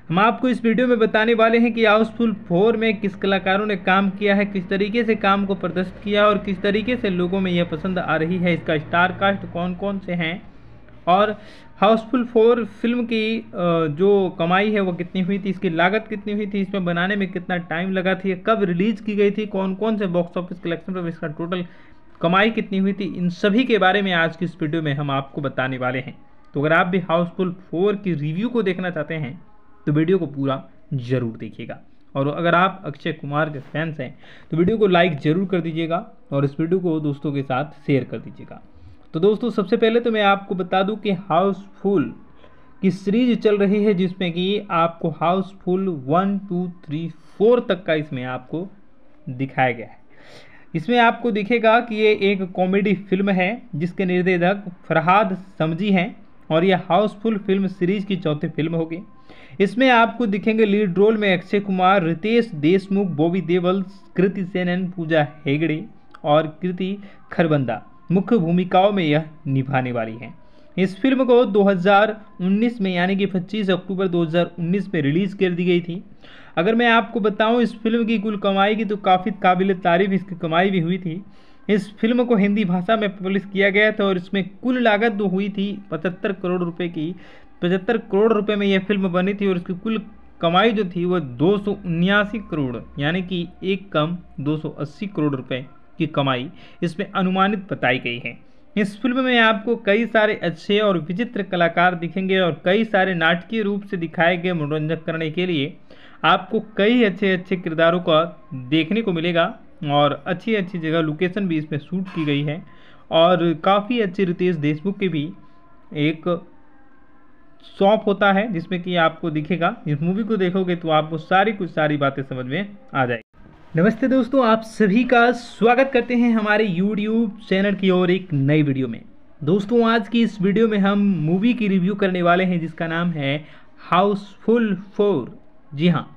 हम आपको इस वीडियो में बताने वाले हैं कि हाउसफुल फोर में किस कलाकारों ने काम किया है, किस तरीके से काम को प्रदर्शित किया और किस तरीके से लोगों में यह पसंद आ रही है, इसका स्टार कास्ट कौन कौन से हैं और हाउसफुल फोर फिल्म की जो कमाई है वो कितनी हुई थी, इसकी लागत कितनी हुई थी, इसमें बनाने में कितना टाइम लगा थी, कब रिलीज़ की गई थी, कौन कौन से बॉक्स ऑफिस कलेक्शन पर इसका टोटल कमाई कितनी हुई थी, इन सभी के बारे में आज की इस वीडियो में हम आपको बताने वाले हैं। तो अगर आप भी हाउसफुल फोर की रिव्यू को देखना चाहते हैं तो वीडियो को पूरा ज़रूर देखिएगा। और अगर आप अक्षय कुमार के फैंस हैं तो वीडियो को लाइक ज़रूर कर दीजिएगा और इस वीडियो को दोस्तों के साथ शेयर कर दीजिएगा। तो दोस्तों सबसे पहले तो मैं आपको बता दूं कि हाउसफुल की सीरीज चल रही है जिसमें कि आपको Housefull one two three four तक का इसमें आपको दिखाया गया है। इसमें आपको दिखेगा कि ये एक कॉमेडी फिल्म है जिसके निर्देशक फरहाद समजी हैं और यह हाउसफुल फिल्म सीरीज की चौथी फिल्म होगी। इसमें आपको दिखेंगे लीड रोल में अक्षय कुमार, रितेश देशमुख, बॉबी देओल, कृति सेनन, पूजा हेगड़े और कृति खरबंदा मुख्य भूमिकाओं में यह निभाने वाली हैं। इस फिल्म को दो हज़ार उन्नीस में यानी कि पच्चीस अक्टूबर दो हज़ार उन्नीस में रिलीज़ कर दी गई थी। अगर मैं आपको बताऊं इस फिल्म की कुल कमाई की तो काफ़ी काबिल तारीफ इसकी कमाई भी हुई थी। इस फिल्म को हिंदी भाषा में पब्लिश किया गया था और इसमें कुल लागत जो हुई थी पचहत्तर करोड़ रुपए की पचहत्तर करोड़ रुपए में यह फिल्म बनी थी और इसकी कुल कमाई जो थी वह दो सौ उन्यासी करोड़ यानी कि एक कम दो सौ अस्सी करोड़ रुपए की कमाई इसमें अनुमानित बताई गई है। इस फिल्म में आपको कई सारे अच्छे और विचित्र कलाकार दिखेंगे और कई सारे नाटकीय रूप से दिखाए गए मनोरंजन करने के लिए आपको कई अच्छे अच्छे किरदारों का देखने को मिलेगा और अच्छी अच्छी जगह लोकेशन भी इसमें शूट की गई है और काफ़ी अच्छे रितेश देशमुख के भी एक शॉप होता है जिसमें कि आपको दिखेगा। इस मूवी को देखोगे तो आपको सारी कुछ सारी बातें समझ में आ जाएगी। नमस्ते दोस्तों, आप सभी का स्वागत करते हैं हमारे यूट्यूब चैनल की ओर एक नई वीडियो में। दोस्तों आज की इस वीडियो में हम मूवी की रिव्यू करने वाले हैं जिसका नाम है हाउसफुल फोर। जी हाँ,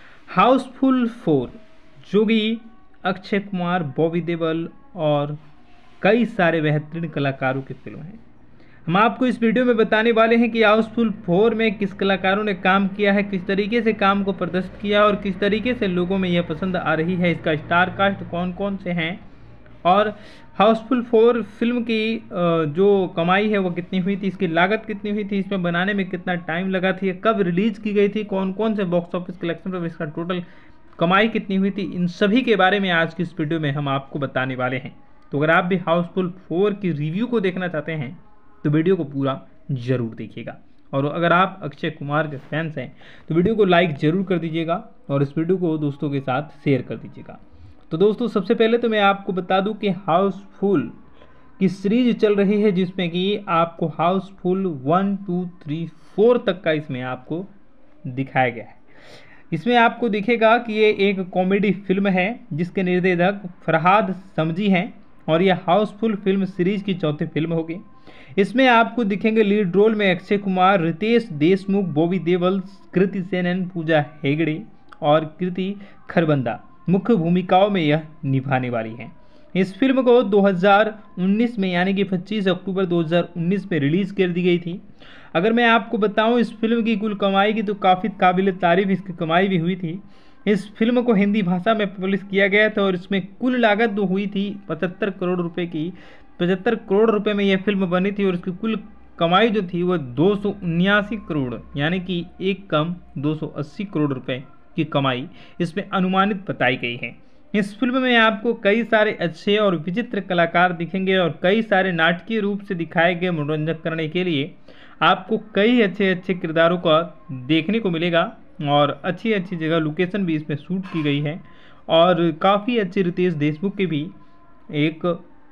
हाउसफुल फोर जो कि अक्षय कुमार, बॉबी देओल और कई सारे बेहतरीन कलाकारों की फिल्म है। हम आपको इस वीडियो में बताने वाले हैं कि हाउसफुल फोर में किस कलाकारों ने काम किया है, किस तरीके से काम को प्रदर्शित किया और किस तरीके से लोगों में यह पसंद आ रही है, इसका स्टार कास्ट कौन कौन से हैं और हाउसफुल फोर फिल्म की जो कमाई है वो कितनी हुई थी, इसकी लागत कितनी हुई थी, इसमें बनाने में कितना टाइम लगा थी, कब रिलीज़ की गई थी, कौन कौन से बॉक्स ऑफिस कलेक्शन पर इसका टोटल कमाई कितनी हुई थी, इन सभी के बारे में आज की इस वीडियो में हम आपको बताने वाले हैं। तो अगर आप भी हाउसफुल फोर की रिव्यू को देखना चाहते हैं तो वीडियो को पूरा ज़रूर देखिएगा। और अगर आप अक्षय कुमार के फैंस हैं तो वीडियो को लाइक ज़रूर कर दीजिएगा और इस वीडियो को दोस्तों के साथ शेयर कर दीजिएगा। तो दोस्तों सबसे पहले तो मैं आपको बता दूं कि हाउसफुल की सीरीज चल रही है जिसमें कि आपको Housefull one two three four तक का इसमें आपको दिखाया गया है। इसमें आपको दिखेगा कि ये एक कॉमेडी फिल्म है जिसके निर्देशक फरहाद समजी हैं और यह हाउसफुल फिल्म सीरीज की चौथी फिल्म होगी। इसमें आपको दिखेंगे लीड रोल में अक्षय कुमार, रितेश देशमुख, बॉबी देओल, कृति सेनन, पूजा हेगड़े और कृति खरबंदा मुख्य भूमिकाओं में यह निभाने वाली हैं। इस फिल्म को दो हज़ार उन्नीस में यानी कि पच्चीस अक्टूबर दो हज़ार उन्नीस में रिलीज़ कर दी गई थी। अगर मैं आपको बताऊं इस फिल्म की कुल कमाई की तो काफ़ी काबिल तारीफ इसकी कमाई भी हुई थी। इस फिल्म को हिंदी भाषा में पब्लिश किया गया था और इसमें कुल लागत जो हुई थी पचहत्तर करोड़ रुपए की पचहत्तर करोड़ रुपए में यह फिल्म बनी थी और इसकी कुल कमाई जो थी वह दो सौ उन्यासी करोड़ यानी कि एक कम दो सौ अस्सी करोड़ रुपए की कमाई इसमें अनुमानित बताई गई है। इस फिल्म में आपको कई सारे अच्छे और विचित्र कलाकार दिखेंगे और कई सारे नाटकीय रूप से दिखाए गए मनोरंजन करने के लिए आपको कई अच्छे अच्छे किरदारों का देखने को मिलेगा और अच्छी अच्छी जगह लोकेशन भी इसमें शूट की गई है और काफ़ी अच्छे रितेश देशमुख के भी एक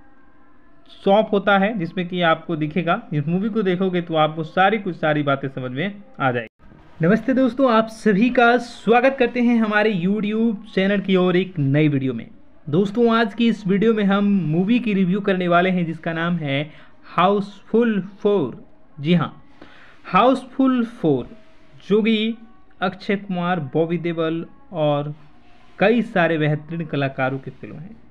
शॉप होता है जिसमें कि आपको दिखेगा। इस मूवी को देखोगे तो आपको सारी कुछ सारी बातें समझ में आ जाएगी। नमस्ते दोस्तों, आप सभी का स्वागत करते हैं हमारे यूट्यूब चैनल की ओर एक नई वीडियो में। दोस्तों आज की इस वीडियो में हम मूवी की रिव्यू करने वाले हैं जिसका नाम है हाउसफुल फोर। जी हाँ, हाउसफुल फोर जो कि अक्षय कुमार, बॉबी देओल और कई सारे बेहतरीन कलाकारों की फिल्म है।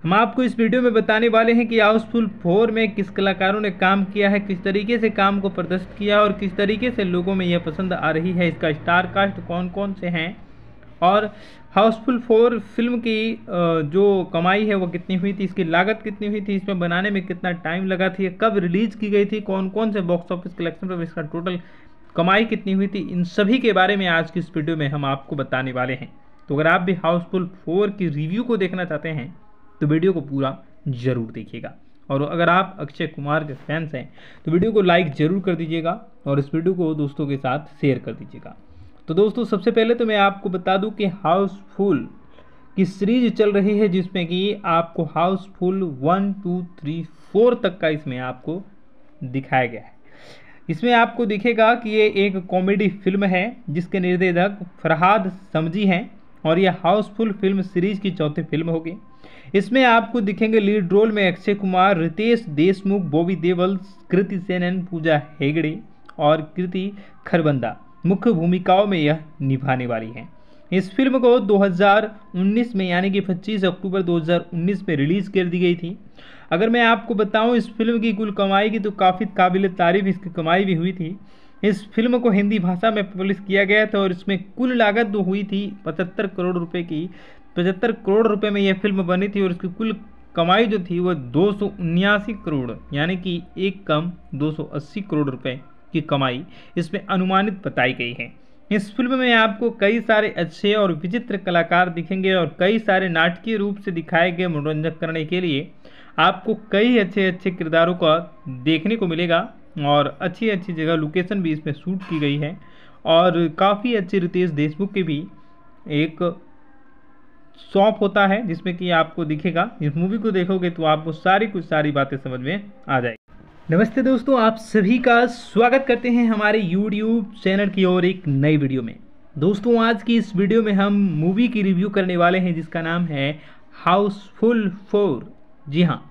हम आपको इस वीडियो में बताने वाले हैं कि हाउसफुल फोर में किस कलाकारों ने काम किया है, किस तरीके से काम को प्रदर्शित किया और किस तरीके से लोगों में यह पसंद आ रही है, इसका स्टार कास्ट कौन कौन से हैं और हाउसफुल फोर फिल्म की जो कमाई है वो कितनी हुई थी, इसकी लागत कितनी हुई थी, इसमें बनाने में कितना टाइम लगा थी, कब रिलीज की गई थी, कौन कौन से बॉक्स ऑफिस कलेक्शन पर इसका टोटल कमाई कितनी हुई थी, इन सभी के बारे में आज की इस वीडियो में हम आपको बताने वाले हैं। तो अगर आप भी हाउसफुल फोर की रिव्यू को देखना चाहते हैं तो वीडियो को पूरा जरूर देखिएगा। और अगर आप अक्षय कुमार के फैंस हैं तो वीडियो को लाइक जरूर कर दीजिएगा और इस वीडियो को दोस्तों के साथ शेयर कर दीजिएगा। तो दोस्तों सबसे पहले तो मैं आपको बता दूं कि हाउसफुल की सीरीज चल रही है जिसमें कि आपको Housefull one two three four तक का इसमें आपको दिखाया गया है। इसमें आपको दिखेगा कि ये एक कॉमेडी फिल्म है जिसके निर्देशक फरहाद समजी हैं और यह हाउसफुल फिल्म सीरीज की चौथी फिल्म होगी। इसमें आपको दिखेंगे लीड रोल में अक्षय कुमार, रितेश देशमुख, बॉबी देओल, कृति सेनन, पूजा हेगड़े और कृति खरबंदा मुख्य भूमिकाओं में यह निभाने वाली हैं। इस फिल्म को दो हज़ार उन्नीस में यानी कि पच्चीस अक्टूबर दो हज़ार उन्नीस में रिलीज़ कर दी गई थी। अगर मैं आपको बताऊं इस फिल्म की कुल कमाई की तो काफ़ी काबिल तारीफ इसकी कमाई भी हुई थी। इस फिल्म को हिंदी भाषा में पब्लिश किया गया था और इसमें कुल लागत जो हुई थी पचहत्तर करोड़ रुपए की पचहत्तर करोड़ रुपए में यह फिल्म बनी थी और इसकी कुल कमाई जो थी वह दो सौ उन्यासी करोड़ यानी कि एक कम दो सौ अस्सी करोड़ रुपए की कमाई इसमें अनुमानित बताई गई है। इस फिल्म में आपको कई सारे अच्छे और विचित्र कलाकार दिखेंगे और कई सारे नाटकीय रूप से दिखाए गए मनोरंजन करने के लिए आपको कई अच्छे अच्छे किरदारों का देखने को मिलेगा और अच्छी अच्छी जगह लोकेशन भी इसमें शूट की गई है और काफ़ी अच्छे रितेश देशमुख के भी एक शॉप होता है जिसमें कि आपको दिखेगा। इस मूवी को देखोगे तो आपको सारी कुछ सारी बातें समझ में आ जाएगी। नमस्ते दोस्तों, आप सभी का स्वागत करते हैं हमारे यूट्यूब चैनल की ओर एक नई वीडियो में। दोस्तों आज की इस वीडियो में हम मूवी की रिव्यू करने वाले हैं जिसका नाम है हाउसफुल फोर। जी हाँ,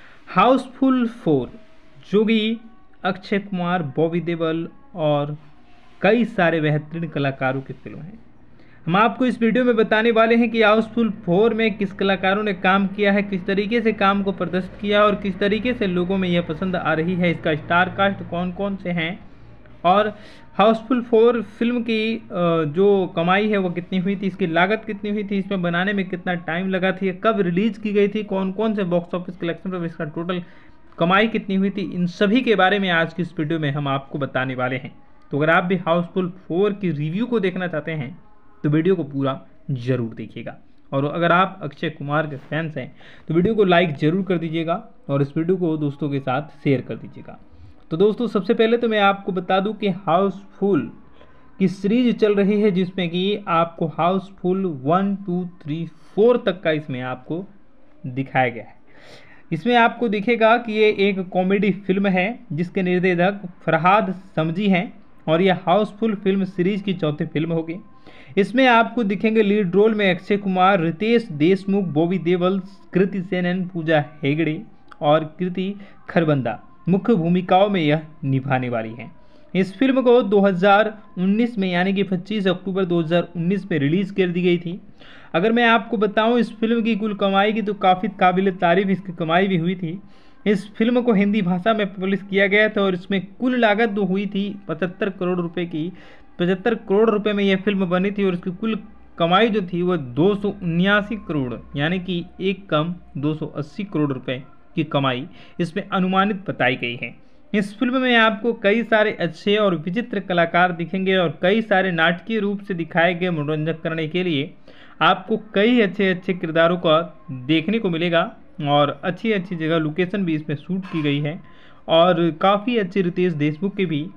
हाउसफुल फोर जो कि अक्षय कुमार, बॉबी देओल और कई सारे बेहतरीन कलाकारों की फिल्म है। हम आपको इस वीडियो में बताने वाले हैं कि हाउसफुल फोर में किस कलाकारों ने काम किया है, किस तरीके से काम को प्रदर्शित किया और किस तरीके से लोगों में यह पसंद आ रही है, इसका स्टार कास्ट कौन कौन से हैं और हाउसफुल फोर फिल्म की जो कमाई है वो कितनी हुई थी, इसकी लागत कितनी हुई थी, इसमें बनाने में कितना टाइम लगा थी, कब रिलीज़ की गई थी, कौन कौन से बॉक्स ऑफिस कलेक्शन पर इसका टोटल कमाई कितनी हुई थी, इन सभी के बारे में आज की इस वीडियो में हम आपको बताने वाले हैं। तो अगर आप भी हाउसफुल फोर की रिव्यू को देखना चाहते हैं तो वीडियो को पूरा जरूर देखिएगा। और अगर आप अक्षय कुमार के फैंस हैं तो वीडियो को लाइक जरूर कर दीजिएगा और इस वीडियो को दोस्तों के साथ शेयर कर दीजिएगा। तो दोस्तों सबसे पहले तो मैं आपको बता दूं कि हाउसफुल की सीरीज चल रही है जिसमें कि आपको Housefull one two three four तक का इसमें आपको दिखाया गया है। इसमें आपको दिखेगा कि ये एक कॉमेडी फिल्म है जिसके निर्देशक फरहाद समजी हैं और यह हाउसफुल फिल्म सीरीज की चौथी फिल्म होगी। इसमें आपको दिखेंगे लीड रोल में अक्षय कुमार, रितेश देशमुख, बॉबी देओल, कृति सेनन, पूजा हेगड़े और कृति खरबंदा मुख्य भूमिकाओं में यह निभाने वाली हैं। इस फिल्म को दो हज़ार उन्नीस में यानी कि पच्चीस अक्टूबर दो हज़ार उन्नीस में रिलीज़ कर दी गई थी। अगर मैं आपको बताऊं इस फिल्म की कुल कमाई की तो काफ़ी काबिल तारीफ इसकी कमाई भी हुई थी। इस फिल्म को हिंदी भाषा में पब्लिश किया गया था और इसमें कुल लागत जो हुई थी पचहत्तर करोड़ रुपए की पचहत्तर करोड़ रुपए में यह फिल्म बनी थी और इसकी कुल कमाई जो थी वह दो सौ उन्यासी करोड़ यानी कि एक कम दो सौ अस्सी करोड़ रुपए की कमाई इसमें अनुमानित बताई गई है। इस फिल्म में आपको कई सारे अच्छे और विचित्र कलाकार दिखेंगे और कई सारे नाटकीय रूप से दिखाए गए मनोरंजन करने के लिए आपको कई अच्छे अच्छे किरदारों का देखने को मिलेगा और अच्छी अच्छी जगह लोकेशन भी इसमें शूट की गई है और काफ़ी अच्छे रितेश देशमुख के भी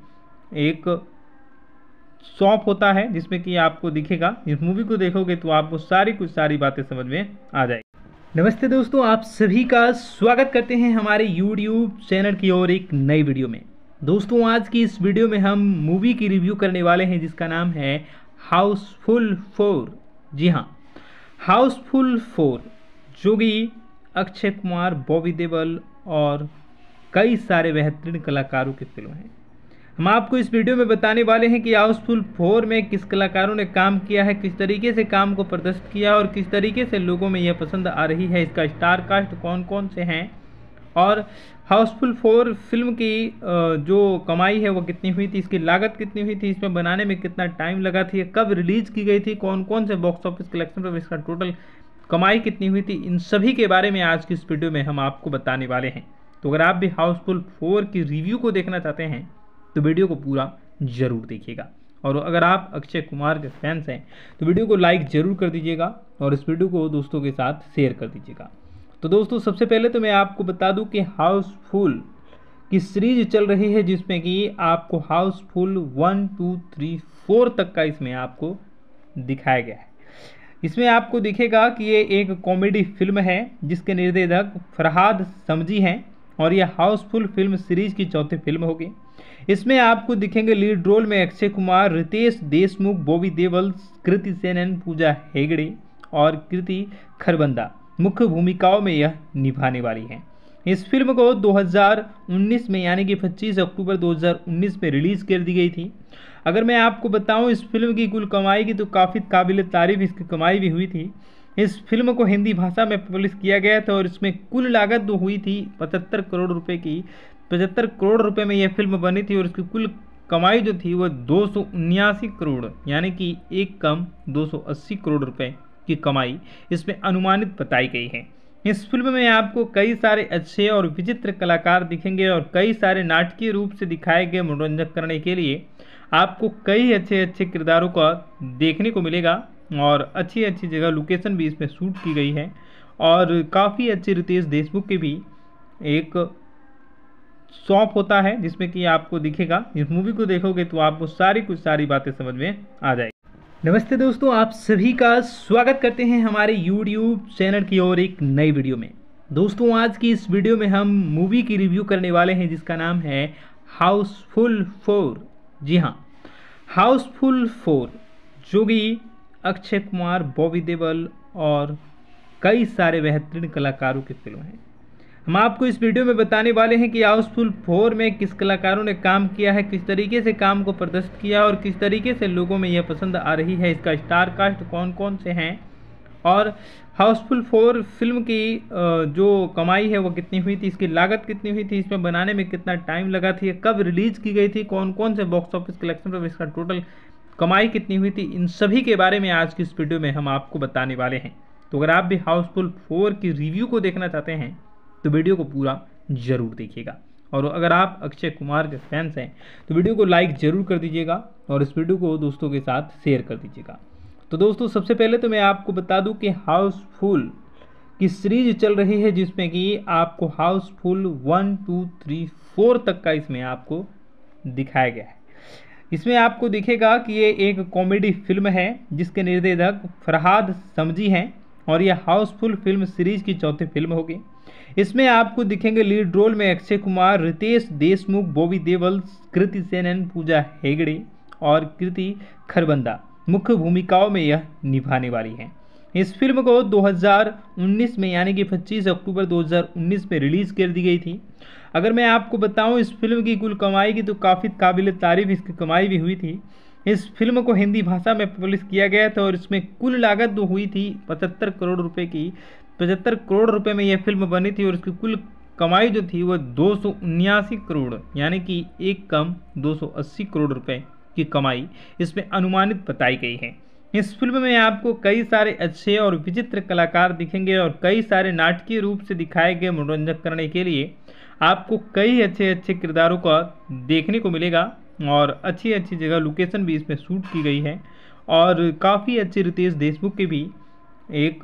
एक शॉप होता है जिसमें कि आपको दिखेगा। इस मूवी को देखोगे तो आपको सारी कुछ सारी बातें समझ में आ जाएगी। नमस्ते दोस्तों, आप सभी का स्वागत करते हैं हमारे यूट्यूब चैनल की ओर एक नई वीडियो में। दोस्तों आज की इस वीडियो में हम मूवी की रिव्यू करने वाले हैं जिसका नाम है हाउसफुल फोर। जी हाँ, हाउसफुल फोर जो कि अक्षय कुमार, बॉबी देओल और कई सारे बेहतरीन कलाकारों की फिल्म है। हम आपको इस वीडियो में बताने वाले हैं कि हाउसफुल फोर में किस कलाकारों ने काम किया है, किस तरीके से काम को प्रदर्शित किया और किस तरीके से लोगों में यह पसंद आ रही है, इसका स्टार कास्ट कौन कौन से हैं और हाउसफुल फोर फिल्म की जो कमाई है वो कितनी हुई थी, इसकी लागत कितनी हुई थी, इसमें बनाने में कितना टाइम लगा थी, कब रिलीज़ की गई थी, कौन कौन से बॉक्स ऑफिस कलेक्शन पर इसका टोटल कमाई कितनी हुई थी, इन सभी के बारे में आज की इस वीडियो में हम आपको बताने वाले हैं। तो अगर आप भी हाउसफुल फोर की रिव्यू को देखना चाहते हैं तो वीडियो को पूरा जरूर देखिएगा, और अगर आप अक्षय कुमार के फैंस हैं तो वीडियो को लाइक जरूर कर दीजिएगा और इस वीडियो को दोस्तों के साथ शेयर कर दीजिएगा। तो दोस्तों सबसे पहले तो मैं आपको बता दूं कि हाउसफुल की सीरीज चल रही है जिसमें कि आपको Housefull one two three four तक का इसमें आपको दिखाया गया है। इसमें आपको दिखेगा कि ये एक कॉमेडी फिल्म है जिसके निर्देशक फरहाद समजी हैं और यह हाउसफुल फिल्म सीरीज की चौथी फिल्म होगी। इसमें आपको दिखेंगे लीड रोल में अक्षय कुमार, रितेश देशमुख, बॉबी देओल, कृति सेनन, पूजा हेगड़े और कृति खरबंदा मुख्य भूमिकाओं में यह निभाने वाली हैं। इस फिल्म को दो हज़ार उन्नीस में यानी कि पच्चीस अक्टूबर दो हज़ार उन्नीस में रिलीज़ कर दी गई थी। अगर मैं आपको बताऊं इस फिल्म की कुल कमाई की तो काफ़ी काबिल तारीफ इसकी कमाई भी हुई थी। इस फिल्म को हिंदी भाषा में पब्लिश किया गया था और इसमें कुल लागत जो हुई थी पचहत्तर करोड़ रुपए की, पचहत्तर करोड़ रुपए में यह फिल्म बनी थी और इसकी कुल कमाई जो थी वह दो सौ उन्यासी करोड़ यानी कि एक कम दो सौ अस्सी करोड़ रुपए की कमाई इसमें अनुमानित बताई गई है। इस फिल्म में आपको कई सारे अच्छे और विचित्र कलाकार दिखेंगे और कई सारे नाटकीय रूप से दिखाए गए मनोरंजन करने के लिए आपको कई अच्छे अच्छे किरदारों का देखने को मिलेगा और अच्छी अच्छी जगह लोकेशन भी इसमें शूट की गई है और काफ़ी अच्छे रितेश देशमुख के भी एक शॉप होता है जिसमें कि आपको दिखेगा। इस मूवी को देखोगे तो आपको सारी कुछ सारी बातें समझ में आ जाएगी। नमस्ते दोस्तों, आप सभी का स्वागत करते हैं हमारे यूट्यूब चैनल की ओर एक नई वीडियो में। दोस्तों आज की इस वीडियो में हम मूवी की रिव्यू करने वाले हैं जिसका नाम है हाउसफुल फोर। जी हाँ, हाउसफुल फोर जो कि अक्षय कुमार, बॉबी देओल और कई सारे बेहतरीन कलाकारों की फिल्म है। हम आपको इस वीडियो में बताने वाले हैं कि हाउसफुल फोर में किस कलाकारों ने काम किया है, किस तरीके से काम को प्रदर्शित किया और किस तरीके से लोगों में यह पसंद आ रही है, इसका स्टार कास्ट कौन कौन से हैं और हाउसफुल फोर फिल्म की जो कमाई है वो कितनी हुई थी, इसकी लागत कितनी हुई थी, इसमें बनाने में कितना टाइम लगा थी, कब रिलीज़ की गई थी, कौन कौन से बॉक्स ऑफिस कलेक्शन पर इसका टोटल कमाई कितनी हुई थी, इन सभी के बारे में आज की इस वीडियो में हम आपको बताने वाले हैं। तो अगर आप भी हाउसफुल फोर की रिव्यू को देखना चाहते हैं तो वीडियो को पूरा जरूर देखिएगा, और अगर आप अक्षय कुमार के फैंस हैं तो वीडियो को लाइक जरूर कर दीजिएगा और इस वीडियो को दोस्तों के साथ शेयर कर दीजिएगा। तो दोस्तों सबसे पहले तो मैं आपको बता दूं कि हाउसफुल की सीरीज चल रही है जिसमें कि आपको Housefull one two three four तक का इसमें आपको दिखाया गया है। इसमें आपको दिखेगा कि ये एक कॉमेडी फिल्म है जिसके निर्देशक फरहाद समजी हैं और यह हाउसफुल फिल्म सीरीज की चौथी फिल्म होगी। इसमें आपको दिखेंगे लीड रोल में अक्षय कुमार, रितेश देशमुख, बॉबी देओल, कृति सेनन, पूजा हेगड़े और कृति खरबंदा मुख्य भूमिकाओं में यह निभाने वाली हैं। इस फिल्म को दो हज़ार उन्नीस में यानी कि पच्चीस अक्टूबर दो हज़ार उन्नीस में रिलीज़ कर दी गई थी। अगर मैं आपको बताऊं इस फिल्म की कुल कमाई की तो काफ़ी काबिल तारीफ इसकी कमाई भी हुई थी। इस फिल्म को हिंदी भाषा में पब्लिश किया गया था और इसमें कुल लागत जो हुई थी पचहत्तर करोड़ रुपए की, पचहत्तर करोड़ रुपए में यह फिल्म बनी थी और इसकी कुल कमाई जो थी वह दो सौ उन्यासी करोड़ यानी कि एक कम दो सौ अस्सी करोड़ रुपए की कमाई इसमें अनुमानित बताई गई है। इस फिल्म में आपको कई सारे अच्छे और विचित्र कलाकार दिखेंगे और कई सारे नाटकीय रूप से दिखाए गए मनोरंजन करने के लिए आपको कई अच्छे अच्छे किरदारों का देखने को मिलेगा और अच्छी अच्छी जगह लोकेशन भी इसमें शूट की गई है और काफ़ी अच्छे रितेश देशमुख के भी एक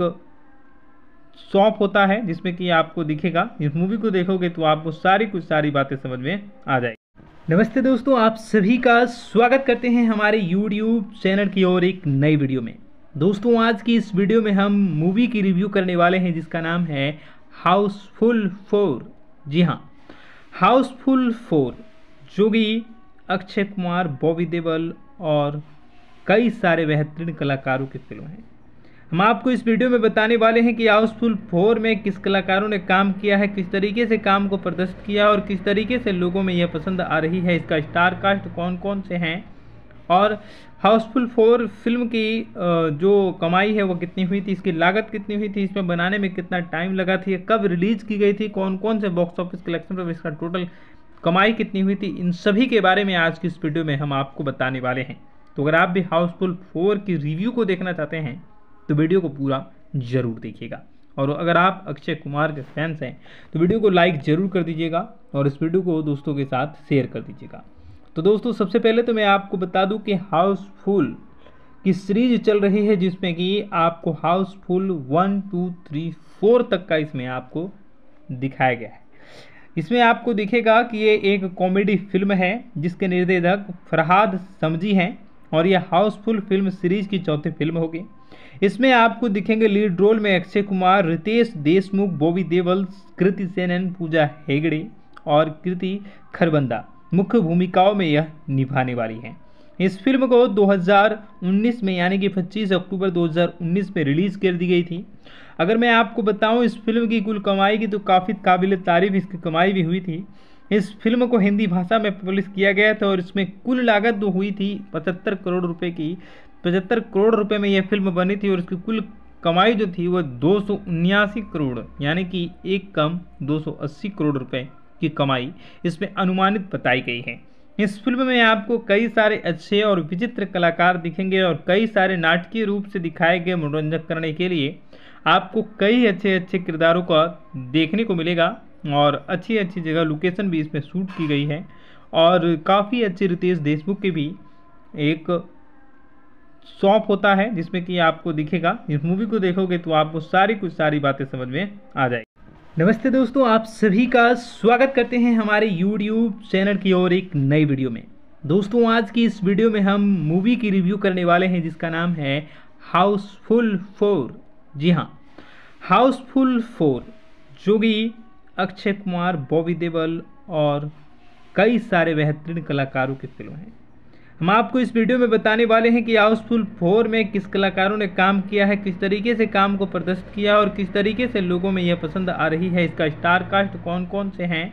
शॉप होता है जिसमें कि आपको दिखेगा। इस मूवी को देखोगे तो आपको सारी कुछ सारी बातें समझ में आ जाएगी। नमस्ते दोस्तों, आप सभी का स्वागत करते हैं हमारे यूट्यूब चैनल की ओर एक नई वीडियो में। दोस्तों आज की इस वीडियो में हम मूवी की रिव्यू करने वाले हैं जिसका नाम है हाउसफुल फोर। जी हाँ, हाउसफुल फोर जो कि अक्षय कुमार, बॉबी देओल और कई सारे बेहतरीन कलाकारों की फिल्म है। हम आपको इस वीडियो में बताने वाले हैं कि हाउसफुल फोर में किस कलाकारों ने काम किया है, किस तरीके से काम को प्रदर्शित किया और किस तरीके से लोगों में यह पसंद आ रही है, इसका स्टार कास्ट कौन कौन से हैं और हाउसफुल फोर फिल्म की जो कमाई है वो कितनी हुई थी, इसकी लागत कितनी हुई थी, इसमें बनाने में कितना टाइम लगा थी, कब रिलीज़ की गई थी, कौन कौन से बॉक्स ऑफिस कलेक्शन पर इसका टोटल कमाई कितनी हुई थी, इन सभी के बारे में आज की इस वीडियो में हम आपको बताने वाले हैं। तो अगर आप भी हाउसफुल फोर की रिव्यू को देखना चाहते हैं तो वीडियो को पूरा ज़रूर देखिएगा। और अगर आप अक्षय कुमार के फैंस हैं तो वीडियो को लाइक ज़रूर कर दीजिएगा और इस वीडियो को दोस्तों के साथ शेयर कर दीजिएगा। तो दोस्तों सबसे पहले तो मैं आपको बता दूं कि हाउसफुल की सीरीज चल रही है जिसमें कि आपको Housefull one two three four तक का इसमें आपको दिखाया गया है। इसमें आपको दिखेगा कि ये एक कॉमेडी फिल्म है जिसके निर्देशक फरहाद समजी हैं और यह हाउसफुल फिल्म सीरीज की चौथी फिल्म होगी। इसमें आपको दिखेंगे लीड रोल में अक्षय कुमार, रितेश देशमुख, बॉबी देओल, कृति सेनन, पूजा हेगड़े और कृति खरबंदा मुख्य भूमिकाओं में यह निभाने वाली हैं। इस फिल्म को दो हज़ार उन्नीस में यानी कि पच्चीस अक्टूबर दो हज़ार उन्नीस में रिलीज़ कर दी गई थी। अगर मैं आपको बताऊं इस फिल्म की कुल कमाई की तो काफ़ी काबिल तारीफ इसकी कमाई भी हुई थी। इस फिल्म को हिंदी भाषा में पब्लिश किया गया था और इसमें कुल लागत जो हुई थी पचहत्तर करोड़ रुपए की पचहत्तर करोड़ रुपए में यह फिल्म बनी थी और इसकी कुल कमाई जो थी वह दो सौ उन्यासी करोड़ यानी कि एक कम दो सौ अस्सी करोड़ रुपए की कमाई इसमें अनुमानित बताई गई है। इस फिल्म में आपको कई सारे अच्छे और विचित्र कलाकार दिखेंगे और कई सारे नाटकीय रूप से दिखाए गए मनोरंजन करने के लिए आपको कई अच्छे अच्छे किरदारों का देखने को मिलेगा और अच्छी अच्छी जगह लोकेशन भी इसमें शूट की गई है और काफ़ी अच्छे रितेश देशमुख के भी एक शॉप होता है जिसमें कि आपको दिखेगा। इस मूवी को देखोगे तो आपको सारी कुछ सारी बातें समझ में आ जाएगी। नमस्ते दोस्तों, आप सभी का स्वागत करते हैं हमारे यूट्यूब चैनल की ओर एक नई वीडियो में। दोस्तों आज की इस वीडियो में हम मूवी की रिव्यू करने वाले हैं जिसका नाम है हाउसफुल फोर। जी हाँ, हाउसफुल फोर जो कि अक्षय कुमार, बॉबी देओल और कई सारे बेहतरीन कलाकारों की फिल्म है। हम आपको इस वीडियो में बताने वाले हैं कि हाउसफुल फोर में किस कलाकारों ने काम किया है, किस तरीके से काम को प्रदर्शित किया और किस तरीके से लोगों में यह पसंद आ रही है, इसका स्टार कास्ट कौन कौन से हैं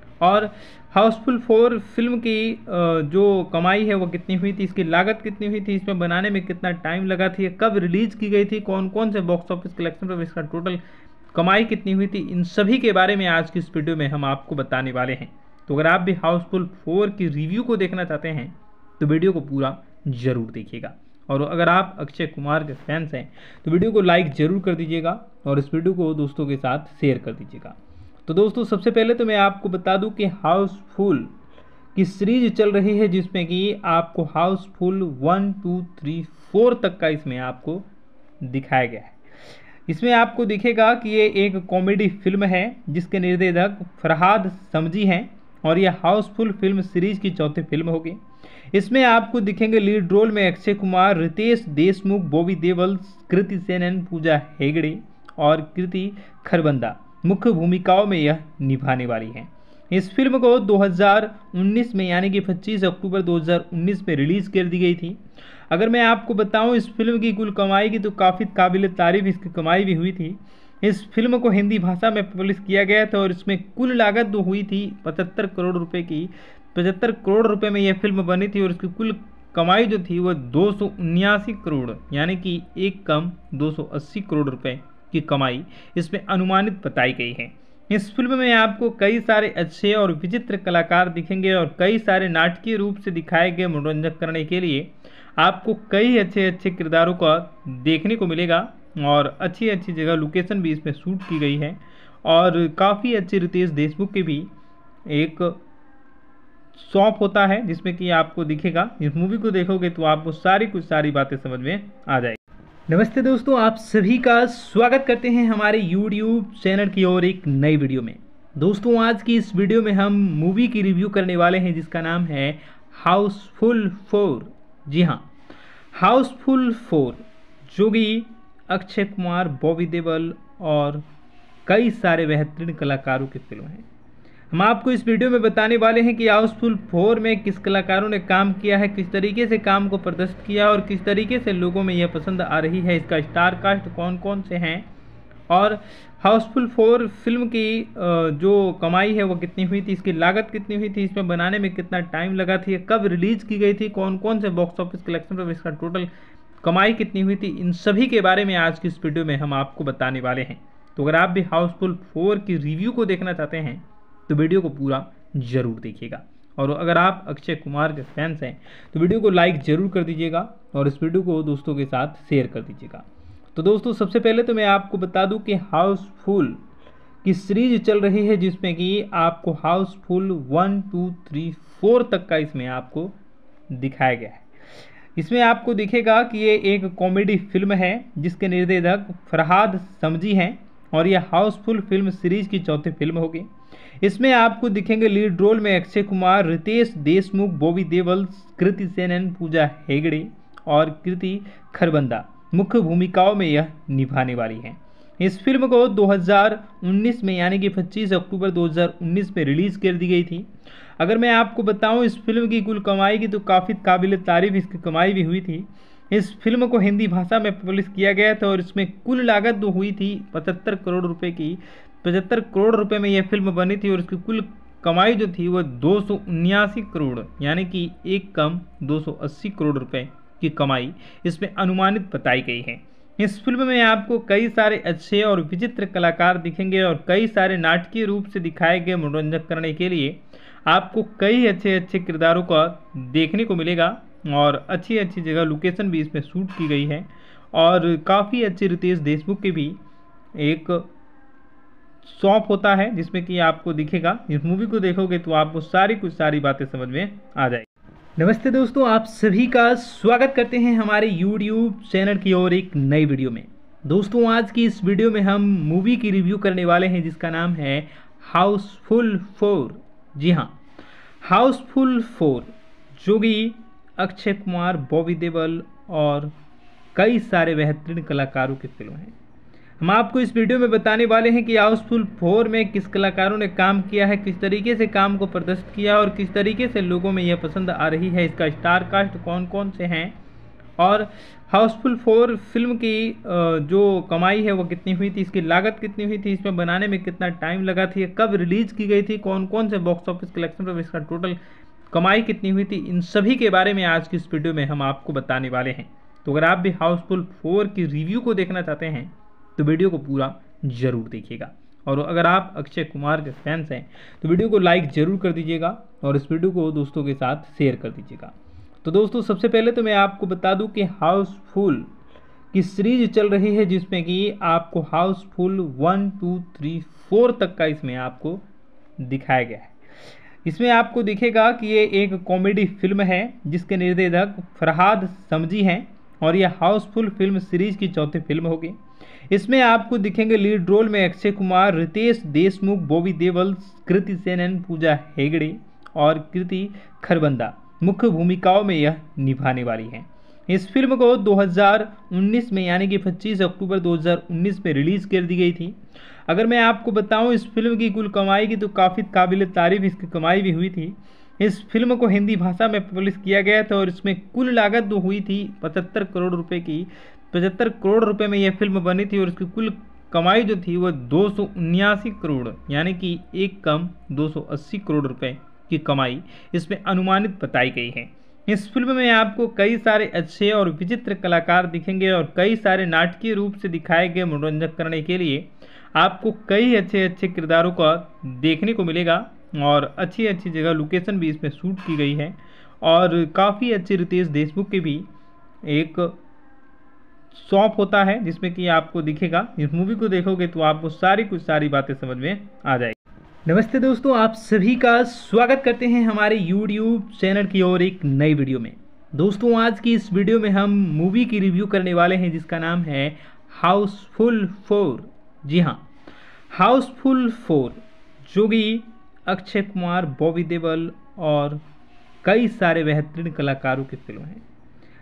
और हाउसफुल फोर फिल्म की जो कमाई है वो कितनी हुई थी, इसकी लागत कितनी हुई थी, इसमें बनाने में कितना टाइम लगा थी, कब रिलीज़ की गई थी, कौन कौन से बॉक्स ऑफिस कलेक्शन पर इसका टोटल कमाई कितनी हुई थी, इन सभी के बारे में आज की इस वीडियो में हम आपको बताने वाले हैं। तो अगर आप भी हाउसफुल फोर की रिव्यू को देखना चाहते हैं तो वीडियो को पूरा ज़रूर देखिएगा। और अगर आप अक्षय कुमार के फैंस हैं तो वीडियो को लाइक ज़रूर कर दीजिएगा और इस वीडियो को दोस्तों के साथ शेयर कर दीजिएगा। तो दोस्तों सबसे पहले तो मैं आपको बता दूं कि हाउसफुल की सीरीज चल रही है जिसमें कि आपको Housefull one two three four तक का इसमें आपको दिखाया गया है। इसमें आपको दिखेगा कि ये एक कॉमेडी फिल्म है जिसके निर्देशक फरहाद समजी हैं और यह हाउसफुल फिल्म सीरीज की चौथी फिल्म होगी। इसमें आपको दिखेंगे लीड रोल में अक्षय कुमार, रितेश देशमुख, बॉबी देओल, कृति सेनन, पूजा हेगड़े और कृति खरबंदा मुख्य भूमिकाओं में यह निभाने वाली हैं। इस फिल्म को दो हज़ार उन्नीस में यानी कि पच्चीस अक्टूबर दो हज़ार उन्नीस में रिलीज़ कर दी गई थी। अगर मैं आपको बताऊं इस फिल्म की कुल कमाई की तो काफ़ी काबिल तारीफ इसकी कमाई भी हुई थी। इस फिल्म को हिंदी भाषा में पब्लिश किया गया था और इसमें कुल लागत जो हुई थी पचहत्तर करोड़ रुपए की पचहत्तर करोड़ रुपए में यह फिल्म बनी थी और इसकी कुल कमाई जो थी वह दो सौ उन्यासी करोड़ यानी कि एक कम दो सौ अस्सी करोड़ रुपए की कमाई इसमें अनुमानित बताई गई है। इस फिल्म में आपको कई सारे अच्छे और विचित्र कलाकार दिखेंगे और कई सारे नाटकीय रूप से दिखाए गए मनोरंजन करने के लिए आपको कई अच्छे अच्छे किरदारों का देखने को मिलेगा और अच्छी अच्छी जगह लोकेशन भी इसमें शूट की गई है और काफ़ी अच्छे रितेश देशमुख के भी एक शॉप होता है जिसमें कि आपको दिखेगा। इस मूवी को देखोगे तो आपको सारी कुछ सारी बातें समझ में आ जाएगी। नमस्ते दोस्तों, आप सभी का स्वागत करते हैं हमारे यूट्यूब चैनल की ओर एक नई वीडियो में। दोस्तों आज की इस वीडियो में हम मूवी की रिव्यू करने वाले हैं जिसका नाम है हाउसफुल फोर। जी हाँ, हाउसफुल फोर जो कि अक्षय कुमार, बॉबी देओल और कई सारे बेहतरीन कलाकारों की फिल्म है। हम आपको इस वीडियो में बताने वाले हैं कि हाउसफुल फोर में किस कलाकारों ने काम किया है, किस तरीके से काम को प्रदर्शित किया और किस तरीके से लोगों में यह पसंद आ रही है, इसका स्टार कास्ट कौन कौन से हैं और हाउसफुल फोर फिल्म की जो कमाई है वो कितनी हुई थी, इसकी लागत कितनी हुई थी, इसमें बनाने में कितना टाइम लगा थी, कब रिलीज़ की गई थी, कौन कौन से बॉक्स ऑफिस कलेक्शन पर इसका टोटल कमाई कितनी हुई थी, इन सभी के बारे में आज की इस वीडियो में हम आपको बताने वाले हैं। तो अगर आप भी हाउसफुल फोर की रिव्यू को देखना चाहते हैं तो वीडियो को पूरा ज़रूर देखिएगा। और अगर आप अक्षय कुमार के फैंस हैं तो वीडियो को लाइक ज़रूर कर दीजिएगा और इस वीडियो को दोस्तों के साथ शेयर कर दीजिएगा। तो दोस्तों सबसे पहले तो मैं आपको बता दूं कि हाउसफुल की सीरीज चल रही है जिसमें कि आपको Housefull one two three four तक का इसमें आपको दिखाया गया है। इसमें आपको दिखेगा कि ये एक कॉमेडी फिल्म है जिसके निर्देशक फरहाद समजी हैं और यह हाउसफुल फिल्म सीरीज की चौथी फिल्म होगी। इसमें आपको दिखेंगे लीड रोल में अक्षय कुमार, रितेश देशमुख, बॉबी देओल, कृति सेनन, पूजा हेगड़े और कृति खरबंदा मुख्य भूमिकाओं में यह निभाने वाली हैं। इस फिल्म को दो हज़ार उन्नीस में यानी कि पच्चीस अक्टूबर दो हज़ार उन्नीस में रिलीज़ कर दी गई थी। अगर मैं आपको बताऊं इस फिल्म की कुल कमाई की तो काफ़ी काबिल तारीफ इसकी कमाई भी हुई थी। इस फिल्म को हिंदी भाषा में पब्लिश किया गया था और इसमें कुल लागत जो हुई थी पचहत्तर करोड़ रुपए की पचहत्तर करोड़ रुपए में यह फिल्म बनी थी और इसकी कुल कमाई जो थी वह दो सौ उन्यासी करोड़ यानी कि एक कम दो सौ अस्सी करोड़ रुपए की कमाई इसमें अनुमानित बताई गई है। इस फिल्म में आपको कई सारे अच्छे और विचित्र कलाकार दिखेंगे और कई सारे नाटकीय रूप से दिखाए गए मनोरंजन करने के लिए आपको कई अच्छे अच्छे किरदारों का देखने को मिलेगा और अच्छी अच्छी जगह लोकेशन भी इसमें शूट की गई है और काफ़ी अच्छे रितेश देशमुख के भी एक शॉप होता है जिसमें कि आपको दिखेगा। इस मूवी को देखोगे तो आपको सारी कुछ सारी बातें समझ में आ जाएगी। नमस्ते दोस्तों, आप सभी का स्वागत करते हैं हमारे यूट्यूब चैनल की ओर एक नई वीडियो में। दोस्तों आज की इस वीडियो में हम मूवी की रिव्यू करने वाले हैं जिसका नाम है हाउसफुल फोर। जी हाँ, हाउसफुल फोर जो कि अक्षय कुमार, बॉबी देओल और कई सारे बेहतरीन कलाकारों की फिल्म है। हम आपको इस वीडियो में बताने वाले हैं कि हाउसफुल फोर में किस कलाकारों ने काम किया है, किस तरीके से काम को प्रदर्शित किया और किस तरीके से लोगों में यह पसंद आ रही है, इसका स्टार कास्ट कौन कौन से हैं और हाउसफुल फोर फिल्म की जो कमाई है वो कितनी हुई थी, इसकी लागत कितनी हुई थी, इसमें बनाने में कितना टाइम लगा थी, कब रिलीज़ की गई थी, कौन कौन से बॉक्स ऑफिस कलेक्शन पर इसका टोटल कमाई कितनी हुई थी, इन सभी के बारे में आज की इस वीडियो में हम आपको बताने वाले हैं। तो अगर आप भी हाउसफुल फोर की रिव्यू को देखना चाहते हैं तो वीडियो को पूरा ज़रूर देखिएगा। और अगर आप अक्षय कुमार के फैंस हैं तो वीडियो को लाइक ज़रूर कर दीजिएगा और इस वीडियो को दोस्तों के साथ शेयर कर दीजिएगा। तो दोस्तों सबसे पहले तो मैं आपको बता दूं कि हाउसफुल की सीरीज चल रही है जिसमें कि आपको Housefull one two three four तक का इसमें आपको दिखाया गया है। इसमें आपको दिखेगा कि ये एक कॉमेडी फिल्म है जिसके निर्देशक फरहाद समजी हैं और यह हाउसफुल फिल्म सीरीज की चौथी फिल्म होगी। इसमें आपको दिखेंगे लीड रोल में अक्षय कुमार, रितेश देशमुख, बॉबी देओल, कृति सेनन, पूजा हेगड़े और कृति खरबंदा मुख्य भूमिकाओं में यह निभाने वाली हैं। इस फिल्म को दो हज़ार उन्नीस में यानी कि पच्चीस अक्टूबर दो हज़ार उन्नीस में रिलीज़ कर दी गई थी। अगर मैं आपको बताऊं इस फिल्म की कुल कमाई की तो काफ़ी काबिल तारीफ इसकी कमाई भी हुई थी। इस फिल्म को हिंदी भाषा में पब्लिश किया गया था और इसमें कुल लागत जो हुई थी पचहत्तर करोड़ रुपए की पचहत्तर करोड़ रुपए में यह फिल्म बनी थी और इसकी कुल कमाई जो थी वह दो सौ उन्यासी करोड़ यानी कि एक कम दो सौ अस्सी करोड़ रुपए की कमाई इसमें अनुमानित बताई गई है। इस फिल्म में आपको कई सारे अच्छे और विचित्र कलाकार दिखेंगे और कई सारे नाटकीय रूप से दिखाए गए मनोरंजन करने के लिए आपको कई अच्छे अच्छे किरदारों का देखने को मिलेगा और अच्छी अच्छी जगह लोकेशन भी इसमें शूट की गई है और काफ़ी अच्छे रितेश देशमुख के भी एक शॉप होता है जिसमें कि आपको दिखेगा। इस मूवी को देखोगे तो आपको सारी कुछ सारी बातें समझ में आ जाएगी। नमस्ते दोस्तों, आप सभी का स्वागत करते हैं हमारे यूट्यूब चैनल की ओर एक नई वीडियो में। दोस्तों आज की इस वीडियो में हम मूवी की रिव्यू करने वाले हैं जिसका नाम है हाउसफुल फोर। जी हाँ, हाउसफुल फोर जो कि अक्षय कुमार, बॉबी देओल और कई सारे बेहतरीन कलाकारों की फिल्म है।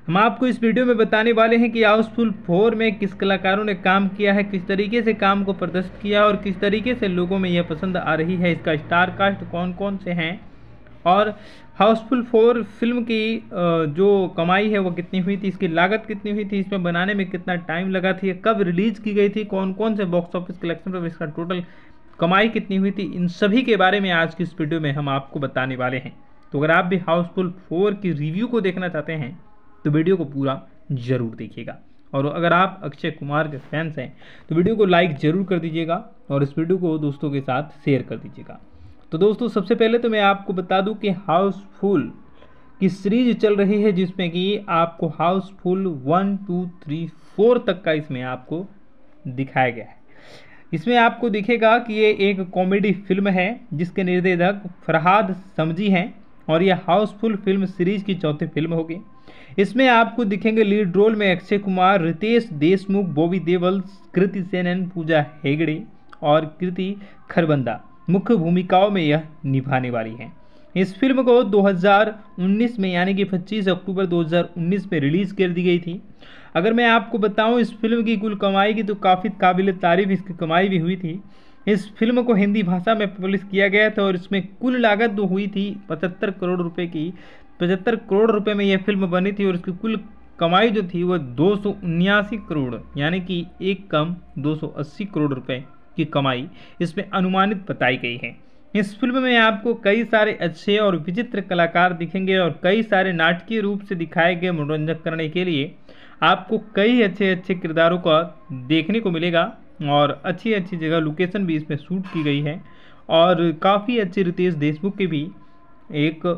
हम आपको इस वीडियो में बताने वाले हैं कि हाउसफुल फोर में किस कलाकारों ने काम किया है, किस तरीके से काम को प्रदर्शित किया और किस तरीके से लोगों में यह पसंद आ रही है, इसका स्टार कास्ट कौन कौन से हैं और हाउसफुल फोर फिल्म की जो कमाई है वो कितनी हुई थी, इसकी लागत कितनी हुई थी, इसमें बनाने में कितना टाइम लगा थी, कब रिलीज की गई थी, कौन कौन से बॉक्स ऑफिस कलेक्शन पर इसका टोटल कमाई कितनी हुई थी, इन सभी के बारे में आज की इस वीडियो में हम आपको बताने वाले हैं। तो अगर आप भी हाउसफुल फोर की रिव्यू को देखना चाहते हैं तो वीडियो को पूरा जरूर देखिएगा। और अगर आप अक्षय कुमार के फैंस हैं तो वीडियो को लाइक जरूर कर दीजिएगा और इस वीडियो को दोस्तों के साथ शेयर कर दीजिएगा। तो दोस्तों सबसे पहले तो मैं आपको बता दूं कि हाउसफुल की सीरीज चल रही है जिसमें कि आपको Housefull one two three four तक का इसमें आपको दिखाया गया है। इसमें आपको दिखेगा कि ये एक कॉमेडी फिल्म है जिसके निर्देशक फरहाद समजी हैं और यह हाउसफुल फिल्म सीरीज की चौथी फिल्म होगी। इसमें आपको दिखेंगे लीड रोल में अक्षय कुमार, रितेश देशमुख, बॉबी देओल, कृति सेनन, पूजा हेगड़े और कृति खरबंदा मुख्य भूमिकाओं में यह निभाने वाली हैं। इस फिल्म को दो हज़ार उन्नीस में यानी कि पच्चीस अक्टूबर दो हज़ार उन्नीस में रिलीज़ कर दी गई थी। अगर मैं आपको बताऊं इस फिल्म की कुल कमाई की तो काफ़ी काबिल तारीफ इसकी कमाई भी हुई थी। इस फिल्म को हिंदी भाषा में पब्लिश किया गया था और इसमें कुल लागत जो हुई थी पचहत्तर करोड़ रुपए की पचहत्तर करोड़ रुपए में यह फिल्म बनी थी और इसकी कुल कमाई जो थी वह दो सौ उन्यासी करोड़ यानी कि एक कम दो सौ अस्सी करोड़ रुपए की कमाई इसमें अनुमानित बताई गई है। इस फिल्म में आपको कई सारे अच्छे और विचित्र कलाकार दिखेंगे और कई सारे नाटकीय रूप से दिखाए गए मनोरंजन करने के लिए आपको कई अच्छे अच्छे किरदारों का देखने को मिलेगा और अच्छी अच्छी जगह लोकेशन भी इसमें शूट की गई है और काफ़ी अच्छे रितेश देशमुख के भी एक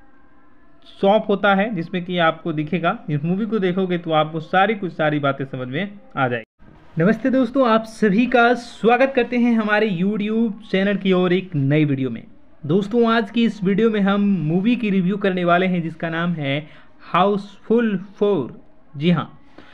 शॉप होता है जिसमें कि आपको दिखेगा। इस मूवी को देखोगे तो आपको सारी कुछ सारी बातें समझ में आ जाएगी। नमस्ते दोस्तों, आप सभी का स्वागत करते हैं हमारे यूट्यूब चैनल की ओर एक नई वीडियो में। दोस्तों आज की इस वीडियो में हम मूवी की रिव्यू करने वाले हैं जिसका नाम है हाउसफुल फोर। जी हाँ,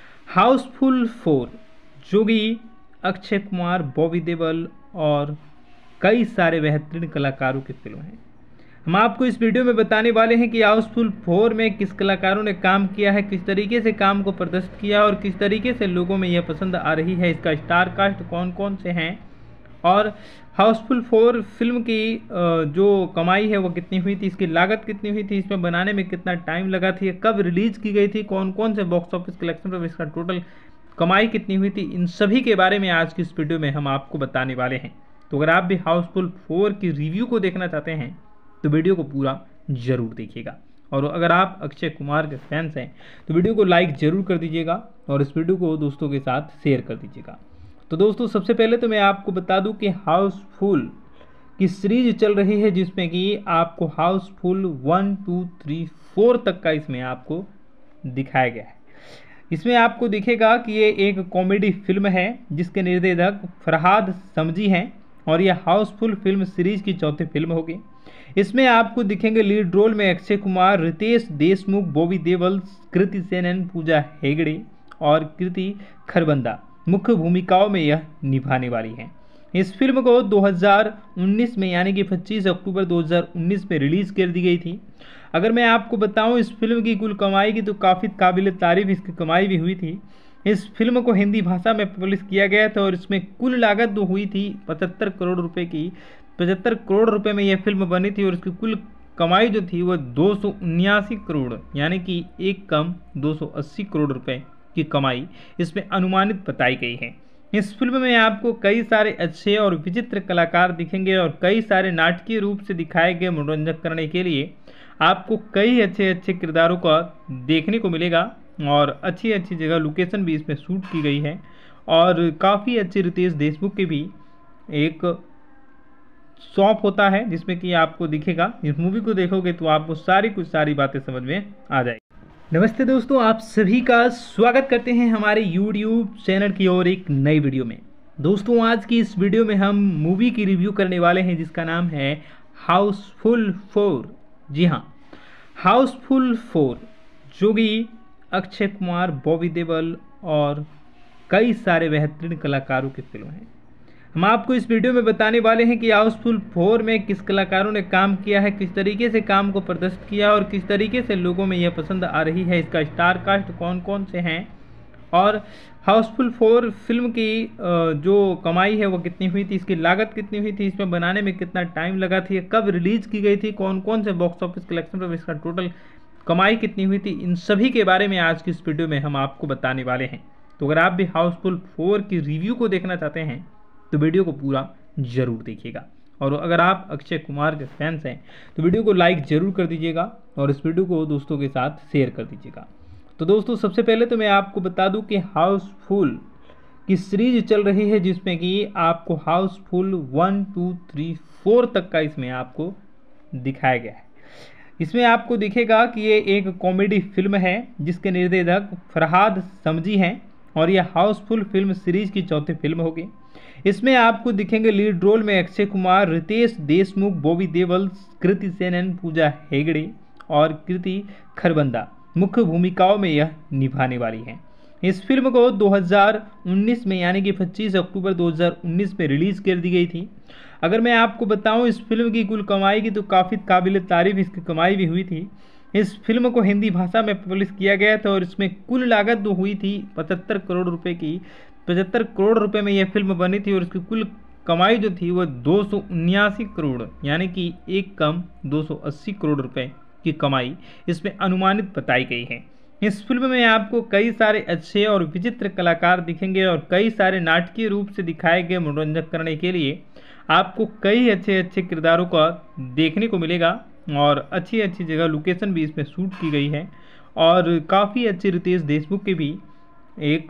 हाउसफुल फोर जो कि अक्षय कुमार, बॉबी देओल और कई सारे बेहतरीन कलाकारों की फिल्म है। हम आपको इस वीडियो में बताने वाले हैं कि हाउसफुल फोर में किस कलाकारों ने काम किया है, किस तरीके से काम को प्रदर्शित किया और किस तरीके से लोगों में यह पसंद आ रही है, इसका स्टार कास्ट कौन कौन से हैं और हाउसफुल फोर फिल्म की जो कमाई है वो कितनी हुई थी, इसकी लागत कितनी हुई थी, इसमें बनाने में कितना टाइम लगा थी, कब रिलीज़ की गई थी, कौन कौन से बॉक्स ऑफिस कलेक्शन पर इसका टोटल कमाई कितनी हुई थी, इन सभी के बारे में आज की इस वीडियो में हम आपको बताने वाले हैं। तो अगर आप भी हाउसफुल फोर की रिव्यू को देखना चाहते हैं तो वीडियो को पूरा जरूर देखिएगा। और अगर आप अक्षय कुमार के फैंस हैं तो वीडियो को लाइक जरूर कर दीजिएगा और इस वीडियो को दोस्तों के साथ शेयर कर दीजिएगा। तो दोस्तों सबसे पहले तो मैं आपको बता दूं कि हाउसफुल की सीरीज चल रही है जिसमें कि आपको Housefull one two three four तक का इसमें आपको दिखाया गया है। इसमें आपको दिखेगा कि ये एक कॉमेडी फिल्म है जिसके निर्देशक फरहाद समजी हैं और यह हाउसफुल फिल्म सीरीज की चौथी फिल्म होगी। इसमें आपको दिखेंगे लीड रोल में अक्षय कुमार, रितेश देशमुख, बॉबी देओल, कृति सेनन, पूजा हेगड़े और कृति खरबंदा मुख्य भूमिकाओं में यह निभाने वाली हैं। इस फिल्म को दो हज़ार उन्नीस में यानी कि पच्चीस अक्टूबर दो हज़ार उन्नीस में रिलीज़ कर दी गई थी। अगर मैं आपको बताऊं इस फिल्म की कुल कमाई की तो काफ़ी काबिल तारीफ इसकी कमाई भी हुई थी। इस फिल्म को हिंदी भाषा में पब्लिश किया गया था और इसमें कुल लागत जो हुई थी पचहत्तर करोड़ रुपए की पचहत्तर करोड़ रुपए में यह फिल्म बनी थी और इसकी कुल कमाई जो थी वह दो सौ उन्यासी करोड़ यानी कि एक कम दो सौ अस्सी करोड़ रुपए की कमाई इसमें अनुमानित बताई गई है। इस फिल्म में आपको कई सारे अच्छे और विचित्र कलाकार दिखेंगे और कई सारे नाटकीय रूप से दिखाए गए मनोरंजन करने के लिए आपको कई अच्छे अच्छे किरदारों का देखने को मिलेगा और अच्छी अच्छी जगह लोकेशन भी इसमें शूट की गई है और काफ़ी अच्छे रितेश देशमुख के भी एक शॉप होता है जिसमें कि आपको दिखेगा। इस मूवी को देखोगे तो आपको सारी कुछ सारी बातें समझ में आ जाएगी। नमस्ते दोस्तों, आप सभी का स्वागत करते हैं हमारे यूट्यूब चैनल की ओर एक नई वीडियो में। दोस्तों आज की इस वीडियो में हम मूवी की रिव्यू करने वाले हैं जिसका नाम है हाउसफुल फोर। जी हाँ, हाउसफुल फोर जो कि अक्षय कुमार, बॉबी देओल और कई सारे बेहतरीन कलाकारों की फिल्म है। हम आपको इस वीडियो में बताने वाले हैं कि हाउसफुल फोर में किस कलाकारों ने काम किया है, किस तरीके से काम को प्रदर्शित किया और किस तरीके से लोगों में यह पसंद आ रही है, इसका स्टार कास्ट कौन कौन से हैं और हाउसफुल फोर फिल्म की जो कमाई है वो कितनी हुई थी, इसकी लागत कितनी हुई थी, इसमें बनाने में कितना टाइम लगा थी, कब रिलीज़ की गई थी, कौन कौन से बॉक्स ऑफिस कलेक्शन पर इसका टोटल कमाई कितनी हुई थी, इन सभी के बारे में आज की इस वीडियो में हम आपको बताने वाले हैं। तो अगर आप भी हाउसफुल फोर की रिव्यू को देखना चाहते हैं तो वीडियो को पूरा जरूर देखिएगा, और अगर आप अक्षय कुमार के फैंस हैं तो वीडियो को लाइक जरूर कर दीजिएगा और इस वीडियो को दोस्तों के साथ शेयर कर दीजिएगा। तो दोस्तों सबसे पहले तो मैं आपको बता दूं कि हाउसफुल की सीरीज चल रही है जिसमें कि आपको Housefull one two three four तक का इसमें आपको दिखाया गया है। इसमें आपको दिखेगा कि ये एक कॉमेडी फिल्म है जिसके निर्देशक फरहाद समजी हैं और यह हाउसफुल फिल्म सीरीज की चौथी फिल्म होगी। इसमें आपको दिखेंगे लीड रोल में अक्षय कुमार, रितेश देशमुख, बॉबी देओल, कृति सेनन, पूजा हेगड़े और कृति खरबंदा मुख्य भूमिकाओं में यह निभाने वाली हैं। इस फिल्म को दो हज़ार उन्नीस में यानी कि पच्चीस अक्टूबर दो हज़ार उन्नीस में रिलीज़ कर दी गई थी। अगर मैं आपको बताऊं इस फिल्म की कुल कमाई की तो काफ़ी काबिल तारीफ इसकी कमाई भी हुई थी। इस फिल्म को हिंदी भाषा में पब्लिश किया गया था और इसमें कुल लागत जो हुई थी पचहत्तर करोड़ रुपए की, पचहत्तर करोड़ रुपए में यह फिल्म बनी थी और इसकी कुल कमाई जो थी वह दो सौ उन्यासी करोड़ यानी कि एक कम दो सौ अस्सी करोड़ रुपए की कमाई इसमें अनुमानित बताई गई है। इस फिल्म में आपको कई सारे अच्छे और विचित्र कलाकार दिखेंगे और कई सारे नाटकीय रूप से दिखाए गए मनोरंजन करने के लिए आपको कई अच्छे अच्छे किरदारों का देखने को मिलेगा और अच्छी अच्छी जगह लोकेशन भी इसमें शूट की गई है और काफ़ी अच्छे रितेश देशमुख के भी एक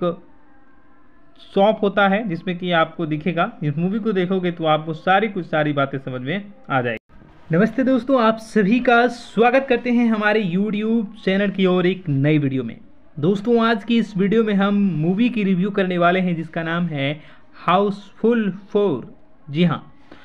शॉप होता है जिसमें कि आपको दिखेगा। इस मूवी को देखोगे तो आपको सारी कुछ सारी बातें समझ में आ जाएगी। नमस्ते दोस्तों, आप सभी का स्वागत करते हैं हमारे यूट्यूब चैनल की ओर एक नई वीडियो में। दोस्तों आज की इस वीडियो में हम मूवी की रिव्यू करने वाले हैं जिसका नाम है हाउसफुल फोर। जी हाँ,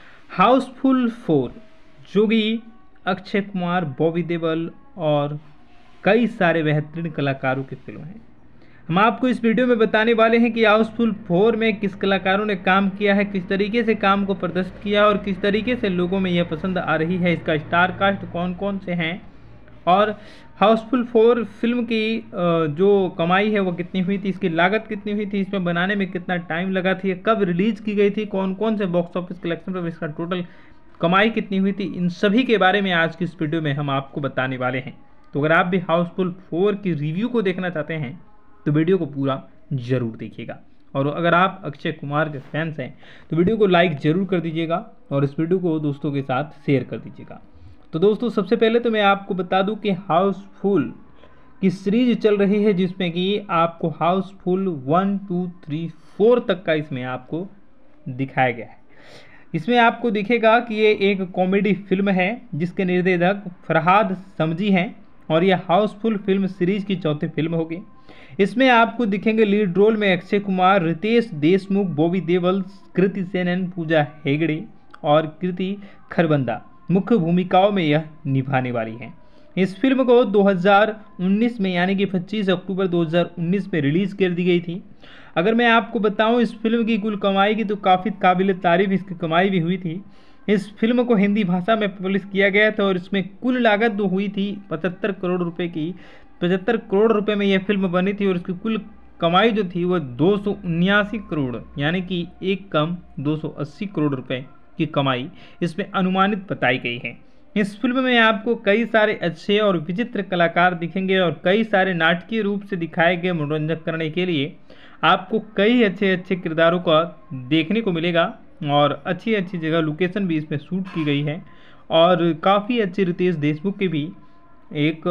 हाउसफुल फोर जो कि अक्षय कुमार, बॉबी देओल और कई सारे बेहतरीन कलाकारों की फिल्म है। हम आपको इस वीडियो में बताने वाले हैं कि हाउसफुल फोर में किस कलाकारों ने काम किया है, किस तरीके से काम को प्रदर्शित किया और किस तरीके से लोगों में यह पसंद आ रही है, इसका स्टार कास्ट कौन कौन से हैं और हाउसफुल फोर फिल्म की जो कमाई है वो कितनी हुई थी, इसकी लागत कितनी हुई थी, इसमें बनाने में कितना टाइम लगा थी, कब रिलीज़ की गई थी, कौन कौन से बॉक्स ऑफिस कलेक्शन पर इसका टोटल कमाई कितनी हुई थी, इन सभी के बारे में आज की इस वीडियो में हम आपको बताने वाले हैं। तो अगर आप भी हाउसफुल फोर की रिव्यू को देखना चाहते हैं तो वीडियो को पूरा जरूर देखिएगा, और अगर आप अक्षय कुमार के फैंस हैं तो वीडियो को लाइक जरूर कर दीजिएगा और इस वीडियो को दोस्तों के साथ शेयर कर दीजिएगा। तो दोस्तों सबसे पहले तो मैं आपको बता दूं कि हाउसफुल की सीरीज चल रही है जिसमें कि आपको Housefull one two three four तक का इसमें आपको दिखाया गया है। इसमें आपको दिखेगा कि ये एक कॉमेडी फिल्म है जिसके निर्देशक फरहाद समजी हैं और यह हाउसफुल फिल्म सीरीज की चौथी फिल्म होगी। इसमें आपको दिखेंगे लीड रोल में अक्षय कुमार, रितेश देशमुख, बॉबी देओल, कृति सेनन, पूजा हेगड़े और कृति खरबंदा मुख्य भूमिकाओं में यह निभाने वाली हैं। इस फिल्म को दो हज़ार उन्नीस में यानी कि पच्चीस अक्टूबर दो हज़ार उन्नीस में रिलीज़ कर दी गई थी। अगर मैं आपको बताऊं इस फिल्म की कुल कमाई की तो काफ़ी काबिल तारीफ इसकी कमाई भी हुई थी। इस फिल्म को हिंदी भाषा में पब्लिश किया गया था और इसमें कुल लागत जो हुई थी पचहत्तर करोड़ रुपए की, पचहत्तर करोड़ रुपए में यह फिल्म बनी थी और इसकी कुल कमाई जो थी वह दो सौ उन्यासी करोड़ यानी कि एक कम दो सौ अस्सी करोड़ रुपए की कमाई इसमें अनुमानित बताई गई है। इस फिल्म में आपको कई सारे अच्छे और विचित्र कलाकार दिखेंगे और कई सारे नाटकीय रूप से दिखाए गए मनोरंजन करने के लिए आपको कई अच्छे अच्छे किरदारों का देखने को मिलेगा और अच्छी अच्छी जगह लोकेशन भी इसमें शूट की गई है और काफ़ी अच्छे रितेश देशमुख के भी एक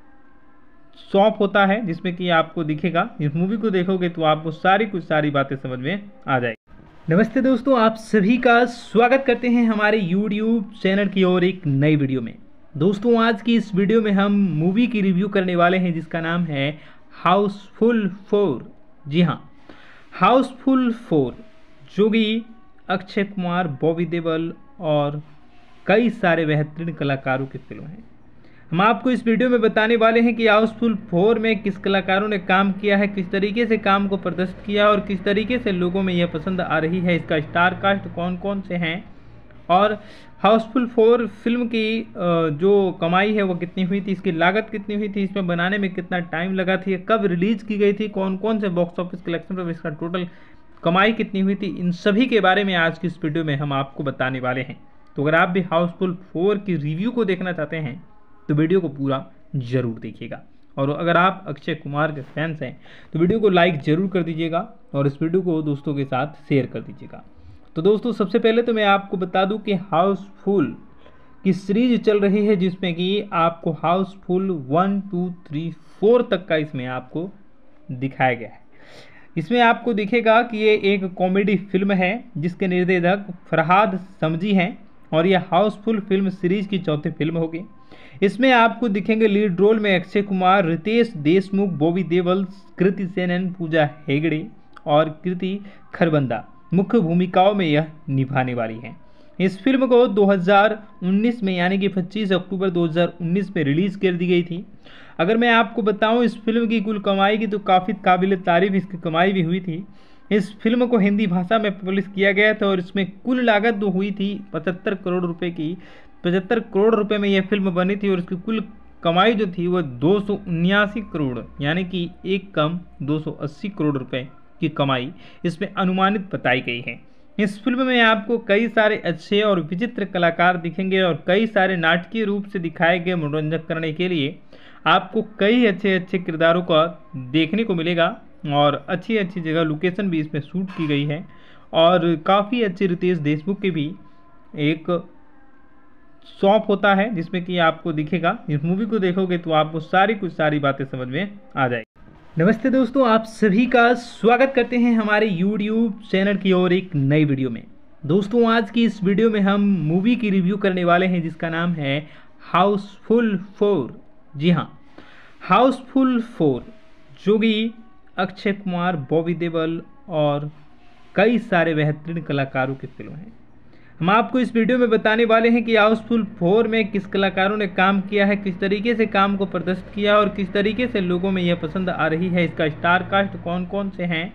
शॉप होता है जिसमें कि आपको दिखेगा। इस मूवी को देखोगे तो आपको सारी कुछ सारी बातें समझ में आ जाएगी। नमस्ते दोस्तों, आप सभी का स्वागत करते हैं हमारे यूट्यूब चैनल की ओर एक नई वीडियो में। दोस्तों आज की इस वीडियो में हम मूवी की रिव्यू करने वाले हैं जिसका नाम है हाउसफुल फोर। जी हाँ, हाउसफुल फोर जो कि अक्षय कुमार, बॉबी देओल और कई सारे बेहतरीन कलाकारों की फिल्म है। हम आपको इस वीडियो में बताने वाले हैं कि हाउसफुल फोर में किस कलाकारों ने काम किया है, किस तरीके से काम को प्रदर्शित किया और किस तरीके से लोगों में यह पसंद आ रही है, इसका स्टार कास्ट कौन कौन से हैं और हाउसफुल फोर फिल्म की जो कमाई है वो कितनी हुई थी, इसकी लागत कितनी हुई थी, इसमें बनाने में कितना टाइम लगा थी, कब रिलीज़ की गई थी, कौन कौन से बॉक्स ऑफिस कलेक्शन पर इसका टोटल कमाई कितनी हुई थी, इन सभी के बारे में आज की इस वीडियो में हम आपको बताने वाले हैं। तो अगर आप भी हाउसफुल फोर की रिव्यू को देखना चाहते हैं तो वीडियो को पूरा ज़रूर देखिएगा। और अगर आप अक्षय कुमार के फैंस हैं तो वीडियो को लाइक ज़रूर कर दीजिएगा और इस वीडियो को दोस्तों के साथ शेयर कर दीजिएगा। तो दोस्तों सबसे पहले तो मैं आपको बता दूं कि हाउसफुल की सीरीज चल रही है जिसमें कि आपको Housefull one two three four तक का इसमें आपको दिखाया गया है। इसमें आपको दिखेगा कि ये एक कॉमेडी फिल्म है जिसके निर्देशक फरहाद समजी हैं और यह हाउसफुल फिल्म सीरीज की चौथी फिल्म होगी। इसमें आपको दिखेंगे लीड रोल में अक्षय कुमार, रितेश देशमुख, बॉबी देओल, कृति सेनन, पूजा हेगड़े और कृति खरबंदा मुख्य भूमिकाओं में यह निभाने वाली हैं। इस फिल्म को दो हज़ार उन्नीस में यानी कि पच्चीस अक्टूबर दो हज़ार उन्नीस में रिलीज़ कर दी गई थी। अगर मैं आपको बताऊं इस फिल्म की कुल कमाई की तो काफ़ी काबिल तारीफ इसकी कमाई भी हुई थी। इस फिल्म को हिंदी भाषा में पब्लिश किया गया था और इसमें कुल लागत जो हुई थी पचहत्तर करोड़ रुपए की पचहत्तर करोड़ रुपए में यह फिल्म बनी थी और इसकी कुल कमाई जो थी वह दो सौ उन्यासी करोड़ यानी कि एक कम दो सौ अस्सी करोड़ रुपए की कमाई इसमें अनुमानित बताई गई है। इस फिल्म में आपको कई सारे अच्छे और विचित्र कलाकार दिखेंगे और कई सारे नाटकीय रूप से दिखाए गए मनोरंजन करने के लिए आपको कई अच्छे अच्छे किरदारों का देखने को मिलेगा और अच्छी अच्छी जगह लोकेशन भी इसमें शूट की गई है और काफ़ी अच्छे रितेश देशमुख के भी एक शॉप होता है जिसमें कि आपको दिखेगा। इस मूवी को देखोगे तो आपको सारी कुछ सारी बातें समझ में आ जाएगी। नमस्ते दोस्तों, आप सभी का स्वागत करते हैं हमारे यूट्यूब चैनल की ओर एक नई वीडियो में। दोस्तों आज की इस वीडियो में हम मूवी की रिव्यू करने वाले हैं जिसका नाम है हाउसफुल फोर। जी हाँ, हाउसफुल फोर जो कि अक्षय कुमार, बॉबी देओल और कई सारे बेहतरीन कलाकारों की फिल्म है। हम आपको इस वीडियो में बताने वाले हैं कि हाउसफुल फोर में किस कलाकारों ने काम किया है, किस तरीके से काम को प्रदर्शित किया और किस तरीके से लोगों में यह पसंद आ रही है, इसका स्टार कास्ट कौन कौन से हैं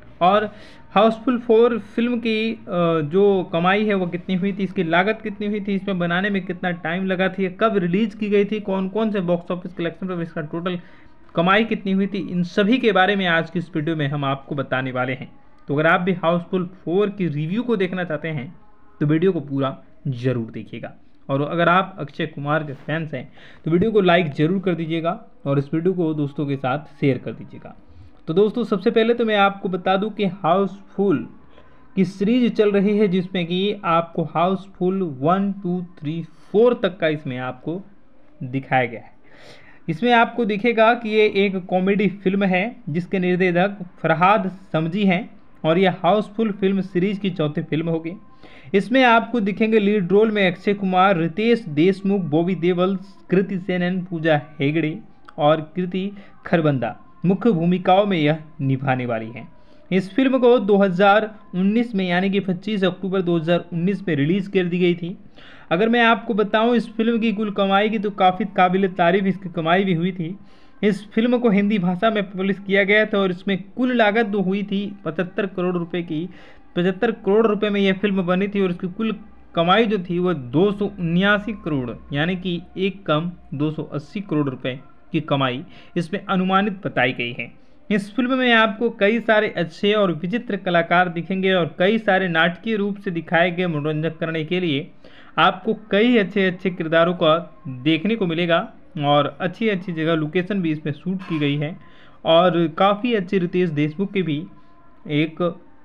और हाउसफुल फोर फिल्म की जो कमाई है वो कितनी हुई थी, इसकी लागत कितनी हुई थी, इसमें बनाने में कितना टाइम लगा थी, कब रिलीज़ की गई थी, कौन कौन से बॉक्स ऑफिस कलेक्शन पर इसका टोटल कमाई कितनी हुई थी, इन सभी के बारे में आज की इस वीडियो में हम आपको बताने वाले हैं। तो अगर आप भी हाउसफुल फोर की रिव्यू को देखना चाहते हैं तो वीडियो को पूरा ज़रूर देखिएगा। और अगर आप अक्षय कुमार के फैंस हैं तो वीडियो को लाइक ज़रूर कर दीजिएगा और इस वीडियो को दोस्तों के साथ शेयर कर दीजिएगा। तो दोस्तों सबसे पहले तो मैं आपको बता दूं कि हाउसफुल की सीरीज चल रही है जिसमें कि आपको Housefull one two three four तक का इसमें आपको दिखाया गया है। इसमें आपको दिखेगा कि ये एक कॉमेडी फिल्म है जिसके निर्देशक फरहाद समजी हैं और यह हाउसफुल फिल्म सीरीज की चौथी फिल्म होगी। इसमें आपको दिखेंगे लीड रोल में अक्षय कुमार, रितेश देशमुख, बॉबी देओल, कृति सेनन, पूजा हेगड़े और कृति खरबंदा मुख्य भूमिकाओं में यह निभाने वाली हैं। इस फिल्म को दो हज़ार उन्नीस में यानी कि पच्चीस अक्टूबर दो हज़ार उन्नीस में रिलीज़ कर दी गई थी। अगर मैं आपको बताऊं इस फिल्म की कुल कमाई की तो काफ़ी काबिल तारीफ इसकी कमाई भी हुई थी। इस फिल्म को हिंदी भाषा में पब्लिश किया गया था और इसमें कुल लागत जो हुई थी पचहत्तर करोड़ रुपए की पचहत्तर करोड़ रुपए में यह फिल्म बनी थी और इसकी कुल कमाई जो थी वह दो सौ उन्यासी करोड़ यानी कि एक कम दो सौ अस्सी करोड़ रुपए की कमाई इसमें अनुमानित बताई गई है। इस फिल्म में आपको कई सारे अच्छे और विचित्र कलाकार दिखेंगे और कई सारे नाटकीय रूप से दिखाए गए मनोरंजन करने के लिए आपको कई अच्छे अच्छे किरदारों का देखने को मिलेगा और अच्छी अच्छी जगह लोकेशन भी इसमें शूट की गई है और काफ़ी अच्छे रितेश देशमुख के भी एक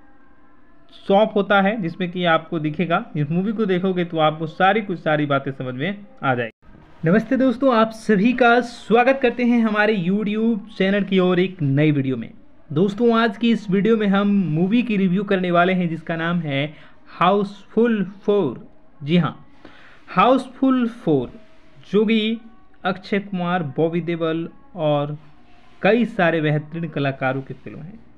शॉप होता है जिसमें कि आपको दिखेगा। इस मूवी को देखोगे तो आपको सारी कुछ सारी बातें समझ में आ जाएगी। नमस्ते दोस्तों, आप सभी का स्वागत करते हैं हमारे यूट्यूब चैनल की ओर एक नई वीडियो में। दोस्तों आज की इस वीडियो में हम मूवी की रिव्यू करने वाले हैं जिसका नाम है हाउसफुल फोर। जी हाँ, हाउसफुल फोर जो कि अक्षय कुमार, बॉबी देओल और कई सारे बेहतरीन कलाकारों की फिल्म है।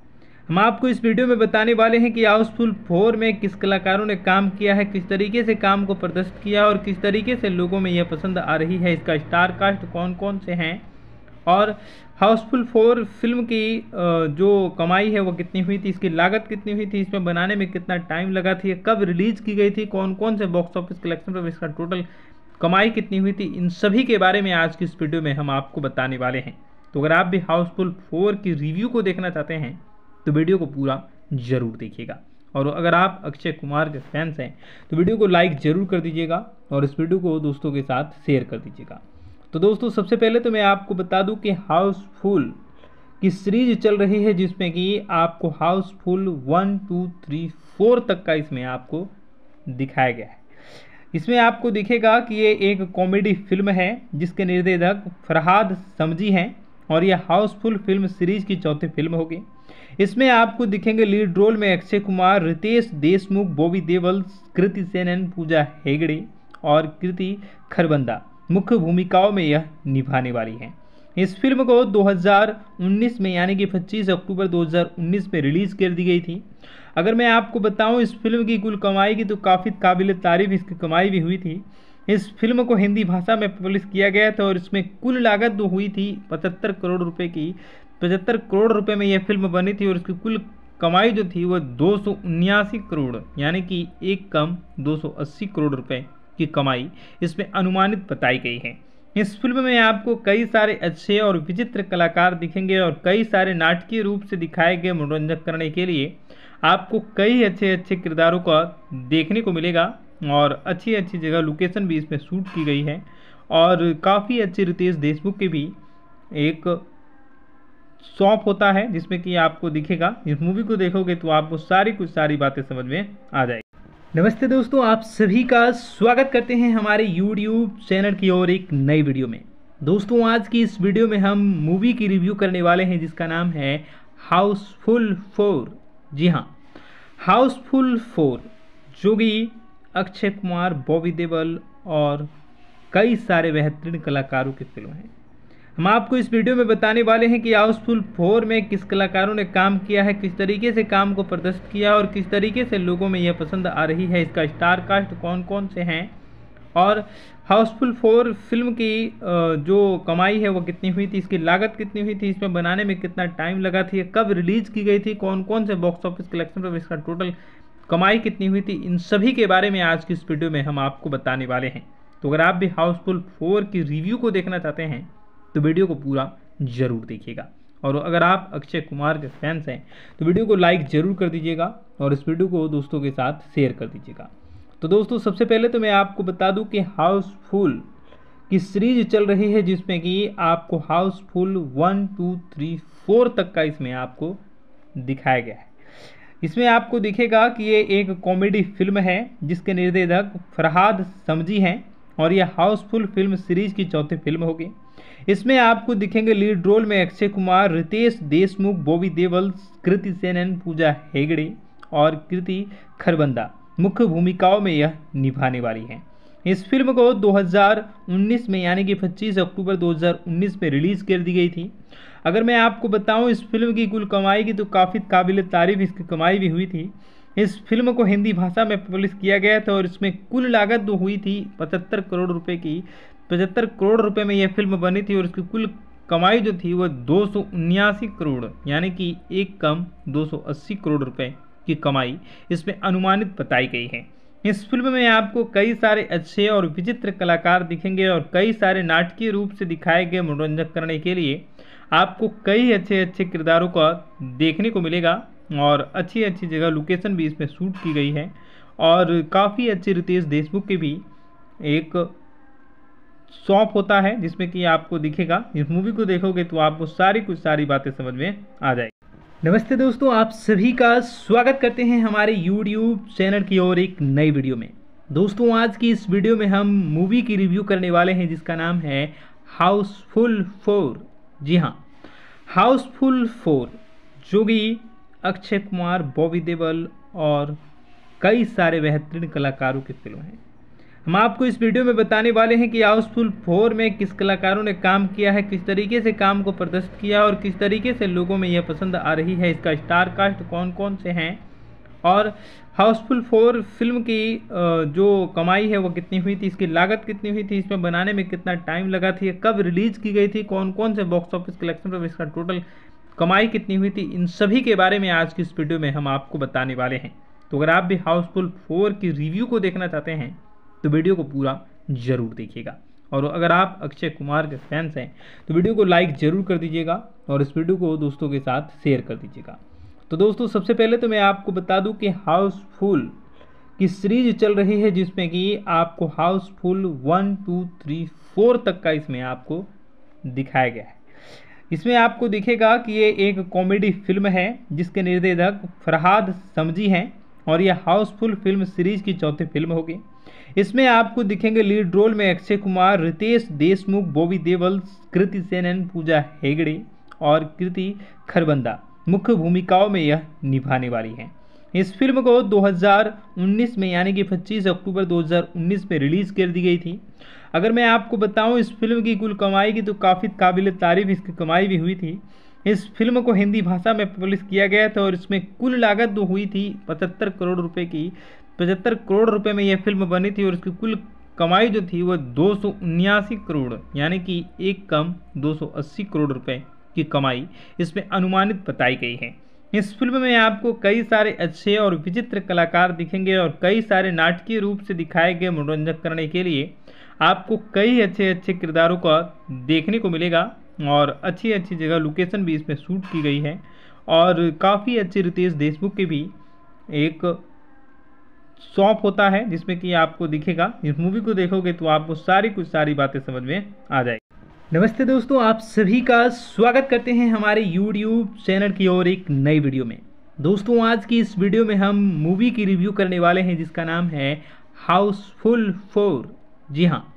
हम आपको इस वीडियो में बताने वाले हैं कि हाउसफुल फोर में किस कलाकारों ने काम किया है, किस तरीके से काम को प्रदर्शित किया और किस तरीके से लोगों में यह पसंद आ रही है, इसका स्टार कास्ट कौन कौन से हैं और हाउसफुल फोर फिल्म की जो कमाई है वो कितनी हुई थी, इसकी लागत कितनी हुई थी, इसमें बनाने में कितना टाइम लगा थी, कब रिलीज़ की गई थी, कौन कौन से बॉक्स ऑफिस कलेक्शन पर इसका टोटल कमाई कितनी हुई थी, इन सभी के बारे में आज की इस वीडियो में हम आपको बताने वाले हैं। तो अगर आप भी हाउसफुल फोर की रिव्यू को देखना चाहते हैं तो वीडियो को पूरा ज़रूर देखिएगा। और अगर आप अक्षय कुमार के फैंस हैं तो वीडियो को लाइक ज़रूर कर दीजिएगा और इस वीडियो को दोस्तों के साथ शेयर कर दीजिएगा। तो दोस्तों सबसे पहले तो मैं आपको बता दूं कि हाउसफुल की सीरीज चल रही है जिसमें कि आपको Housefull one two three four तक का इसमें आपको दिखाया गया है। इसमें आपको दिखेगा कि ये एक कॉमेडी फिल्म है जिसके निर्देशक फरहाद समजी हैं और यह हाउसफुल फिल्म सीरीज की चौथी फिल्म होगी। इसमें आपको दिखेंगे लीड रोल में अक्षय कुमार, रितेश देशमुख, बॉबी देओल, कृति सेनन, पूजा हेगड़े और कृति खरबंदा मुख्य भूमिकाओं में यह निभाने वाली हैं। इस फिल्म को दो हज़ार उन्नीस में यानी कि पच्चीस अक्टूबर दो हज़ार उन्नीस में रिलीज़ कर दी गई थी। अगर मैं आपको बताऊं इस फिल्म की कुल कमाई की तो काफ़ी काबिल तारीफ इसकी कमाई भी हुई थी। इस फिल्म को हिंदी भाषा में पब्लिश किया गया था और इसमें कुल लागत जो हुई थी पचहत्तर करोड़ रुपए की पचहत्तर करोड़ रुपए में यह फिल्म बनी थी और इसकी कुल कमाई जो थी वह दो सौ उन्यासी करोड़ यानी कि एक कम दो सौ अस्सी करोड़ रुपए की कमाई इसमें अनुमानित बताई गई है। इस फिल्म में आपको कई सारे अच्छे और विचित्र कलाकार दिखेंगे और कई सारे नाटकीय रूप से दिखाए गए मनोरंजन करने के लिए आपको कई अच्छे अच्छे किरदारों का देखने को मिलेगा और अच्छी अच्छी जगह लोकेशन भी इसमें शूट की गई है और काफ़ी अच्छे रितेश देशमुख के भी एक शॉप होता है जिसमें कि आपको दिखेगा। इस मूवी को देखोगे तो आपको सारी कुछ सारी बातें समझ में आ जाएगी। नमस्ते दोस्तों, आप सभी का स्वागत करते हैं हमारे यूट्यूब चैनल की ओर एक नई वीडियो में। दोस्तों आज की इस वीडियो में हम मूवी की रिव्यू करने वाले हैं जिसका नाम है हाउसफुल फोर। जी हाँ, हाउसफुल फोर जो कि अक्षय कुमार, बॉबी देओल और कई सारे बेहतरीन कलाकारों की फिल्म है। हम आपको इस वीडियो में बताने वाले हैं कि हाउसफुल फोर में किस कलाकारों ने काम किया है, किस तरीके से काम को प्रदर्शित किया और किस तरीके से लोगों में यह पसंद आ रही है, इसका स्टार कास्ट कौन कौन से हैं और हाउसफुल फोर फिल्म की जो कमाई है वो कितनी हुई थी, इसकी लागत कितनी हुई थी, इसमें बनाने में कितना टाइम लगा थी, कब रिलीज़ की गई थी, कौन कौन से बॉक्स ऑफिस कलेक्शन पर इसका टोटल कमाई कितनी हुई थी, इन सभी के बारे में आज की इस वीडियो में हम आपको बताने वाले हैं। तो अगर आप भी हाउसफुल फोर की रिव्यू को देखना चाहते हैं तो वीडियो को पूरा ज़रूर देखिएगा। और अगर आप अक्षय कुमार के फैंस हैं तो वीडियो को लाइक ज़रूर कर दीजिएगा और इस वीडियो को दोस्तों के साथ शेयर कर दीजिएगा। तो दोस्तों सबसे पहले तो मैं आपको बता दूं कि हाउसफुल की सीरीज चल रही है जिसमें कि आपको Housefull one two three four तक का इसमें आपको दिखाया गया है। इसमें आपको दिखेगा कि ये एक कॉमेडी फिल्म है जिसके निर्देशक फरहाद समजी हैं और यह हाउसफुल फिल्म सीरीज की चौथी फिल्म होगी। इसमें आपको दिखेंगे लीड रोल में अक्षय कुमार, रितेश देशमुख, बॉबी देओल, कृति सेनन, पूजा हेगड़े और कृति खरबंदा मुख्य भूमिकाओं में यह निभाने वाली हैं। इस फिल्म को दो हज़ार उन्नीस में यानी कि पच्चीस अक्टूबर दो हज़ार उन्नीस में रिलीज़ कर दी गई थी। अगर मैं आपको बताऊं इस फिल्म की कुल कमाई की तो काफ़ी काबिल तारीफ इसकी कमाई भी हुई थी। इस फिल्म को हिंदी भाषा में पब्लिश किया गया था और इसमें कुल लागत जो हुई थी पचहत्तर करोड़ रुपए की पचहत्तर करोड़ रुपए में यह फिल्म बनी थी और इसकी कुल कमाई जो थी वह दो सौ उन्यासी करोड़ यानी कि एक कम दो सौ अस्सी करोड़ रुपए की कमाई इसमें अनुमानित बताई गई है। इस फिल्म में आपको कई सारे अच्छे और विचित्र कलाकार दिखेंगे और कई सारे नाटकीय रूप से दिखाए गए मनोरंजन करने के लिए आपको कई अच्छे अच्छे किरदारों का देखने को मिलेगा और अच्छी अच्छी जगह लोकेशन भी इसमें शूट की गई है और काफ़ी अच्छे रितेश देशमुख के भी एक शॉप होता है जिसमें कि आपको दिखेगा। इस मूवी को देखोगे तो आपको सारी कुछ सारी बातें समझ में आ जाएगी। नमस्ते दोस्तों, आप सभी का स्वागत करते हैं हमारे यूट्यूब चैनल की ओर एक नई वीडियो में। दोस्तों आज की इस वीडियो में हम मूवी की रिव्यू करने वाले हैं जिसका नाम है हाउसफुल फोर। जी हाँ, हाउसफुल फोर जो कि अक्षय कुमार, बॉबी देओल और कई सारे बेहतरीन कलाकारों की फिल्म है। हम आपको इस वीडियो में बताने वाले हैं कि हाउसफुल फोर में किस कलाकारों ने काम किया है, किस तरीके से काम को प्रदर्शित किया और किस तरीके से लोगों में यह पसंद आ रही है, इसका स्टार कास्ट कौन कौन से हैं और हाउसफुल फोर फिल्म की जो कमाई है वो कितनी हुई थी, इसकी लागत कितनी हुई थी, इसमें बनाने में कितना टाइम लगा थी, कब रिलीज की गई थी, कौन कौन से बॉक्स ऑफिस कलेक्शन पर इसका टोटल कमाई कितनी हुई थी, इन सभी के बारे में आज की इस वीडियो में हम आपको बताने वाले हैं। तो अगर आप भी हाउसफुल फोर की रिव्यू को देखना चाहते हैं तो वीडियो को पूरा जरूर देखिएगा। और अगर आप अक्षय कुमार के फैंस हैं तो वीडियो को लाइक जरूर कर दीजिएगा और इस वीडियो को दोस्तों के साथ शेयर कर दीजिएगा। तो दोस्तों सबसे पहले तो मैं आपको बता दूं कि हाउसफुल की सीरीज चल रही है जिसमें कि आपको Housefull one two three four तक का इसमें आपको दिखाया गया है। इसमें आपको दिखेगा कि ये एक कॉमेडी फिल्म है जिसके निर्देशक फरहाद समजी हैं और यह हाउसफुल फिल्म सीरीज की चौथी फिल्म होगी। इसमें आपको दिखेंगे लीड रोल में अक्षय कुमार, रितेश देशमुख, बॉबी देओल, कृति सेनन, पूजा हेगड़े और कृति खरबंदा मुख्य भूमिकाओं में यह निभाने वाली हैं। इस फिल्म को दो हज़ार उन्नीस में यानी कि पच्चीस अक्टूबर दो हज़ार उन्नीस में रिलीज़ कर दी गई थी। अगर मैं आपको बताऊं इस फिल्म की कुल कमाई की तो काफ़ी काबिल तारीफ इसकी कमाई भी हुई थी। इस फिल्म को हिंदी भाषा में पब्लिश किया गया था और इसमें कुल लागत जो हुई थी पचहत्तर करोड़ रुपए की पचहत्तर करोड़ रुपए में यह फिल्म बनी थी और इसकी कुल कमाई जो थी वह दो सौ उन्यासी करोड़ यानी कि एक कम दो सौ अस्सी करोड़ रुपए की कमाई इसमें अनुमानित बताई गई है। इस फिल्म में आपको कई सारे अच्छे और विचित्र कलाकार दिखेंगे और कई सारे नाटकीय रूप से दिखाए गए मनोरंजन करने के लिए आपको कई अच्छे अच्छे किरदारों का देखने को मिलेगा और अच्छी अच्छी जगह लोकेशन भी इसमें शूट की गई है और काफ़ी अच्छे रितेश देशमुख के भी एक शॉप होता है जिसमें कि आपको दिखेगा। इस मूवी को देखोगे तो आपको सारी कुछ सारी बातें समझ में आ जाएगी। नमस्ते दोस्तों, आप सभी का स्वागत करते हैं हमारे यूट्यूब चैनल की ओर एक नई वीडियो में। दोस्तों आज की इस वीडियो में हम मूवी की रिव्यू करने वाले हैं जिसका नाम है हाउसफुल फोर। जी हाँ,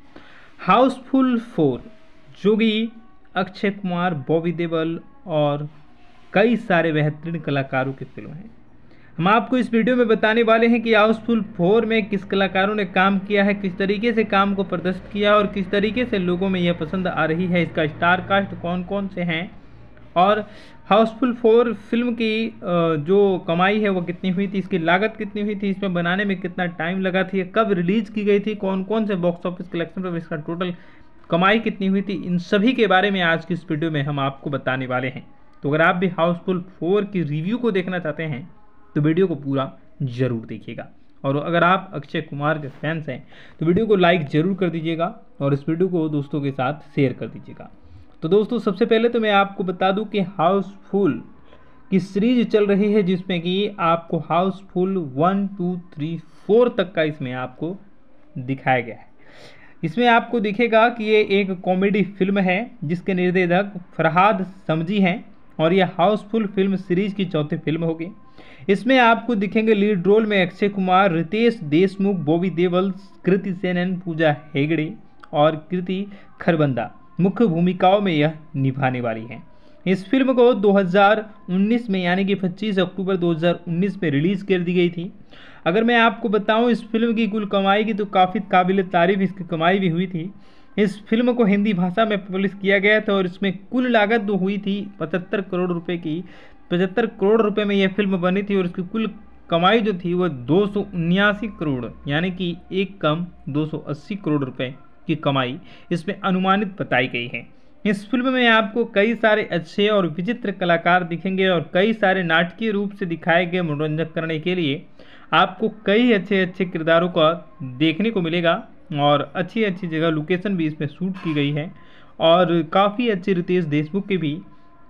हाउसफुल फोर जो कि अक्षय कुमार, बॉबी देओल और कई सारे बेहतरीन कलाकारों की फिल्म है। हम आपको इस वीडियो में बताने वाले हैं कि हाउसफुल फोर में किस कलाकारों ने काम किया है, किस तरीके से काम को प्रदर्शित किया और किस तरीके से लोगों में यह पसंद आ रही है, इसका स्टार कास्ट कौन कौन से हैं और हाउसफुल फोर फिल्म की जो कमाई है वो कितनी हुई थी, इसकी लागत कितनी हुई थी, इसमें बनाने में कितना टाइम लगा थी, कब रिलीज़ की गई थी, कौन कौन से बॉक्स ऑफिस कलेक्शन पर इसका टोटल कमाई कितनी हुई थी, इन सभी के बारे में आज की इस वीडियो में हम आपको बताने वाले हैं। तो अगर आप भी हाउसफुल फोर की रिव्यू को देखना चाहते हैं तो वीडियो को पूरा जरूर देखिएगा। और अगर आप अक्षय कुमार के फैंस हैं तो वीडियो को लाइक जरूर कर दीजिएगा और इस वीडियो को दोस्तों के साथ शेयर कर दीजिएगा। तो दोस्तों सबसे पहले तो मैं आपको बता दूं कि हाउसफुल की सीरीज चल रही है जिसमें कि आपको Housefull one two three four तक का इसमें आपको दिखाया गया है। इसमें आपको दिखेगा कि ये एक कॉमेडी फिल्म है जिसके निर्देशक फरहाद समजी हैं और यह हाउसफुल फिल्म सीरीज की चौथी फिल्म होगी। इसमें आपको दिखेंगे लीड रोल में अक्षय कुमार, रितेश देशमुख, बॉबी देओल, कृति सेनन, पूजा हेगड़े और कृति खरबंदा मुख्य भूमिकाओं में यह निभाने वाली हैं। इस फिल्म को दो हज़ार उन्नीस में यानी कि पच्चीस अक्टूबर दो हज़ार उन्नीस में रिलीज़ कर दी गई थी। अगर मैं आपको बताऊं इस फिल्म की कुल कमाई की तो काफ़ी काबिल तारीफ इसकी कमाई भी हुई थी। इस फिल्म को हिंदी भाषा में पब्लिश किया गया था और इसमें कुल लागत जो हुई थी पचहत्तर करोड़ रुपए की पचहत्तर करोड़ रुपए में यह फिल्म बनी थी और इसकी कुल कमाई जो थी वह दो सौ उन्यासी करोड़ यानी कि एक कम दो सौ अस्सी करोड़ रुपए की कमाई इसमें अनुमानित बताई गई है। इस फिल्म में आपको कई सारे अच्छे और विचित्र कलाकार दिखेंगे और कई सारे नाटकीय रूप से दिखाए गए मनोरंजन करने के लिए आपको कई अच्छे अच्छे किरदारों का देखने को मिलेगा और अच्छी अच्छी जगह लोकेशन भी इसमें शूट की गई है और काफ़ी अच्छे रितेश देशमुख के भी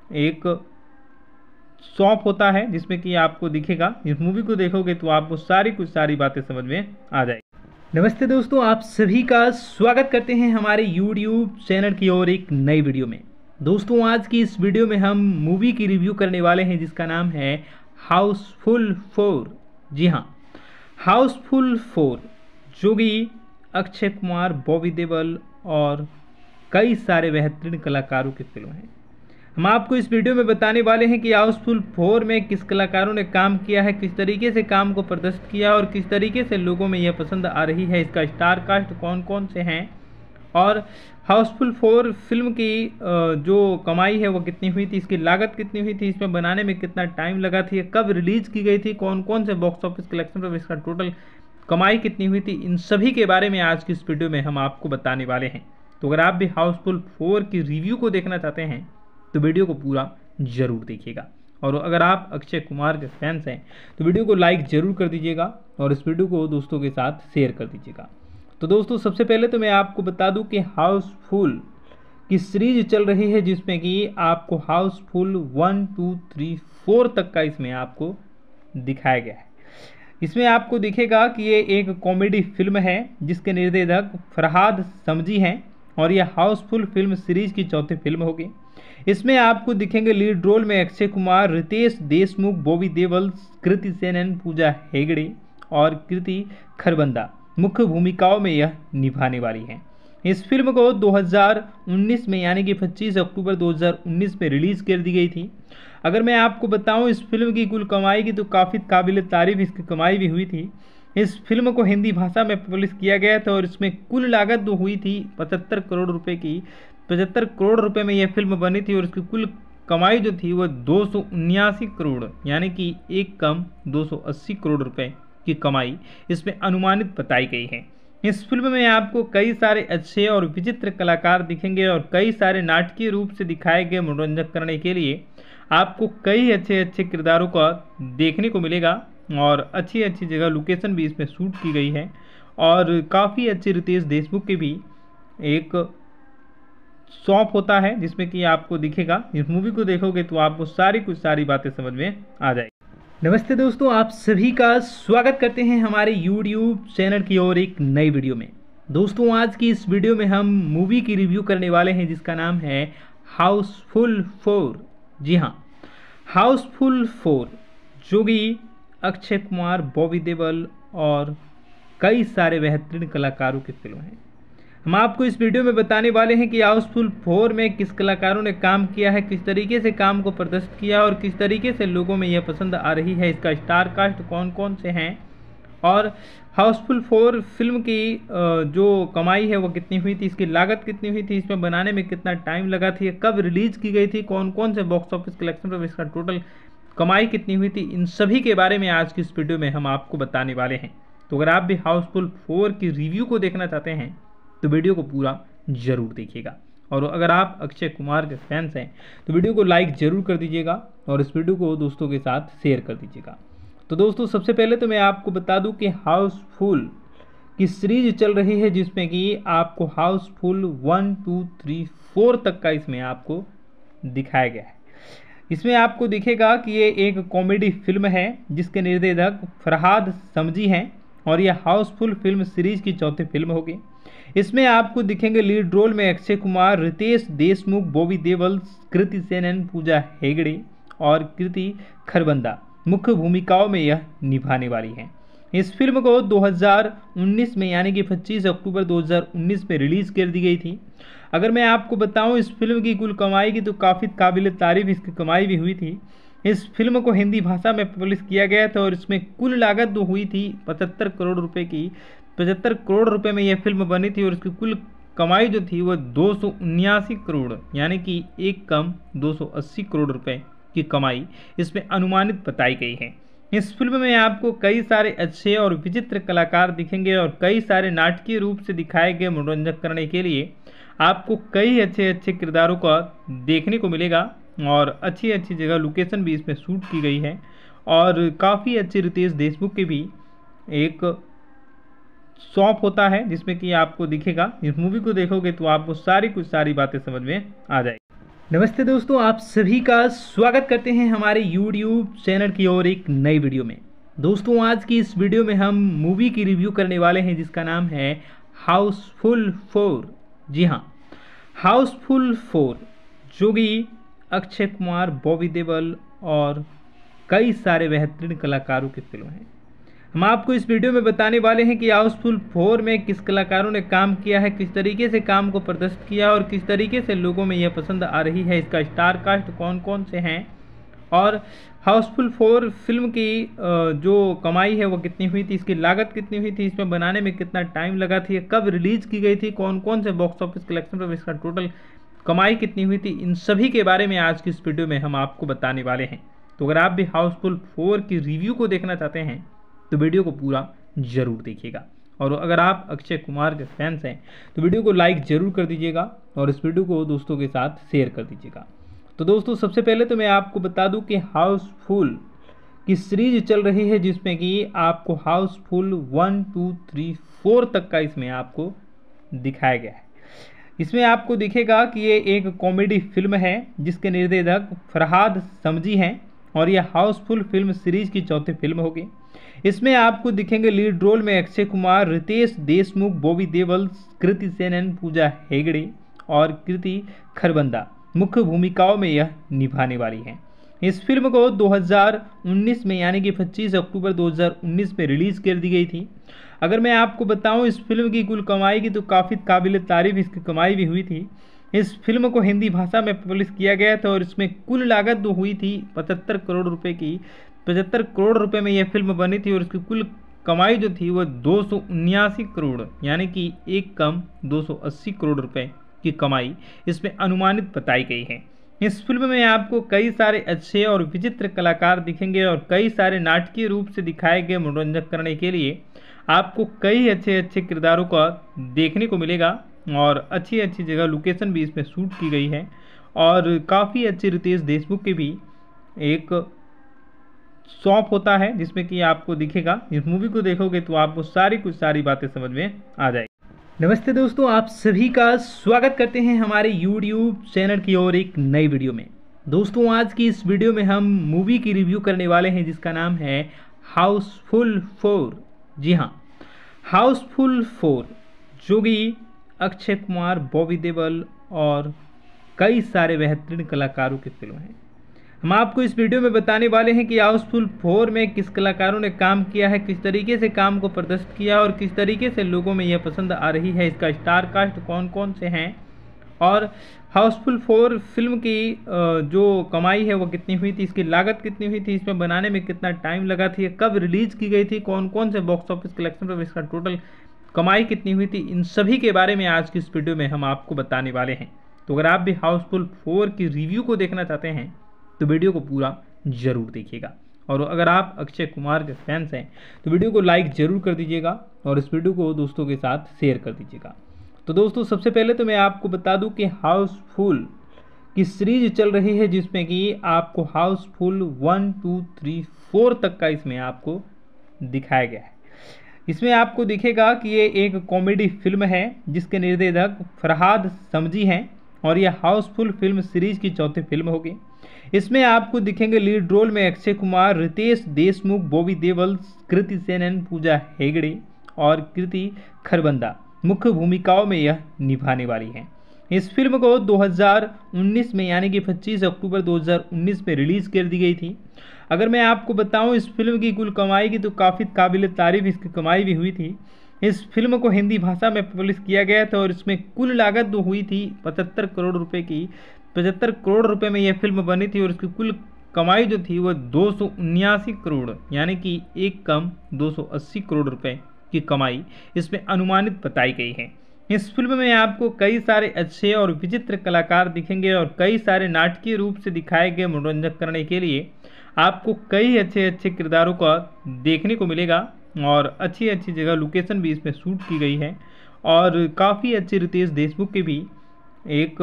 एक शॉप होता है जिसमें कि आपको दिखेगा। इस मूवी को देखोगे तो आपको सारी कुछ सारी बातें समझ में आ जाएगी। नमस्ते दोस्तों, आप सभी का स्वागत करते हैं हमारे यूट्यूब चैनल की ओर एक नई वीडियो में। दोस्तों आज की इस वीडियो में हम मूवी की रिव्यू करने वाले हैं जिसका नाम है हाउसफुल फोर। जी हाँ, हाउसफुल फोर जो कि अक्षय कुमार, बॉबी देओल और कई सारे बेहतरीन कलाकारों की फिल्म है। हम आपको इस वीडियो में बताने वाले हैं कि हाउसफुल फोर में किस कलाकारों ने काम किया है, किस तरीके से काम को प्रदर्शित किया और किस तरीके से लोगों में यह पसंद आ रही है, इसका स्टार कास्ट कौन कौन से हैं और हाउसफुल फोर फिल्म की जो कमाई है वो कितनी हुई थी, इसकी लागत कितनी हुई थी, इसमें बनाने में कितना टाइम लगा थी, कब रिलीज़ की गई थी, कौन कौन से बॉक्स ऑफिस कलेक्शन पर इसका टोटल कमाई कितनी हुई थी, इन सभी के बारे में आज की इस वीडियो में हम आपको बताने वाले हैं। तो अगर आप भी हाउसफुल फोर की रिव्यू को देखना चाहते हैं तो वीडियो को पूरा जरूर देखिएगा, और अगर आप अक्षय कुमार के फैंस हैं तो वीडियो को लाइक जरूर कर दीजिएगा और इस वीडियो को दोस्तों के साथ शेयर कर दीजिएगा। तो दोस्तों सबसे पहले तो मैं आपको बता दूं कि हाउसफुल की सीरीज चल रही है जिसमें कि आपको Housefull one two three four तक का इसमें आपको दिखाया गया है। इसमें आपको दिखेगा कि ये एक कॉमेडी फिल्म है जिसके निर्देशक फरहाद समजी हैं और यह हाउसफुल फिल्म सीरीज की चौथी फिल्म होगी। इसमें आपको दिखेंगे लीड रोल में अक्षय कुमार, रितेश देशमुख, बॉबी देओल, कृति सेनन, पूजा हेगड़े और कृति खरबंदा मुख्य भूमिकाओं में यह निभाने वाली हैं। इस फिल्म को दो हज़ार उन्नीस में यानी कि पच्चीस अक्टूबर दो हज़ार उन्नीस में रिलीज़ कर दी गई थी। अगर मैं आपको बताऊं इस फिल्म की कुल कमाई की तो काफ़ी काबिल तारीफ इसकी कमाई भी हुई थी। इस फिल्म को हिंदी भाषा में पब्लिश किया गया था और इसमें कुल लागत जो हुई थी पचहत्तर करोड़ रुपए की, पचहत्तर करोड़ रुपए में यह फिल्म बनी थी और इसकी कुल कमाई जो थी वह दो सौ उन्यासी करोड़ यानी कि एक कम दो सौ अस्सी करोड़ रुपए की कमाई इसमें अनुमानित बताई गई है। इस फिल्म में आपको कई सारे अच्छे और विचित्र कलाकार दिखेंगे और कई सारे नाटकीय रूप से दिखाए गए मनोरंजन करने के लिए आपको कई अच्छे अच्छे किरदारों का देखने को मिलेगा और अच्छी अच्छी जगह लोकेशन भी इसमें शूट की गई है और काफ़ी अच्छे रितेश देशमुख के भी एक शॉप होता है जिसमें कि आपको दिखेगा। इस मूवी को देखोगे तो आपको सारी कुछ सारी बातें समझ में आ जाएगी। नमस्ते दोस्तों, आप सभी का स्वागत करते हैं हमारे यूट्यूब चैनल की ओर एक नई वीडियो में। दोस्तों आज की इस वीडियो में हम मूवी की रिव्यू करने वाले हैं जिसका नाम है हाउसफुल फोर। जी हाँ, हाउसफुल फोर जो कि अक्षय कुमार, बॉबी देओल और कई सारे बेहतरीन कलाकारों की फिल्म है। हम आपको इस वीडियो में बताने वाले हैं कि हाउसफुल फोर में किस कलाकारों ने काम किया है, किस तरीके से काम को प्रदर्शित किया और किस तरीके से लोगों में यह पसंद आ रही है, इसका स्टार कास्ट कौन कौन से हैं और हाउसफुल फोर फिल्म की जो कमाई है वो कितनी हुई थी, इसकी लागत कितनी हुई थी, इसमें बनाने में कितना टाइम लगा थी, कब रिलीज़ की गई थी, कौन कौन से बॉक्स ऑफिस कलेक्शन पर इसका टोटल कमाई कितनी हुई थी, इन सभी के बारे में आज की इस वीडियो में हम आपको बताने वाले हैं। तो अगर आप भी हाउसफुल फोर की रिव्यू को देखना चाहते हैं तो वीडियो को पूरा जरूर देखिएगा, और अगर आप अक्षय कुमार के फैंस हैं तो वीडियो को लाइक जरूर कर दीजिएगा और इस वीडियो को दोस्तों के साथ शेयर कर दीजिएगा। तो दोस्तों सबसे पहले तो मैं आपको बता दूं कि हाउसफुल की सीरीज चल रही है जिसमें कि आपको Housefull one two three four तक का इसमें आपको दिखाया गया है। इसमें आपको दिखेगा कि ये एक कॉमेडी फिल्म है जिसके निर्देशक फरहाद समजी हैं और यह हाउसफुल फिल्म सीरीज की चौथी फिल्म होगी। इसमें आपको दिखेंगे लीड रोल में अक्षय कुमार, रितेश देशमुख, बॉबी देओल, कृति सेनन, पूजा हेगड़े और कृति खरबंदा मुख्य भूमिकाओं में यह निभाने वाली हैं। इस फिल्म को दो हज़ार उन्नीस में यानी कि पच्चीस अक्टूबर दो हज़ार उन्नीस में रिलीज़ कर दी गई थी। अगर मैं आपको बताऊं इस फिल्म की कुल कमाई की तो काफ़ी काबिल तारीफ इसकी कमाई भी हुई थी। इस फिल्म को हिंदी भाषा में पब्लिश किया गया था और इसमें कुल लागत जो हुई थी पचहत्तर करोड़ रुपए की, पचहत्तर करोड़ रुपए में यह फिल्म बनी थी और इसकी कुल कमाई जो थी वह दो सौ उन्यासी करोड़ यानी कि एक कम दो सौ अस्सी करोड़ रुपए की कमाई इसमें अनुमानित बताई गई है। इस फिल्म में आपको कई सारे अच्छे और विचित्र कलाकार दिखेंगे और कई सारे नाटकीय रूप से दिखाए गए मनोरंजन करने के लिए आपको कई अच्छे अच्छे किरदारों का देखने को मिलेगा और अच्छी अच्छी जगह लोकेशन भी इसमें शूट की गई है और काफ़ी अच्छे रितेश देशमुख के भी एक शॉप होता है जिसमें कि आपको दिखेगा। इस मूवी को देखोगे तो आपको सारी कुछ सारी बातें समझ में आ जाएगी। नमस्ते दोस्तों, आप सभी का स्वागत करते हैं हमारे यूट्यूब चैनल की ओर एक नई वीडियो में। दोस्तों आज की इस वीडियो में हम मूवी की रिव्यू करने वाले हैं जिसका नाम है हाउसफुल फोर। जी हाँ, हाउसफुल फोर जो कि अक्षय कुमार, बॉबी देओल और कई सारे बेहतरीन कलाकारों की फिल्म है। हम आपको इस वीडियो में बताने वाले हैं कि हाउसफुल फोर में किस कलाकारों ने काम किया है, किस तरीके से काम को प्रदर्शित किया और किस तरीके से लोगों में यह पसंद आ रही है, इसका स्टार कास्ट कौन कौन से हैं और हाउसफुल फोर फिल्म की जो कमाई है वो कितनी हुई थी, इसकी लागत कितनी हुई थी, इसमें बनाने में कितना टाइम लगा थी, कब रिलीज़ की गई थी, कौन कौन से बॉक्स ऑफिस कलेक्शन पर इसका टोटल कमाई कितनी हुई थी, इन सभी के बारे में आज की इस वीडियो में हम आपको बताने वाले हैं। तो अगर आप भी हाउसफुल फोर की रिव्यू को देखना चाहते हैं तो वीडियो को पूरा ज़रूर देखिएगा। और अगर आप अक्षय कुमार के फैंस हैं तो वीडियो को लाइक ज़रूर कर दीजिएगा और इस वीडियो को दोस्तों के साथ शेयर कर दीजिएगा। तो दोस्तों सबसे पहले तो मैं आपको बता दूं कि हाउसफुल की सीरीज चल रही है जिसमें कि आपको Housefull one two three four तक का इसमें आपको दिखाया गया है। इसमें आपको दिखेगा कि ये एक कॉमेडी फिल्म है जिसके निर्देशक फरहाद समजी हैं और यह हाउसफुल फिल्म सीरीज की चौथी फिल्म होगी। इसमें आपको दिखेंगे लीड रोल में अक्षय कुमार, रितेश देशमुख, बॉबी देओल, कृति सेनन, पूजा हेगड़े और कृति खरबंदा मुख्य भूमिकाओं में यह निभाने वाली हैं। इस फिल्म को दो हज़ार उन्नीस में यानी कि पच्चीस अक्टूबर दो हज़ार उन्नीस में रिलीज़ कर दी गई थी। अगर मैं आपको बताऊं इस फिल्म की कुल कमाई की तो काफ़ी काबिल तारीफ इसकी कमाई भी हुई थी। इस फिल्म को हिंदी भाषा में पब्लिश किया गया था और इसमें कुल लागत जो हुई थी पचहत्तर करोड़ रुपए की पचहत्तर करोड़ रुपए में यह फिल्म बनी थी और इसकी कुल कमाई जो थी वह दो सौ उन्यासी करोड़ यानी कि एक कम दो सौ अस्सी करोड़ रुपए की कमाई इसमें अनुमानित बताई गई है। इस फिल्म में आपको कई सारे अच्छे और विचित्र कलाकार दिखेंगे और कई सारे नाटकीय रूप से दिखाए गए मनोरंजन करने के लिए आपको कई अच्छे अच्छे किरदारों का देखने को मिलेगा और अच्छी अच्छी जगह लोकेशन भी इसमें शूट की गई है और काफ़ी अच्छे रितेश देशमुख के भी एक शॉप होता है जिसमें कि आपको दिखेगा। इस मूवी को देखोगे तो आपको सारी कुछ सारी बातें समझ में आ जाएगी। नमस्ते दोस्तों, आप सभी का स्वागत करते हैं हमारे यूट्यूब चैनल की ओर एक नई वीडियो में। दोस्तों आज की इस वीडियो में हम मूवी की रिव्यू करने वाले हैं जिसका नाम है हाउसफुल फोर। जी हाँ, हाउसफुल फोर जो कि अक्षय कुमार, बॉबी देओल और कई सारे बेहतरीन कलाकारों की फिल्म है। हम आपको इस वीडियो में बताने वाले हैं कि हाउसफुल फोर में किस कलाकारों ने काम किया है, किस तरीके से काम को प्रदर्शित किया और किस तरीके से लोगों में यह पसंद आ रही है, इसका स्टार कास्ट कौन कौन से हैं और हाउसफुल फोर फिल्म की जो कमाई है वो कितनी हुई थी, इसकी लागत कितनी हुई थी, इसमें बनाने में कितना टाइम लगा थी, कब रिलीज़ की गई थी, कौन कौन से बॉक्स ऑफिस कलेक्शन पर इसका टोटल कमाई कितनी हुई थी, इन सभी के बारे में आज की इस वीडियो में हम आपको बताने वाले हैं। तो अगर आप भी हाउसफुल फोर की रिव्यू को देखना चाहते हैं तो वीडियो को पूरा ज़रूर देखिएगा। और अगर आप अक्षय कुमार के फैंस हैं तो वीडियो को लाइक ज़रूर कर दीजिएगा और इस वीडियो को दोस्तों के साथ शेयर कर दीजिएगा। तो दोस्तों सबसे पहले तो मैं आपको बता दूं कि हाउसफुल की सीरीज चल रही है जिसमें कि आपको Housefull one two three four तक का इसमें आपको दिखाया गया है। इसमें आपको दिखेगा कि ये एक कॉमेडी फिल्म है जिसके निर्देशक फरहाद समजी हैं और यह हाउसफुल फिल्म सीरीज की चौथी फिल्म होगी। इसमें आपको दिखेंगे लीड रोल में अक्षय कुमार, रितेश देशमुख, बॉबी देओल, कृति सेनन, पूजा हेगड़े और कृति खरबंदा मुख्य भूमिकाओं में यह निभाने वाली हैं। इस फिल्म को दो हज़ार उन्नीस में यानी कि पच्चीस अक्टूबर दो हज़ार उन्नीस में रिलीज़ कर दी गई थी। अगर मैं आपको बताऊं इस फिल्म की कुल कमाई की तो काफ़ी काबिल तारीफ इसकी कमाई भी हुई थी। इस फिल्म को हिंदी भाषा में पब्लिश किया गया था और इसमें कुल लागत जो हुई थी पचहत्तर करोड़ रुपए की पचहत्तर करोड़ रुपए में यह फिल्म बनी थी और इसकी कुल कमाई जो थी वह दो सौ उन्यासी करोड़ यानी कि एक कम दो सौ अस्सी करोड़ रुपए की कमाई इसमें अनुमानित बताई गई है। इस फिल्म में आपको कई सारे अच्छे और विचित्र कलाकार दिखेंगे और कई सारे नाटकीय रूप से दिखाए गए मनोरंजन करने के लिए आपको कई अच्छे अच्छे किरदारों का देखने को मिलेगा और अच्छी अच्छी जगह लोकेशन भी इसमें शूट की गई है और काफ़ी अच्छे रितेश देशमुख के भी एक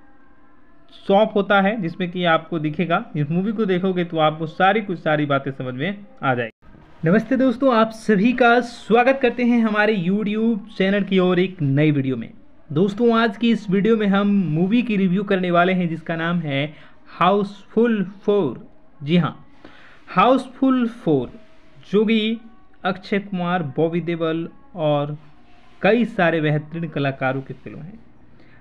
शॉप होता है जिसमें कि आपको दिखेगा। इस मूवी को देखोगे तो आपको सारी कुछ सारी बातें समझ में आ जाएगी। नमस्ते दोस्तों, आप सभी का स्वागत करते हैं हमारे यूट्यूब चैनल की ओर एक नई वीडियो में। दोस्तों आज की इस वीडियो में हम मूवी की रिव्यू करने वाले हैं जिसका नाम है हाउसफुल फोर। जी हाँ, हाउसफुल फोर जो कि अक्षय कुमार, बॉबी देओल और कई सारे बेहतरीन कलाकारों की फिल्म है।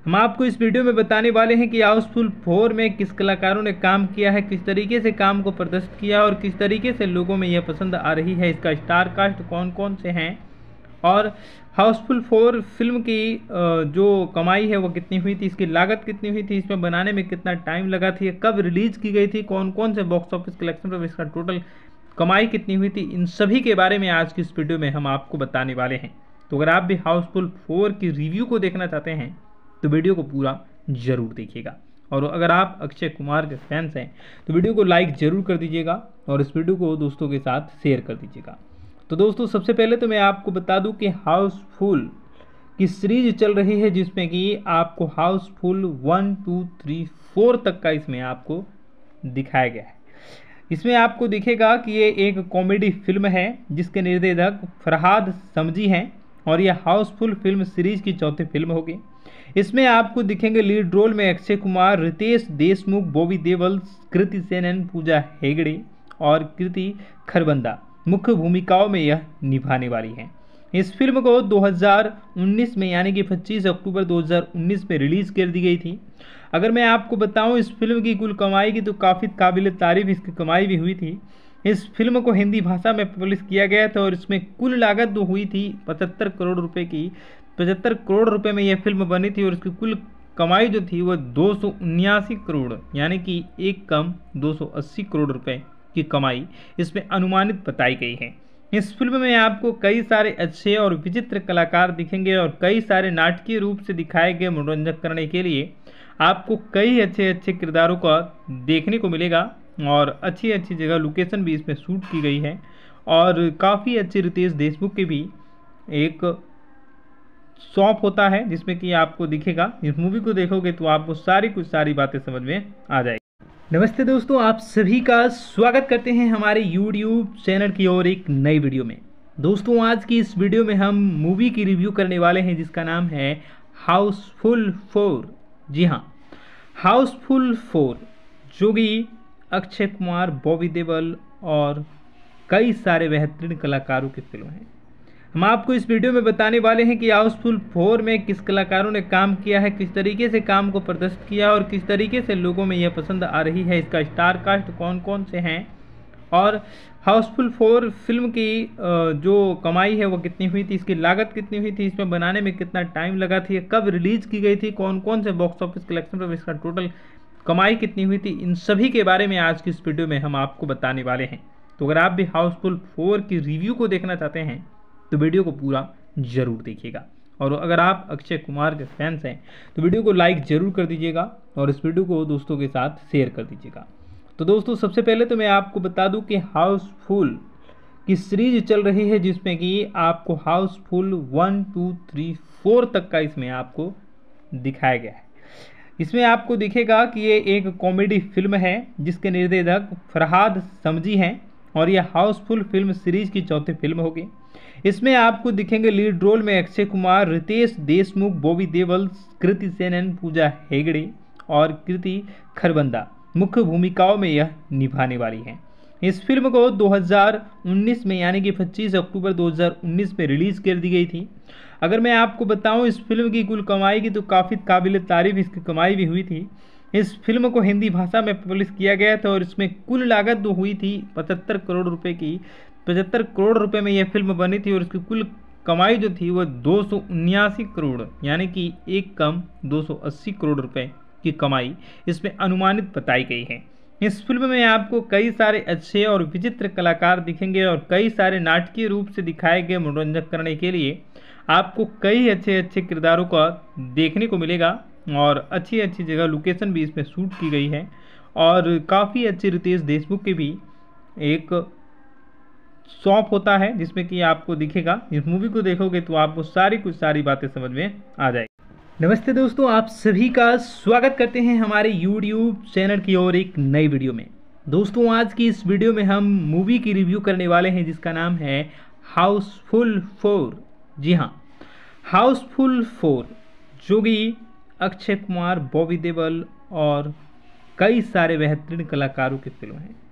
हम आपको इस वीडियो में बताने वाले हैं कि हाउसफुल फोर में किस कलाकारों ने काम किया है, किस तरीके से काम को प्रदर्शित किया और किस तरीके से लोगों में यह पसंद आ रही है, इसका स्टार कास्ट कौन कौन से हैं और हाउसफुल फोर फिल्म की जो कमाई है वो कितनी हुई थी, इसकी लागत कितनी हुई थी, इसमें बनाने में कितना टाइम लगा थी, कब रिलीज़ की गई थी, कौन कौन से बॉक्स ऑफिस कलेक्शन पर इसका टोटल कमाई कितनी हुई थी, इन सभी के बारे में आज की इस वीडियो में हम आपको बताने वाले हैं। तो अगर आप भी हाउसफुल फोर की रिव्यू को देखना चाहते हैं तो वीडियो को पूरा ज़रूर देखिएगा। और अगर आप अक्षय कुमार के फैंस हैं तो वीडियो को लाइक ज़रूर कर दीजिएगा और इस वीडियो को दोस्तों के साथ शेयर कर दीजिएगा। तो दोस्तों सबसे पहले तो मैं आपको बता दूं कि हाउसफुल की सीरीज चल रही है जिसमें कि आपको Housefull one two three four तक का इसमें आपको दिखाया गया है। इसमें आपको दिखेगा कि ये एक कॉमेडी फिल्म है जिसके निर्देशक फरहाद समजी हैं और यह हाउसफुल फिल्म सीरीज की चौथी फिल्म होगी। इसमें आपको दिखेंगे लीड रोल में अक्षय कुमार, रितेश देशमुख, बॉबी देओल, कृति सेनन, पूजा हेगड़े और कृति खरबंदा मुख्य भूमिकाओं में यह निभाने वाली हैं। इस फिल्म को दो हज़ार उन्नीस में यानी कि पच्चीस अक्टूबर दो हज़ार उन्नीस में रिलीज़ कर दी गई थी। अगर मैं आपको बताऊं इस फिल्म की कुल कमाई की तो काफ़ी काबिल तारीफ इसकी कमाई भी हुई थी। इस फिल्म को हिंदी भाषा में पब्लिश किया गया था और इसमें कुल लागत जो हुई थी पचहत्तर करोड़ रुपए की पचहत्तर करोड़ रुपए में यह फिल्म बनी थी और इसकी कुल कमाई जो थी वह दो सौ उन्यासी करोड़ यानी कि एक कम दो सौ अस्सी करोड़ रुपए की कमाई इसमें अनुमानित बताई गई है। इस फिल्म में आपको कई सारे अच्छे और विचित्र कलाकार दिखेंगे और कई सारे नाटकीय रूप से दिखाए गए मनोरंजन करने के लिए आपको कई अच्छे अच्छे किरदारों का देखने को मिलेगा और अच्छी अच्छी जगह लोकेशन भी इसमें शूट की गई है और काफ़ी अच्छे रितेश देशमुख के भी एक शॉप होता है जिसमें कि आपको दिखेगा। इस मूवी को देखोगे तो आपको सारी कुछ सारी बातें समझ में आ जाएगी। नमस्ते दोस्तों, आप सभी का स्वागत करते हैं हमारे यूट्यूब चैनल की ओर एक नई वीडियो में। दोस्तों आज की इस वीडियो में हम मूवी की रिव्यू करने वाले हैं जिसका नाम है हाउसफुल फोर। जी हाँ, हाउसफुल फोर जो कि अक्षय कुमार, बॉबी देओल और कई सारे बेहतरीन कलाकारों की फिल्म है। हम आपको इस वीडियो में बताने वाले हैं कि हाउसफुल फोर में किस कलाकारों ने काम किया है, किस तरीके से काम को प्रदर्शित किया और किस तरीके से लोगों में यह पसंद आ रही है, इसका स्टार कास्ट कौन कौन से हैं और हाउसफुल फोर फिल्म की जो कमाई है वो कितनी हुई थी, इसकी लागत कितनी हुई थी, इसमें बनाने में कितना टाइम लगा थी, कब रिलीज़ की गई थी, कौन कौन से बॉक्स ऑफिस कलेक्शन पर इसका टोटल कमाई कितनी हुई थी, इन सभी के बारे में आज की इस वीडियो में हम आपको बताने वाले हैं। तो अगर आप भी हाउसफुल फोर की रिव्यू को देखना चाहते हैं तो वीडियो को पूरा ज़रूर देखिएगा। और अगर आप अक्षय कुमार के फैंस हैं तो वीडियो को लाइक ज़रूर कर दीजिएगा और इस वीडियो को दोस्तों के साथ शेयर कर दीजिएगा। तो दोस्तों सबसे पहले तो मैं आपको बता दूं कि हाउसफुल की सीरीज चल रही है जिसमें कि आपको Housefull one two three four तक का इसमें आपको दिखाया गया है। इसमें आपको दिखेगा कि ये एक कॉमेडी फिल्म है जिसके निर्देशक फरहाद समजी हैं और यह हाउसफुल फिल्म सीरीज की चौथी फिल्म होगी। इसमें आपको दिखेंगे लीड रोल में अक्षय कुमार, रितेश देशमुख, बॉबी देओल, कृति सेनन, पूजा हेगड़े और कृति खरबंदा मुख्य भूमिकाओं में यह निभाने वाली हैं। इस फिल्म को दो हज़ार उन्नीस में यानी कि पच्चीस अक्टूबर दो हज़ार उन्नीस में रिलीज़ कर दी गई थी। अगर मैं आपको बताऊं इस फिल्म की कुल कमाई की तो काफ़ी काबिल तारीफ इसकी कमाई भी हुई थी। इस फिल्म को हिंदी भाषा में पब्लिश किया गया था और इसमें कुल लागत जो हुई थी पचहत्तर करोड़ रुपए की पचहत्तर करोड़ रुपए में यह फिल्म बनी थी और इसकी कुल कमाई जो थी वह दो सौ उन्यासी करोड़ यानी कि एक कम दो सौ अस्सी करोड़ रुपए की कमाई इसमें अनुमानित बताई गई है। इस फिल्म में आपको कई सारे अच्छे और विचित्र कलाकार दिखेंगे और कई सारे नाटकीय रूप से दिखाए गए मनोरंजन करने के लिए आपको कई अच्छे अच्छे किरदारों का देखने को मिलेगा और अच्छी अच्छी जगह लोकेशन भी इसमें शूट की गई है और काफ़ी अच्छे रितेश देशमुख के भी एक शॉप होता है जिसमें कि आपको दिखेगा। इस मूवी को देखोगे तो आपको सारी कुछ सारी बातें समझ में आ जाएगी। नमस्ते दोस्तों, आप सभी का स्वागत करते हैं हमारे यूट्यूब चैनल की ओर एक नई वीडियो में। दोस्तों आज की इस वीडियो में हम मूवी की रिव्यू करने वाले हैं जिसका नाम है हाउसफुल फोर। जी हाँ, हाउसफुल फोर जो कि अक्षय कुमार, बॉबी देओल और कई सारे बेहतरीन कलाकारों की फिल्म है।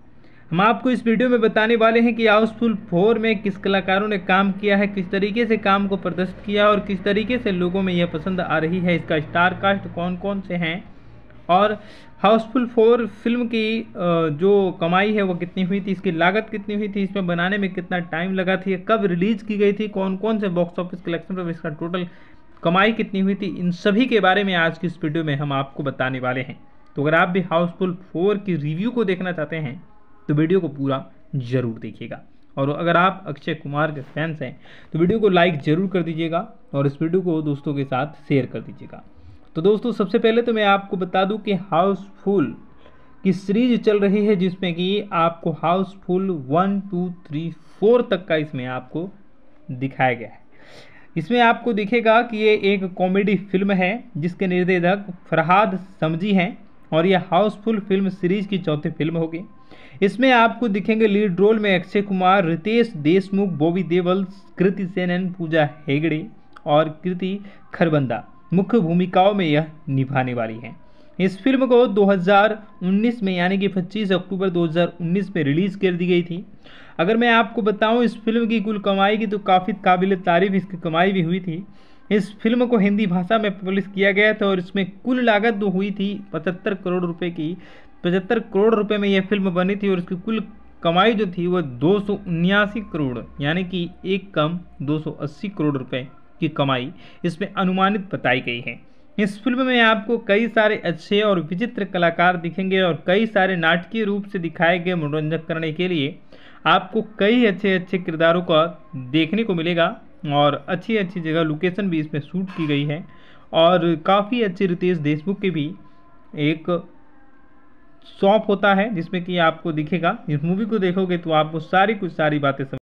हम आपको इस वीडियो में बताने वाले हैं कि हाउसफुल फोर में किस कलाकारों ने काम किया है, किस तरीके से काम को प्रदर्शित किया और किस तरीके से लोगों में यह पसंद आ रही है, इसका स्टार कास्ट कौन कौन से हैं और हाउसफुल फोर फिल्म की जो कमाई है वो कितनी हुई थी, इसकी लागत कितनी हुई थी, इसमें बनाने में कितना टाइम लगा थी, कब रिलीज की गई थी, कौन कौन से बॉक्स ऑफिस कलेक्शन पर इसका टोटल कमाई कितनी हुई थी, इन सभी के बारे में आज की इस वीडियो में हम आपको बताने वाले हैं। तो अगर आप भी हाउसफुल फोर की रिव्यू को देखना चाहते हैं तो वीडियो को पूरा जरूर देखिएगा, और अगर आप अक्षय कुमार के फैंस हैं तो वीडियो को लाइक जरूर कर दीजिएगा और इस वीडियो को दोस्तों के साथ शेयर कर दीजिएगा। तो दोस्तों सबसे पहले तो मैं आपको बता दूं कि हाउसफुल की सीरीज चल रही है जिसमें कि आपको Housefull one two three four तक का इसमें आपको दिखाया गया है। इसमें आपको दिखेगा कि ये एक कॉमेडी फिल्म है जिसके निर्देशक फरहाद समजी हैं और यह हाउसफुल फिल्म सीरीज की चौथी फिल्म होगी। इसमें आपको दिखेंगे लीड रोल में अक्षय कुमार, रितेश देशमुख, बॉबी देओल, कृति सेनन, पूजा हेगड़े और कृति खरबंदा मुख्य भूमिकाओं में यह निभाने वाली हैं। इस फिल्म को दो हज़ार उन्नीस में यानी कि पच्चीस अक्टूबर दो हज़ार उन्नीस में रिलीज़ कर दी गई थी। अगर मैं आपको बताऊं इस फिल्म की कुल कमाई की तो काफ़ी काबिल तारीफ इसकी कमाई भी हुई थी। इस फिल्म को हिंदी भाषा में पब्लिश किया गया था और इसमें कुल लागत जो हुई थी पचहत्तर करोड़ रुपए की, पचहत्तर करोड़ रुपए में यह फिल्म बनी थी और इसकी कुल कमाई जो थी वह दो सौ उन्यासी करोड़ यानी कि एक कम दो सौ अस्सी करोड़ रुपए की कमाई इसमें अनुमानित बताई गई है। इस फिल्म में आपको कई सारे अच्छे और विचित्र कलाकार दिखेंगे और कई सारे नाटकीय रूप से दिखाए गए मनोरंजन करने के लिए आपको कई अच्छे अच्छे किरदारों का देखने को मिलेगा और अच्छी अच्छी जगह लोकेशन भी इसमें शूट की गई है और काफ़ी अच्छे रितेश देशमुख के भी एक शॉप होता है जिसमें कि आपको दिखेगा। इस मूवी को देखोगे तो आपको सारी कुछ सारी बातें